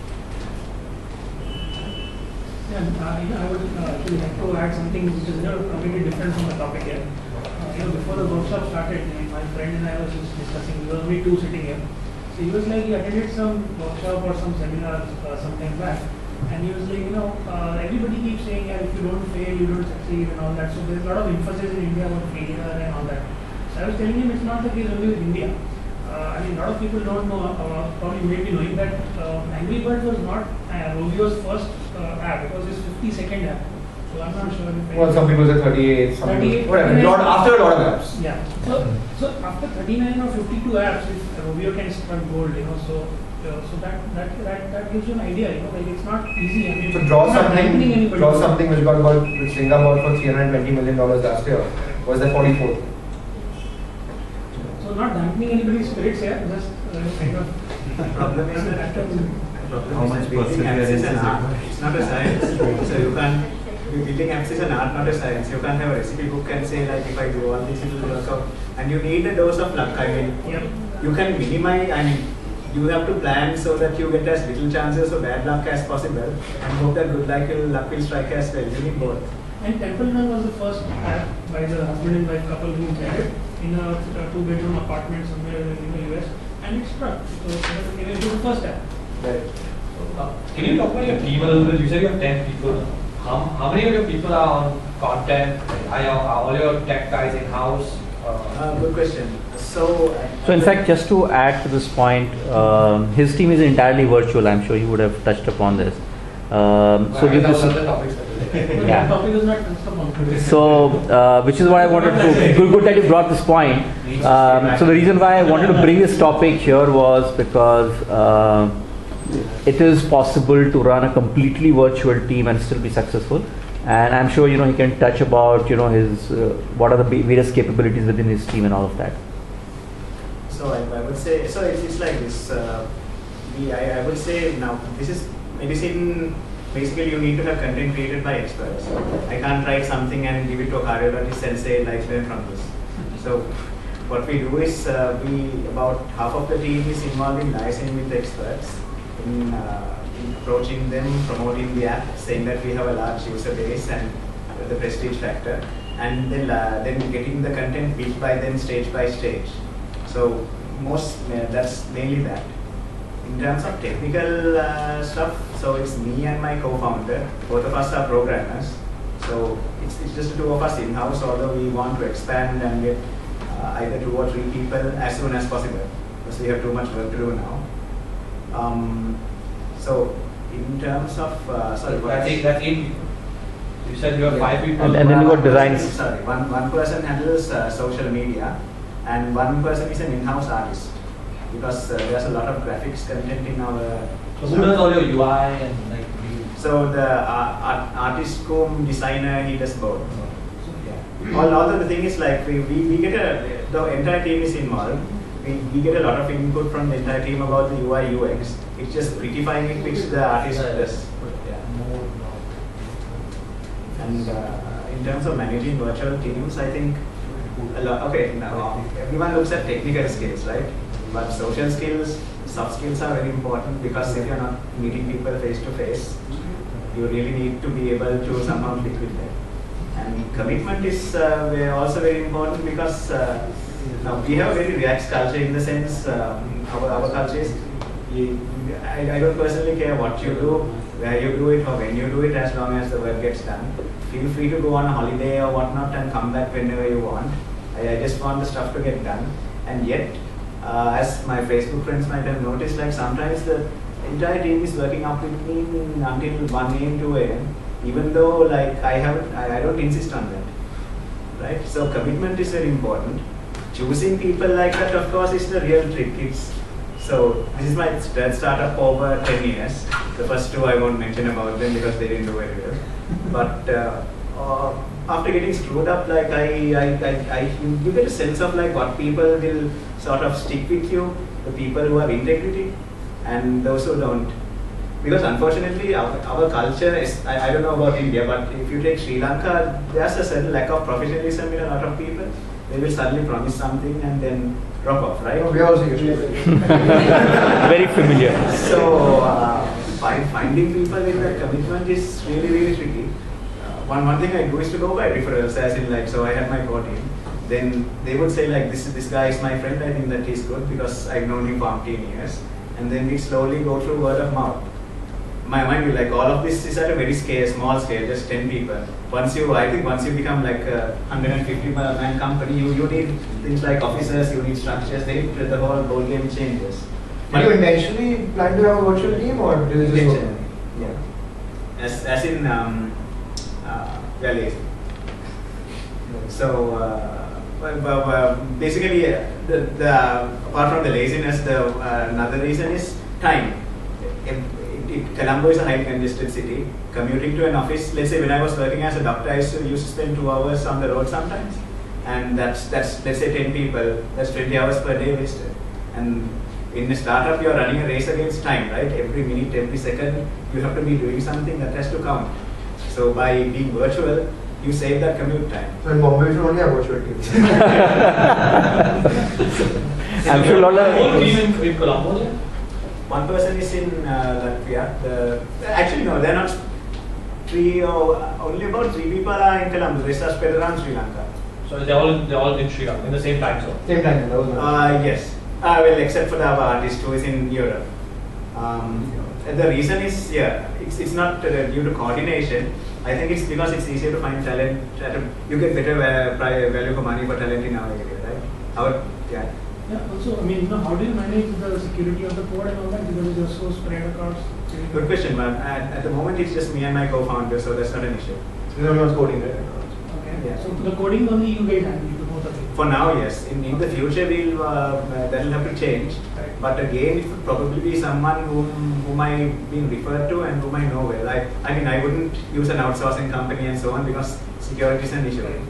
Yeah, I, I would uh, actually like to add something which is you know, completely different from the topic here. Uh, you know, before the workshop started, my friend and I was just discussing. We were only two sitting here. So he was like he attended some workshop or some seminar uh, some time back, And he was like, you know, uh, everybody keeps saying, yeah, if you don't fail, you don't succeed and all that. So there's a lot of emphasis in India about failure and all that. So I was telling him it's not the case only with India. Uh, I mean, a lot of people don't know, uh, probably may be knowing that uh, Angry Birds was not uh, Rovio's first uh, app. It was his fifty-second app. So I'm not sure if Well, some people say thirty-eight, some thirty-eight, people, whatever. Lot, after a lot of apps. Yeah. So, so after thirty-nine or fifty-two apps, if Rovio can strike gold, you know, so uh, so that, that that that gives you an idea, you know, like it's not easy. I mean, So draw it's not something, dampening anybody. draw something which got bought, which Singha bought for three hundred twenty million dollars last year. Was the forty-fourth? So not dampening anybody's spirits here, just uh, kind of. Problem is that How much building apps is an perseverance art. It's not a science. So you can't. Building apps is an art, not a science. You can't have a recipe book and say like if I do all this, it will work out. And you need a dose of luck. I mean, Yep. you can minimize. I mean, you have to plan so that you get as little chances of bad luck as possible, and hope that good luck will luck will strike as well. You need both. And Temple Run was the first app by the husband and wife couple who had it in a, a two-bedroom apartment somewhere in the U S, and it struck. So it was the first app. Right. Uh, Can you talk about your team a little bit? You said you have ten people. How, how many of your people are on content? Are, your, are all your tech guys in-house? Uh, Uh, good question. So, So in fact, just to add to this point, um, his team is entirely virtual. I'm sure he would have touched upon this. Um, so I this guess is, that was the topics that we Yeah. The topic is not touched upon today. so uh, which is why I wanted to. Good, good that you brought this point. Um, so the reason why I wanted to bring this topic here was because uh, it is possible to run a completely virtual team and still be successful. And I'm sure you know he can touch about you know his uh, what are the ba- various capabilities within his team and all of that. So I, I would say, so it's, it's like this. Uh, we, I, I would say now this is medicine. Basically, you need to have content created by experts. I can't write something and give it to a cardiologist and say like learn from this. So what we do is uh, we about half of the team is involved in liaising with the experts, in, uh, in approaching them, promoting the app, saying that we have a large user base and the prestige factor, and then uh, then getting the content built by them stage by stage. So most uh, that's mainly that. In terms of technical uh, stuff, so it's me and my co-founder. Both of us are programmers. So it's, it's just the two of us in-house, although we want to expand and get uh, either two or three people as soon as possible, because we have too much work to do now. Um, so in terms of, uh, sorry, That's eight, that's eight people. You said you have Yeah. five people. And, and then you got designs. Sorry, one, one person handles uh, social media, and one person is an in-house artist, because uh, there's a lot of graphics content in our. So who does all your U I and like you? So the uh, art, artist cum designer, he does both. So, yeah. All, all the thing is like we, we, we get a, the entire team is involved. We, we get a lot of input from the entire team about the U I U X. It's just prettifying it, which the artist does. Yeah. And uh, in terms of managing virtual teams, I think a lot. Okay, now everyone looks at technical skills, right? But social skills, soft skills are very important, because if you're not meeting people face to face, you really need to be able to somehow fit with them. And commitment is uh, very- also very important, because uh, now we have a very relaxed culture in the sense um, our, our culture is, you, I, I don't personally care what you do, where you do it or when you do it, as long as the work gets done. Feel free to go on a holiday or whatnot and come back whenever you want. I, I just want the stuff to get done. And yet, uh, as my Facebook friends might have noticed, like sometimes the entire team is working up with me until one A M, two A M, even though like I haven't, I, I don't insist on that, right? So commitment is very important. Choosing people like that, of course, is the real trick. It's, so this is my third startup over ten years. The first two I won't mention about them because they didn't do very well. But uh, uh, after getting screwed up, like I, I, I, I, you, you get a sense of like what people will sort of stick with you, the people who have integrity, and those who don't. Because unfortunately, our, our culture is, I, I don't know about India, but if you take Sri Lanka, there's a certain lack of professionalism in a lot of people. They will suddenly promise something and then drop off, right? No, we also used to. Very familiar. So, uh, find, finding people in that commitment is really, really tricky. Uh, one, one thing I do is to go by referrals, as in like, so I had my core team. Then they would say like, this, this guy is my friend, I think that he's good because I've known him for fifteen years. And then we slowly go through word of mouth. my mind you like all of this is at a very scale, small scale, just ten people. Once you, I think once you become like a one hundred fifty man company, you, you need things like officers, you need structures, then the whole whole game changes. Do you intentionally plan to have a virtual team or do you just Intentionally, yeah. As, as in, um, uh, we are lazy. So, uh, but, but, uh, basically, uh, the, the, apart from the laziness, the uh, another reason is time. If, if Colombo is a highly congested city. Commuting to an office, let's say when I was working as a doctor, I used to, used to spend two hours on the road sometimes. And that's, that's let's say ten people, that's twenty hours per day wasted. And in a startup, you're running a race against time, right? Every minute, every second, you have to be doing something that has to count. So by being virtual, you save that commute time. So in Bombay, we should only have virtual teams. I'm sure a lot The whole of team in, in Colombo there? One person is in uh, Latvia. The, actually, no, they're not three or only about three people are in Colombo. The rest are spread around Sri Lanka. So they're all they're all in Sri Lanka in the same time zone. Same time, that was my Uh, yes. Uh, well, except for the artist who is in Europe. Um, the reason is, yeah, it's, it's not uh, due to coordination. I think it's because it's easier to find talent. At a, you get better uh, value for money for talent in our area, right? Our, yeah. Yeah, also, I mean, you know, how do you manage the security of the code and all that because you're so spread across? Good question, man. At, at the moment, it's just me and my co-founder, so that's not an issue. So no one's coding there. Okay. Yeah. So the coding only you guys handle, the both of it. For now, yes. In, in the future, we'll uh, that will have to change. Right. But again, it would probably be someone whom whom I been referred to and whom I know well. I I mean, I wouldn't use an outsourcing company and so on because security is an issue. You,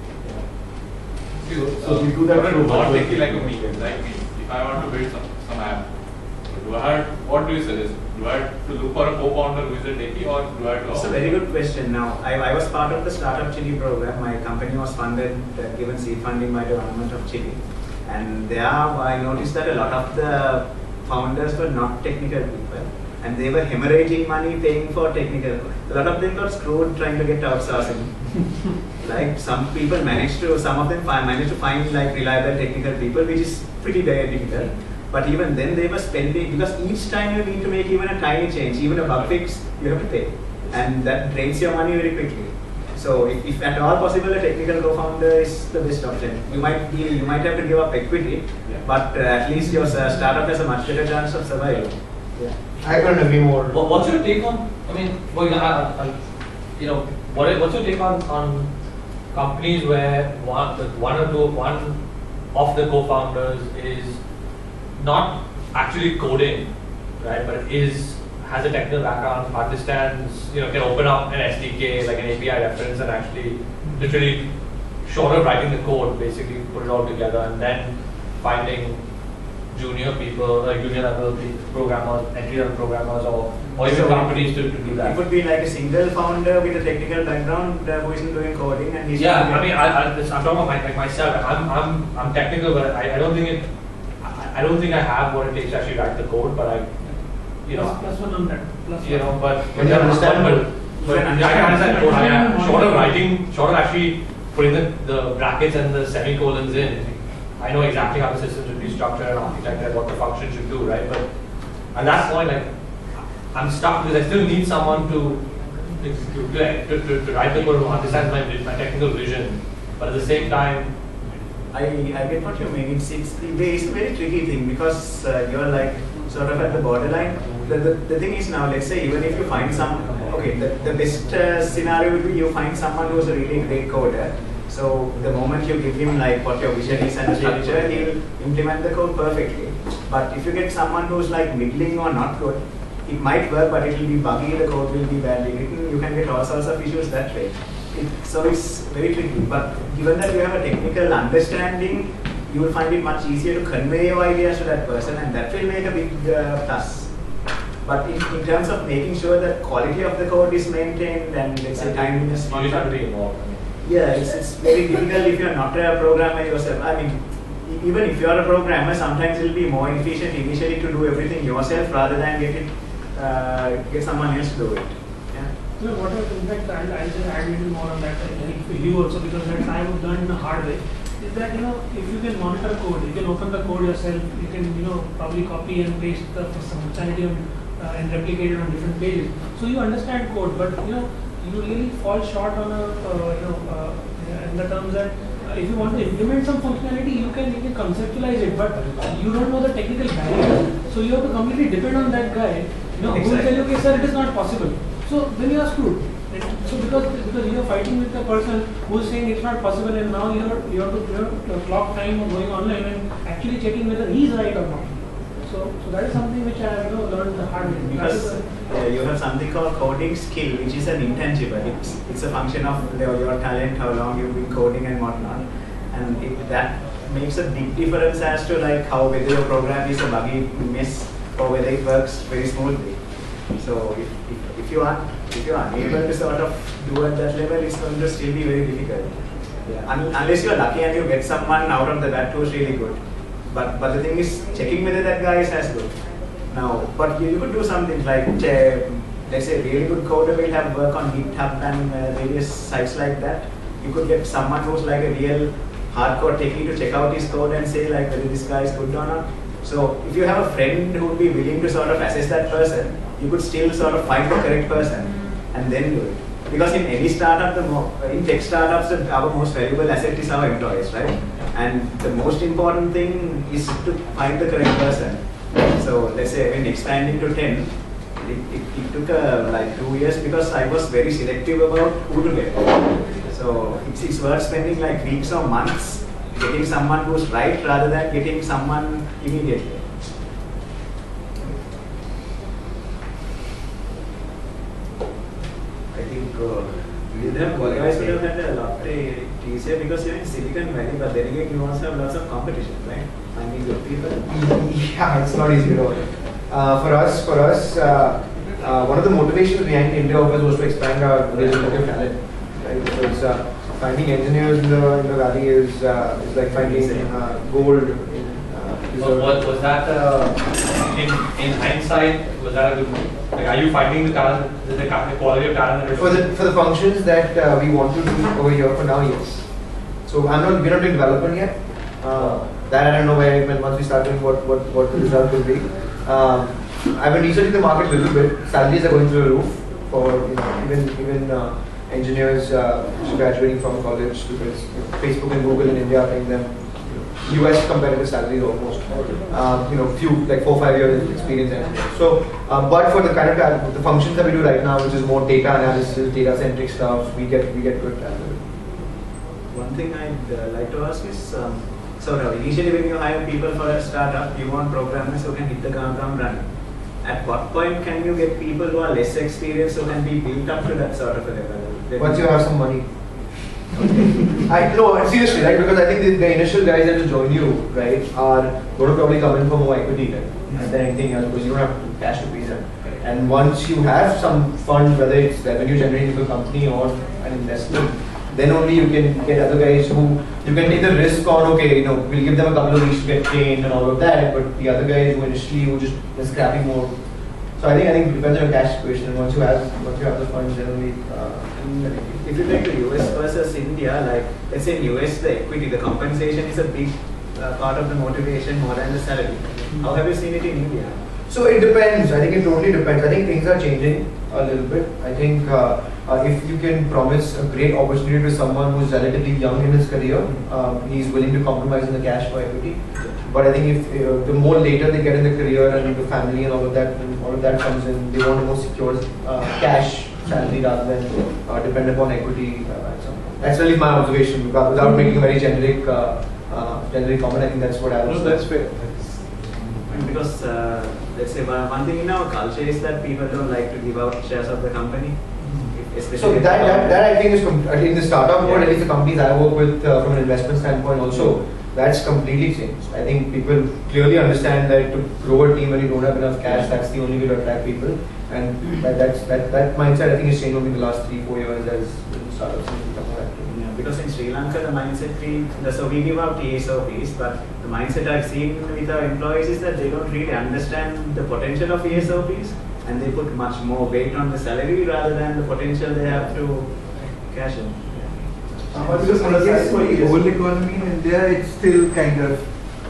So uh, we do that not through not virtual techie like a me, like me. If I want to build some, some app, do I have, what do you suggest? Do I have to look for a co-founder who is a techie or do I have to? It's a very good question. Now, I, I was part of the Startup Chile program. My company was funded, uh, given seed funding by the government of Chile. And there I noticed that a lot of the founders were not technical people. And they were hemorrhaging money paying for technical. A lot of them got screwed trying to get outsourcing. Like some people managed to, some of them find, managed to find like reliable technical people, which is pretty very difficult. But even then they were spending, because each time you need to make even a tiny change, even a bug fix, you have to pay. And that drains your money very quickly. So if, if at all possible, a technical co-founder is the best option. You might be, you might have to give up equity, Yeah. but uh, at least your uh, startup has a much better chance of survival. Yeah. I couldn't agree more. What, what's your take on? I mean, well, you know, I, I, you know, what, what's your take on on companies where one, one or two, one of the co-founders is not actually coding, right? But is has a technical background, understands, you know, can open up an S D K like an A P I reference and actually, literally, short of writing the code, basically put it all together, and then finding junior people, like junior level programmers, entry level programmers, or or even So companies to, to do that. It would be like a single founder with a technical background uh, who isn't doing coding and he's Yeah, doing I mean, I, I, this, I'm talking about my, like myself. I'm, I'm, I'm technical, but I, I don't think it. I, I don't think I have what it takes to actually write the code. But I, you know, Plus, plus one on that. Plus you one. know, but When you understand but, code. but, but yeah, I can understand code. I mean, short of writing, short of actually putting the, the brackets and the semicolons in, I know exactly how the system should be structured and architected, what the function should do, right? But at that point, like, I'm stuck because I still need someone to to, to, to, to, to write the code who understands my, my technical vision, but at the same time, I, I get what you mean. It's, it's, it's a very tricky thing because uh, you're like sort of at the borderline. The, the, the thing is now, let's say even if you find some, okay, the, the best uh, scenario would be you find someone who's a really great coder. So the moment you give him like what your vision is and structure, he'll implement the code perfectly. But if you get someone who's like middling or not good, it might work, but it will be buggy, the code will be badly written, you can get all sorts of issues that way. It, so it's very tricky, but given that you have a technical understanding, you will find it much easier to convey your ideas to that person, and that will make a big uh, plus. But in, in terms of making sure that quality of the code is maintained and let's say timeliness, you just have to be involved. yeah, it's, it's very difficult if you're not a programmer yourself. I mean, e- even if you're a programmer, sometimes it'll be more efficient initially to do everything yourself rather than get it, uh, get someone else to do it. Yeah. So what I, in fact, I'll, I'll just add a little more on that, like for you also, because that I have done the hard way, is that, you know, if you can monitor code, you can open the code yourself, you can, you know, probably copy and paste the functionality on uh, and replicate it on different pages. So you understand code, but you know you really fall short on a uh, you know uh, in the terms that uh, if you want to implement some functionality, you can you can conceptualize it, but you don't know the technical barriers. So you have to completely depend on that guy. You know, who will tell you, okay, sir, it is not possible. So then you are screwed. So because because you are fighting with the person who is saying it's not possible, and now you are you have to you know, clock time of going online and actually checking whether he is right or not. So so that is something which I have you know, learned the hard way. Because uh, you have something called coding skill, which is an intangible. It's it's a function of your, your talent, how long you've been coding and whatnot, and it, that makes a big difference as to like how whether your program is a buggy mess or whether it works very smoothly. So if, if, if you are if you are unable to sort of do at that level, it's going to still be very difficult. Yeah. Un unless you are lucky and you get someone out of the bat who's really good. But but the thing is checking whether that guy is as good. Now, but you, you could do some things like uh, let's say really good coder will have work on GitHub and uh, various sites like that. You could get someone who's like a real hardcore techie to check out his code and say like whether this guy is good or not. So if you have a friend who would be willing to sort of assess that person, you could still sort of find the correct person and then do it. Because in any startup, the mo in tech startups, our most valuable asset is our employees, right? And the most important thing is to find the correct person. So let's say when expanding to ten, it, it, it took uh, like two years because I was very selective about who to get. So it's, it's worth spending like weeks or months getting someone who's right rather than getting someone immediately. I think uh, you guys would have had a lot easier because you're in Silicon Valley, but then again you also have lots of competition, right? Finding good people. Yeah, it's not easy at all. Uh, for us, for us, uh, uh, one of the motivations behind India office was to expand our availability of talent, right? Because uh, finding engineers in the in the valley is uh, is like finding uh, gold. In, uh, was, was, was that uh, in in hindsight? Was that a good move? Like, are you finding the talent, the, the quality of talent? For the for the functions that uh, we want to do over here for now, yes. So I'm not we're not doing development yet. Uh, that I don't know where when once we start doing what what what the result will be. Um, I've been researching the market a little bit. Salaries are going through the roof for you know even even uh, engineers uh, graduating from college because you know, Facebook and Google in India are paying them you know, U S competitive salaries almost. Um, you know, few like four five years of experience engineers. So, uh, but for the kind of uh, the functions that we do right now, which is more data analysis, data centric stuff, we get we get good talent. One thing I'd uh, like to ask is. Um, So now, initially when you hire people for a startup, you want programmers who can hit the ground running. At what point can you get people who are less experienced who can be built up to that sort of a level? Once you have some money. I no seriously, right? Because I think the, the initial guys that will join you, right, are going to probably come in for more equity then, and then anything else because you don't have cash to pay them. And once you have some fund, whether it's revenue generating for a company or an investment, then only you can get other guys who you can take the risk on. Okay, you know, we'll give them a couple of weeks to get trained and all of that. But the other guys who initially who just they're scrapping more. So I think I think it depends on your cash situation. And once you have once you have the funds, then only. Uh, if you take the U S versus India, like let's say in U S the equity, the compensation is a big uh, part of the motivation more than the salary. How have you seen it in India? So it depends. I think it totally depends. I think things are changing a little bit. I think uh, uh, if you can promise a great opportunity to someone who's relatively young in his career, um, he's willing to compromise on the cash for equity. But I think if uh, the more later they get in the career and the family and all of that, and all of that comes in, they want a more secure uh, cash salary rather than uh, depend upon equity. Uh, at some point. That's really my observation. Without, without making a very generic, uh, uh, generic comment, I think that's what I was. No, that's fair. That's because uh, let's say one thing in our culture is that people don't like to give out shares of the company. Especially so that, that, that I think is in the startup world, yeah. At least the companies I work with uh, from an investment standpoint also, that's completely changed. I think people clearly understand that to grow a team when you don't have enough cash, that's the only way to attract people. And that, that's, that, that mindset I think has changed only in the last three, four years as startups have become more active. Yeah, because in Sri Lanka the mindset we, the, so we give out T S O Ps, but the mindset I've seen with our employees is that they don't really understand the potential of E S O Ps. And they put much more weight on the salary rather than the potential they have to cash in. Uh, because I guess for the whole economy in India, it's still kind of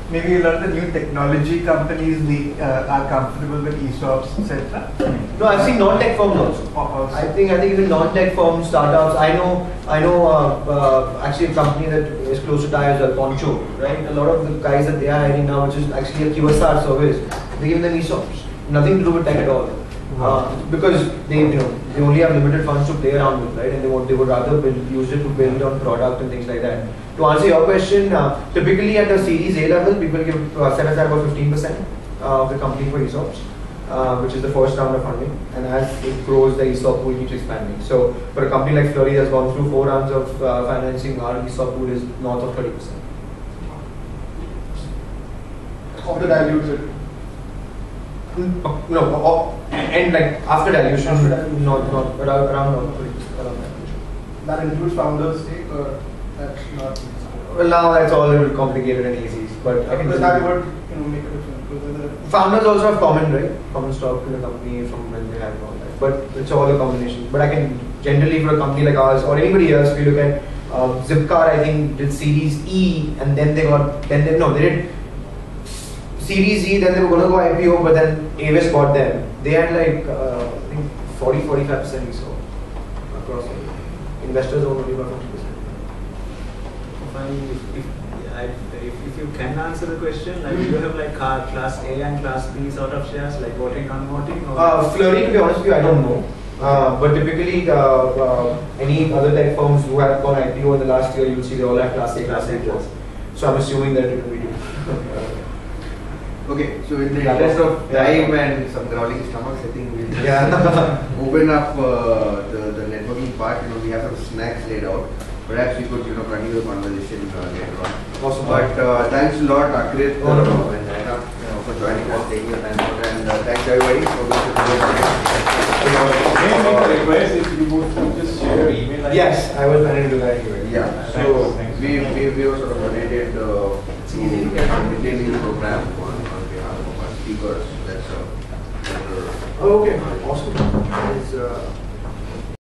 maybe a lot of the new technology companies the, uh, are comfortable with E S O Ps, et cetera? No, I've seen non-tech firms also. Also. I think I think even non-tech firms, startups. I know I know uh, uh, actually a company that is close to tires, uh, Poncho, right? A lot of the guys that they are hiring now, which is actually a Q S R service, they give them E S O Ps. Nothing to do with tech at all. Uh, because they you know they only have limited funds to play around with, right? And they want they would rather build, use it to build on product and things like that. To answer your question, uh, typically at the Series A level, people give uh, set aside about fifteen percent uh, of the company for E S O Ps. Uh, which is the first round of funding, and as it grows, the E S O P pool keeps expanding. So, for a company like Flurry that's gone through four rounds of uh, financing, our E S O P pool is north of thirty percent. Of the diluted. No, oh, and like after dilution, after dilution. not not around around thirty percent around dilution. That includes founders' stake, or that's not? Well, now that's all a little complicated and easy, but I can. Because that would you know make a difference. Founders also have common, right? Common stock in the company from when they have all that. But it's all a combination. But I can generally for a company like ours or anybody else, if you look at uh, Zipcar, I think did Series E and then they got then they no they did Series E, then they were going to go I P O, but then Avis bought them. They had like uh, I think forty to forty-five percent E S O across all. Investors own only about fifty percent. If, if, I, if, if you can answer the question, like do you have like car, class A and class B sort of shares, like voting, non-voting? Or Uh, Flurry, to be honest with you, I don't know. Uh, but typically, uh, uh, any other tech firms who have gone I P O in the last year, you'll see they all have class A, class A shares. So I'm assuming that it will be. Okay, so in the interest of time and some growling stomachs, I think we'll yeah. open up uh, the, the networking part. You know, we have some snacks laid out. Perhaps we could, you know, continue the conversation uh, later on. Awesome. But uh, thanks a lot, Akrit, oh, no, no. uh, and Naina, you know, for joining us, taking the time out, and uh, thanks everybody for listening to this. May I make a request if you both could just share your email address? Yes, I was planning to do that anyway. Yeah, so we, we, we also donated uh, to the Indian program on, on behalf of our speakers. That's uh, Oh, okay, awesome. That is, uh,